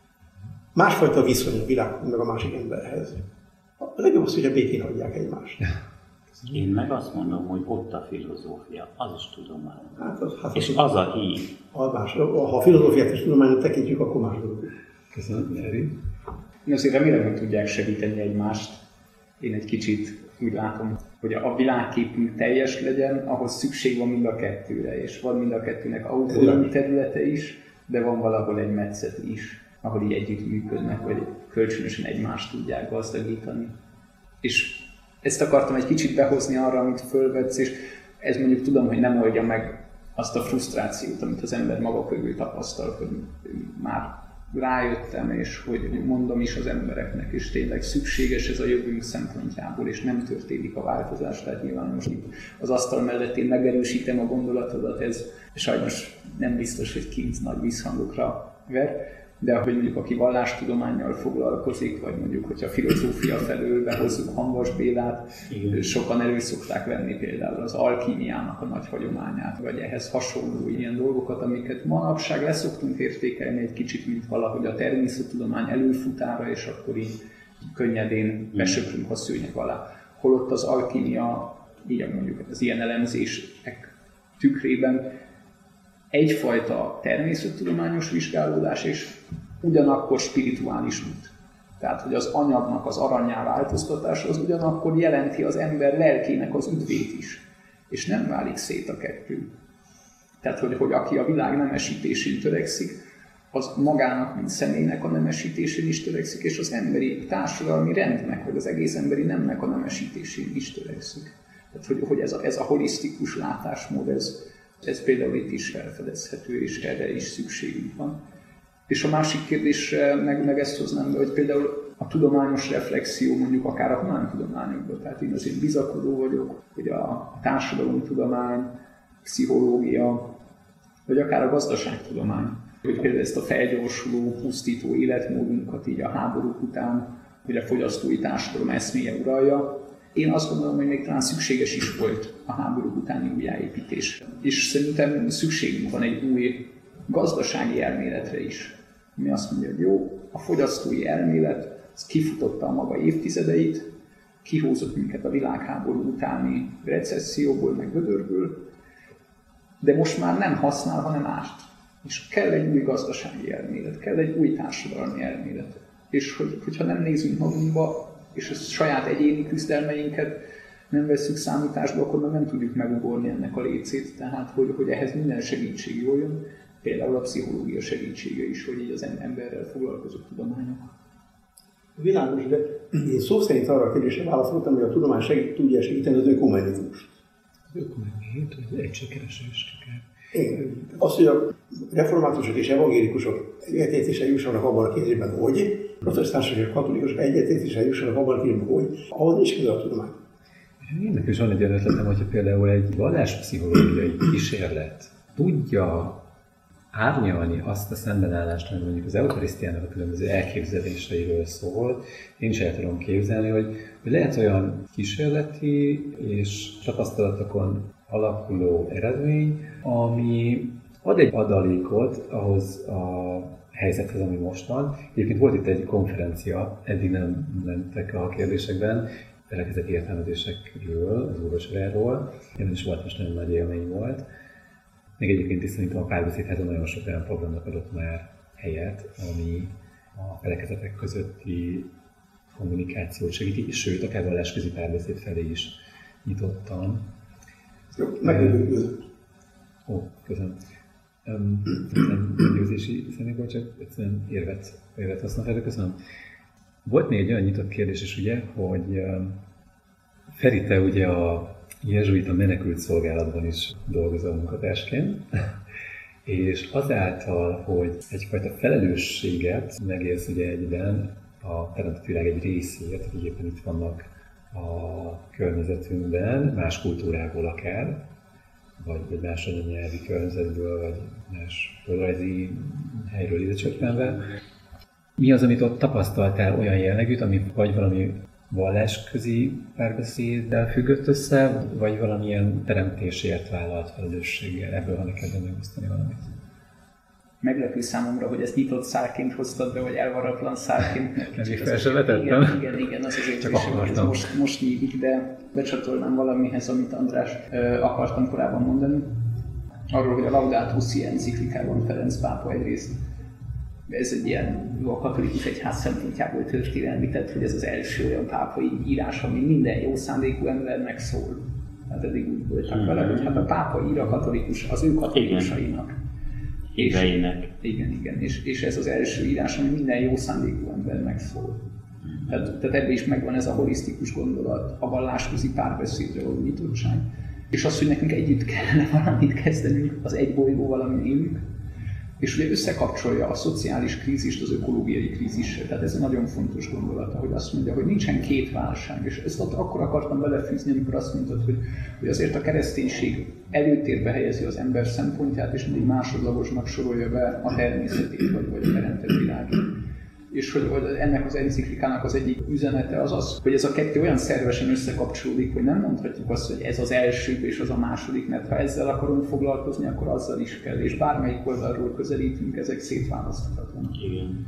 Másfajta viszony a világ meg a másik emberhez. A legjobb az, hogy a békén hagyják egymást. Én meg azt mondom, hogy ott a filozófia, az is tudomány. Hát az, hát És az, az a hit. az más, ha a filozófiát és tudományot tekintjük, akkor más dolog. Köszönöm, Eri. Én azért remélem, hogy tudják segíteni egymást. Én egy kicsit úgy látom, hogy a világképünk teljes legyen, ahhoz szükség van mind a kettőre, és van mind a kettőnek autonóm területe is, de van valahol egy metszet is, ahol így együtt működnek, vagy kölcsönösen egymást tudják gazdagítani. És ezt akartam egy kicsit behozni arra, amit fölvetsz, és ez mondjuk tudom, hogy nem oldja meg azt a frusztrációt, amit az ember maga körül tapasztal, hogy már rájöttem, és hogy mondom is az embereknek, és tényleg szükséges ez a jövőnk szempontjából, és nem történik a változás. Tehát nyilván most az asztal mellett én megerősítem a gondolatodat, ez sajnos nem biztos, hogy kint nagy visszhangokra ver, de hogy mondjuk aki vallástudománnyal foglalkozik, vagy mondjuk, hogyha filozófia felől behozzuk Hamvas Bélát, igen, sokan elő szokták venni például az alkímiának a nagy hagyományát, vagy ehhez hasonló ilyen dolgokat, amiket manapság leszoktunk értékelni egy kicsit, mint valahogy a természettudomány előfutára, és akkor így könnyedén besöprünk a szőnyeg alá. Holott az alkímia, ilyen mondjuk az ilyen elemzések tükrében egyfajta természettudományos vizsgálódás és ugyanakkor spirituális út. Tehát, hogy az anyagnak az aranyá változtatása az ugyanakkor jelenti az ember lelkének az üdvét is. És nem válik szét a kettő. Tehát, hogy, hogy aki a világ nemesítésén törekszik, az magának, mint személynek a nemesítésén is törekszik, és az emberi társadalmi rendnek, vagy az egész emberi nemnek a nemesítésén is törekszik. Tehát, hogy, hogy ez, a, ez a holisztikus látásmód, ez, ez például itt is felfedezhető, és erre is szükségünk van. És a másik kérdésre meg, meg ezt hoznám be, hogy például a tudományos reflexió mondjuk akár a humántudományokban, tehát én azért bizakodó vagyok, hogy a, a társadalomtudomány, pszichológia, vagy akár a gazdaságtudomány, hogy például ezt a felgyorsuló, pusztító életmódunkat így a háborúk után, hogy a fogyasztói társadalom eszméje uralja. Én azt gondolom, hogy még talán szükséges is volt a háborúk utáni újjáépítésre. És szerintem szükségünk van egy új gazdasági elméletre is, ami azt mondja, hogy jó, a fogyasztói elmélet az kifutotta a maga évtizedeit, kihúzott minket a világháború utáni recesszióból, meg vödörből, de most már nem használ, hanem mást. És kell egy új gazdasági elmélet, kell egy új társadalmi elmélet. És hogy, hogyha nem nézünk magunkba, és a saját egyéni küzdelmeinket nem vesszük számításba, akkor nem tudjuk megugorni ennek a lécét. Tehát, hogy, hogy ehhez minden segítség jól jön, például a pszichológia segítsége is, hogy így az emberrel foglalkozó tudományok. Világos, de én szó szerint arra a kérdésre válaszoltam, hogy a tudomány segít, tudja segíteni az ökumenizmust. Az ökumenizmus, hogy egységkeresés csak. Igen. Az, hogy a reformátusok és evangélikusok egyetértésre jussanak abban a kérdésben, hogy protestánsok és katolikusok egyetértésre jussanak abban a kérdésben, hogy ahhoz nincs köze a tudomány. Ennek is van egy olyan ötletem, hogyha például egy valláspszichológiai kísérlet tudja árnyalni azt a szembenállást, ami mondjuk az eukarisztiának a különböző elképzeléseiről szól. Én is el tudom képzelni, hogy, hogy lehet olyan kísérleti és tapasztalatokon alapuló eredmény, ami ad egy adalékot ahhoz a helyzethez, ami most van. Egyébként volt itt egy konferencia, eddig nem mentek a kérdésekben, felekezeti értelmezésekről, az úrvacsoráról. Én is volt, most nagyon nagy élmény volt. Meg egyébként is szerintem a párbeszédhez nagyon sok olyan programnak adott már helyet, ami a felekezetek közötti kommunikációt segíti, és sőt, akár vallásközi párbeszéd felé is nyitottam. Jó, meggyőző. Ó, köszönöm. Um, nem győzési személyból, csak egyszerűen érvet, érvet hasznom fel, köszönöm. Volt még egy olyan nyitott kérdés is, ugye, hogy um, Feri, te ugye a jezsuita menekült szolgálatban is dolgozol munkatársként, és azáltal, hogy egyfajta felelősséget megérsz ugye egyben a teremtett világ egy részért, hogy éppen itt vannak a környezetünkben, más kultúrából akár, vagy, vagy más anyanyelvi környezetből, vagy más földrajzi helyről ide csökkenve. Mi az, amit ott tapasztaltál olyan jellegűt, ami vagy valami vallásközi párbeszéddel függött össze, vagy valamilyen teremtésért vállalt felelősséggel? Ebből, ha neked megosztani valamit. Meglepő számomra, hogy ezt nyitott szálként hoztad be, vagy elvarratlan szálként. Nem is fel sem vetettem. Igen, igen, igen, az azért Csak is, hogy ez most, most nyílik, de becsatolnám valamihez, amit András ö, akartam korábban mondani. Arról, hogy a Laudato Si enciklikában Ferenc pápa egyrészt, ez egy ilyen, a katolikus egyház szempontjából történelmi, tehát hogy ez az első olyan pápai írás, ami minden jó szándékú embernek szól. Hát eddig úgy voltak vele, hogy hát a pápa ír a katolikus, az ő katolikusainak. Híveinek. Igen, igen, és, és ez az első írás, ami minden jó szándékú embernek szól. Tehát, tehát ebben is megvan ez a holisztikus gondolat, a vallásközi párbeszédre való nyitottság. És az, hogy nekünk együtt kellene valamit kezdenünk, az egy bolygóval, amin élünk, és ugye összekapcsolja a szociális krízist az ökológiai krízissel. Tehát ez egy nagyon fontos gondolata, hogy azt mondja, hogy nincsen két válság. És ezt ott akkor akartam belefűzni, amikor azt mondtad, hogy, hogy azért a kereszténység előtérbe helyezi az ember szempontját, és mindig másodlagosnak sorolja be a természetét, vagy, vagy a teremtett világot. És hogy ennek az enciklikának az egyik üzenete az az, hogy ez a kettő olyan szervesen összekapcsolódik, hogy nem mondhatjuk azt, hogy ez az első és az a második, mert ha ezzel akarunk foglalkozni, akkor azzal is kell, és bármelyik oldalról közelítünk, ezek szétválaszthatatlanak. Igen.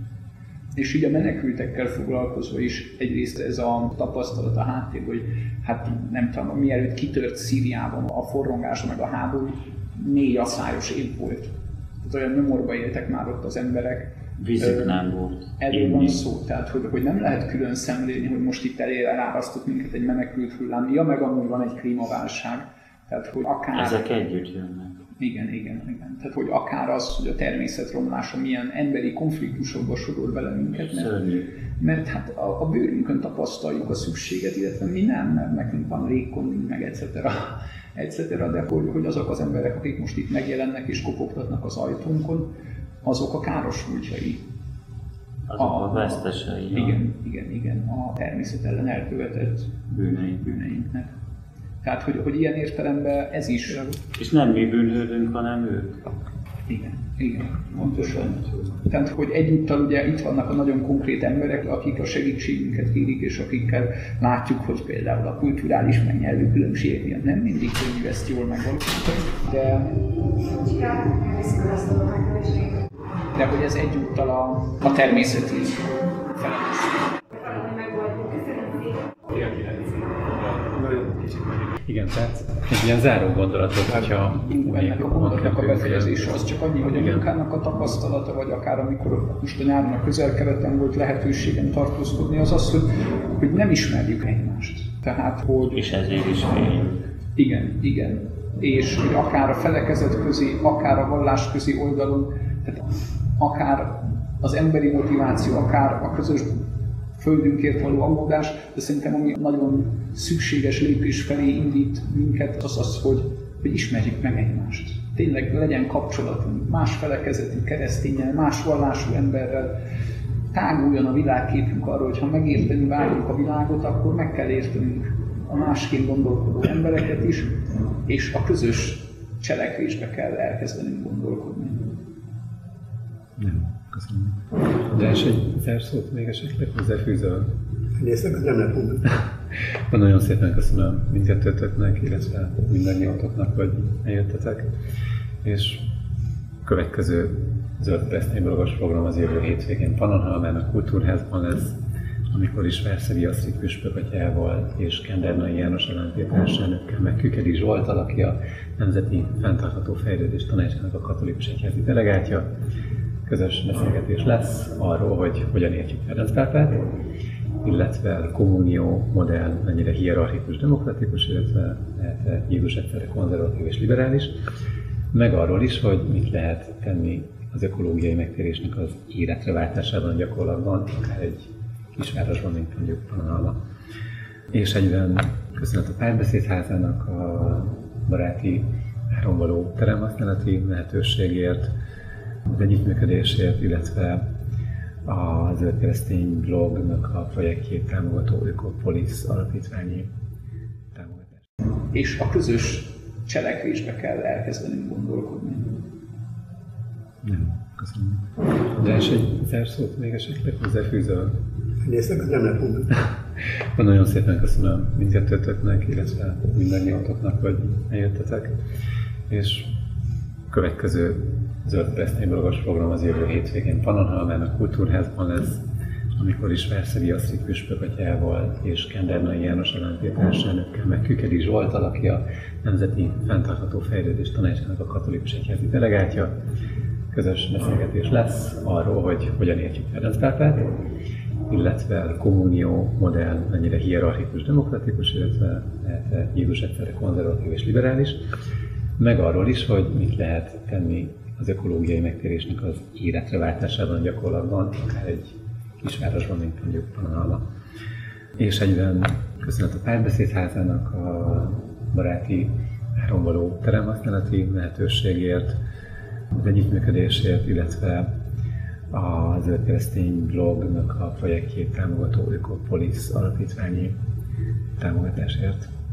És így a menekültekkel foglalkozva is egyrészt ez a tapasztalat a háttér, hogy hát nem tudom, mielőtt kitört Szíriában a forrongás meg a háború, négy asszályos év volt. Tehát olyan nyomorba éltek már ott az emberek. Vízük nem volt. Erről van szó, tehát hogy, hogy nem lehet külön szemlélni, hogy most itt elárasztott minket egy menekült hullám, ja meg amúgy van egy klímaválság. Tehát, hogy akár... Ezek együtt jönnek. Igen, igen, igen. Tehát, hogy akár az, hogy a természet romlása milyen emberi konfliktusokba sorol bele minket. Mert, mert hát a, a bőrünkön tapasztaljuk a szükséget, illetve mi nem, mert nekünk van légkondunk, meg et cetera et cetera. De hogy, hogy azok az emberek, akik most itt megjelennek és kopogtatnak az ajtónkon, azok a károsultjai. Azok a, a vesztesei. Igen, igen, igen, a természet ellen elkövetett bűneink. bűneinknek. Tehát, hogy, hogy ilyen értelemben ez is... És nem mi bűnhődünk, hanem ők. Igen, igen, pontosan. Tehát, hogy egyúttal ugye itt vannak a nagyon konkrét emberek, akik a segítségünket kérik, és akikkel látjuk, hogy például a kulturális meg nyelvű különbségek miatt nem mindig könnyű ezt jól megvalósítani, de... de hogy ez egyúttal a, a természeti felelősség. Igen, tehát egy ilyen záró gondolatot, hogyha... Ennek a gondolatnak a befejezése az csak annyi, hogy a munkának a tapasztalata, vagy akár amikor most a nyáron a közel-keleten volt lehetőségem tartózkodni, az az, hogy, hogy nem ismerjük egymást. Tehát, hogy... És ezért is féljük. Igen, igen. És hogy akár a felekezet közé, akár a vallás közé oldalon, tehát akár az emberi motiváció, akár a közös földünkért való aggódás, de szerintem ami nagyon szükséges lépés felé indít minket, az az, hogy, hogy ismerjük meg egymást. Tényleg legyen kapcsolatunk más felekezetű keresztényel, más vallású emberrel, táguljon a világképünk arról, hogy ha megérteni várjuk a világot, akkor meg kell értenünk a másként gondolkodó embereket is, és a közös cselekvésbe kell elkezdenünk gondolkodni. Nem, köszönöm. De és egy zárszót még esetleg hozzáfűzöl? Nézzük, nem lehet mondani. Nagyon szépen köszönöm mindkettőtöknek, illetve mindannyiatoknak, hogy eljöttetek. És következő Zöld Keresztényblogos program az jövő hétvégén Pannonhalmán a Kultúrházban lesz, amikor is Verszevi Asztrid püspök atyával és Kendernai János ellentétes elnökkel, meg Kükedi Zsolttal, aki a Nemzeti Fenntartható Fejlődés Tanácsának a katolikus egyházi delegátja. Közös beszélgetés lesz arról, hogy hogyan értjük Ferenc pápát, illetve a kommunió modell mennyire hierarchikus, demokratikus, illetve lehet Jézus egyszerre konzervatív és liberális, meg arról is, hogy mit lehet tenni az ökológiai megtérésnek az életre váltásában a gyakorlatban, akár egy kisvárosban, mint mondjuk Pannonhalma. És egyben köszönet a Párbeszédházának a baráti áron való teremhasználati lehetőségért, az együttműködésért, illetve a Zöld Keresztény blognak a projektjét támogató Ökopolis alapítványi támogatás. És a közös cselekvésbe kell elkezdenünk gondolkodni. Nem, köszönöm. De és egy zárszót még esetleg hozzáfűzöl? Nézzük, nem lehet mondani. Nagyon szépen köszönöm mindkettőtöknek, illetve mindannyiatoknak, hogy eljöttetek. És következő Zöld Keresztényblogos program az jövő hétvégén Pannonhalmán a Kultúrházban lesz, amikor is Verszevi Asztrid püspök atyával és Kendernai János ellentétes elnökkel, meg Kükedi Zsolttal, aki a Nemzeti Fenntartható Fejlődés Tanácsának a katolikus egyházi delegátja. Közös beszélgetés lesz arról, hogy hogyan értjük Ferenc pápát, illetve a kommunió modell mennyire hierarchikus, demokratikus, illetve lehet Jézus egyszerre konzervatív és liberális, meg arról is, hogy mit lehet tenni az ökológiai megtérésnek az életre váltásában a gyakorlatban, akár egy kisvárosban, mint mondjuk Pannonhalma. És egyben köszönet a Párbeszédházának a baráti áron való teremhasználati lehetőségért, az együttműködésért, illetve a Zöld Keresztény blognak a projektjét támogató Ökopolis alapítványi támogatásért.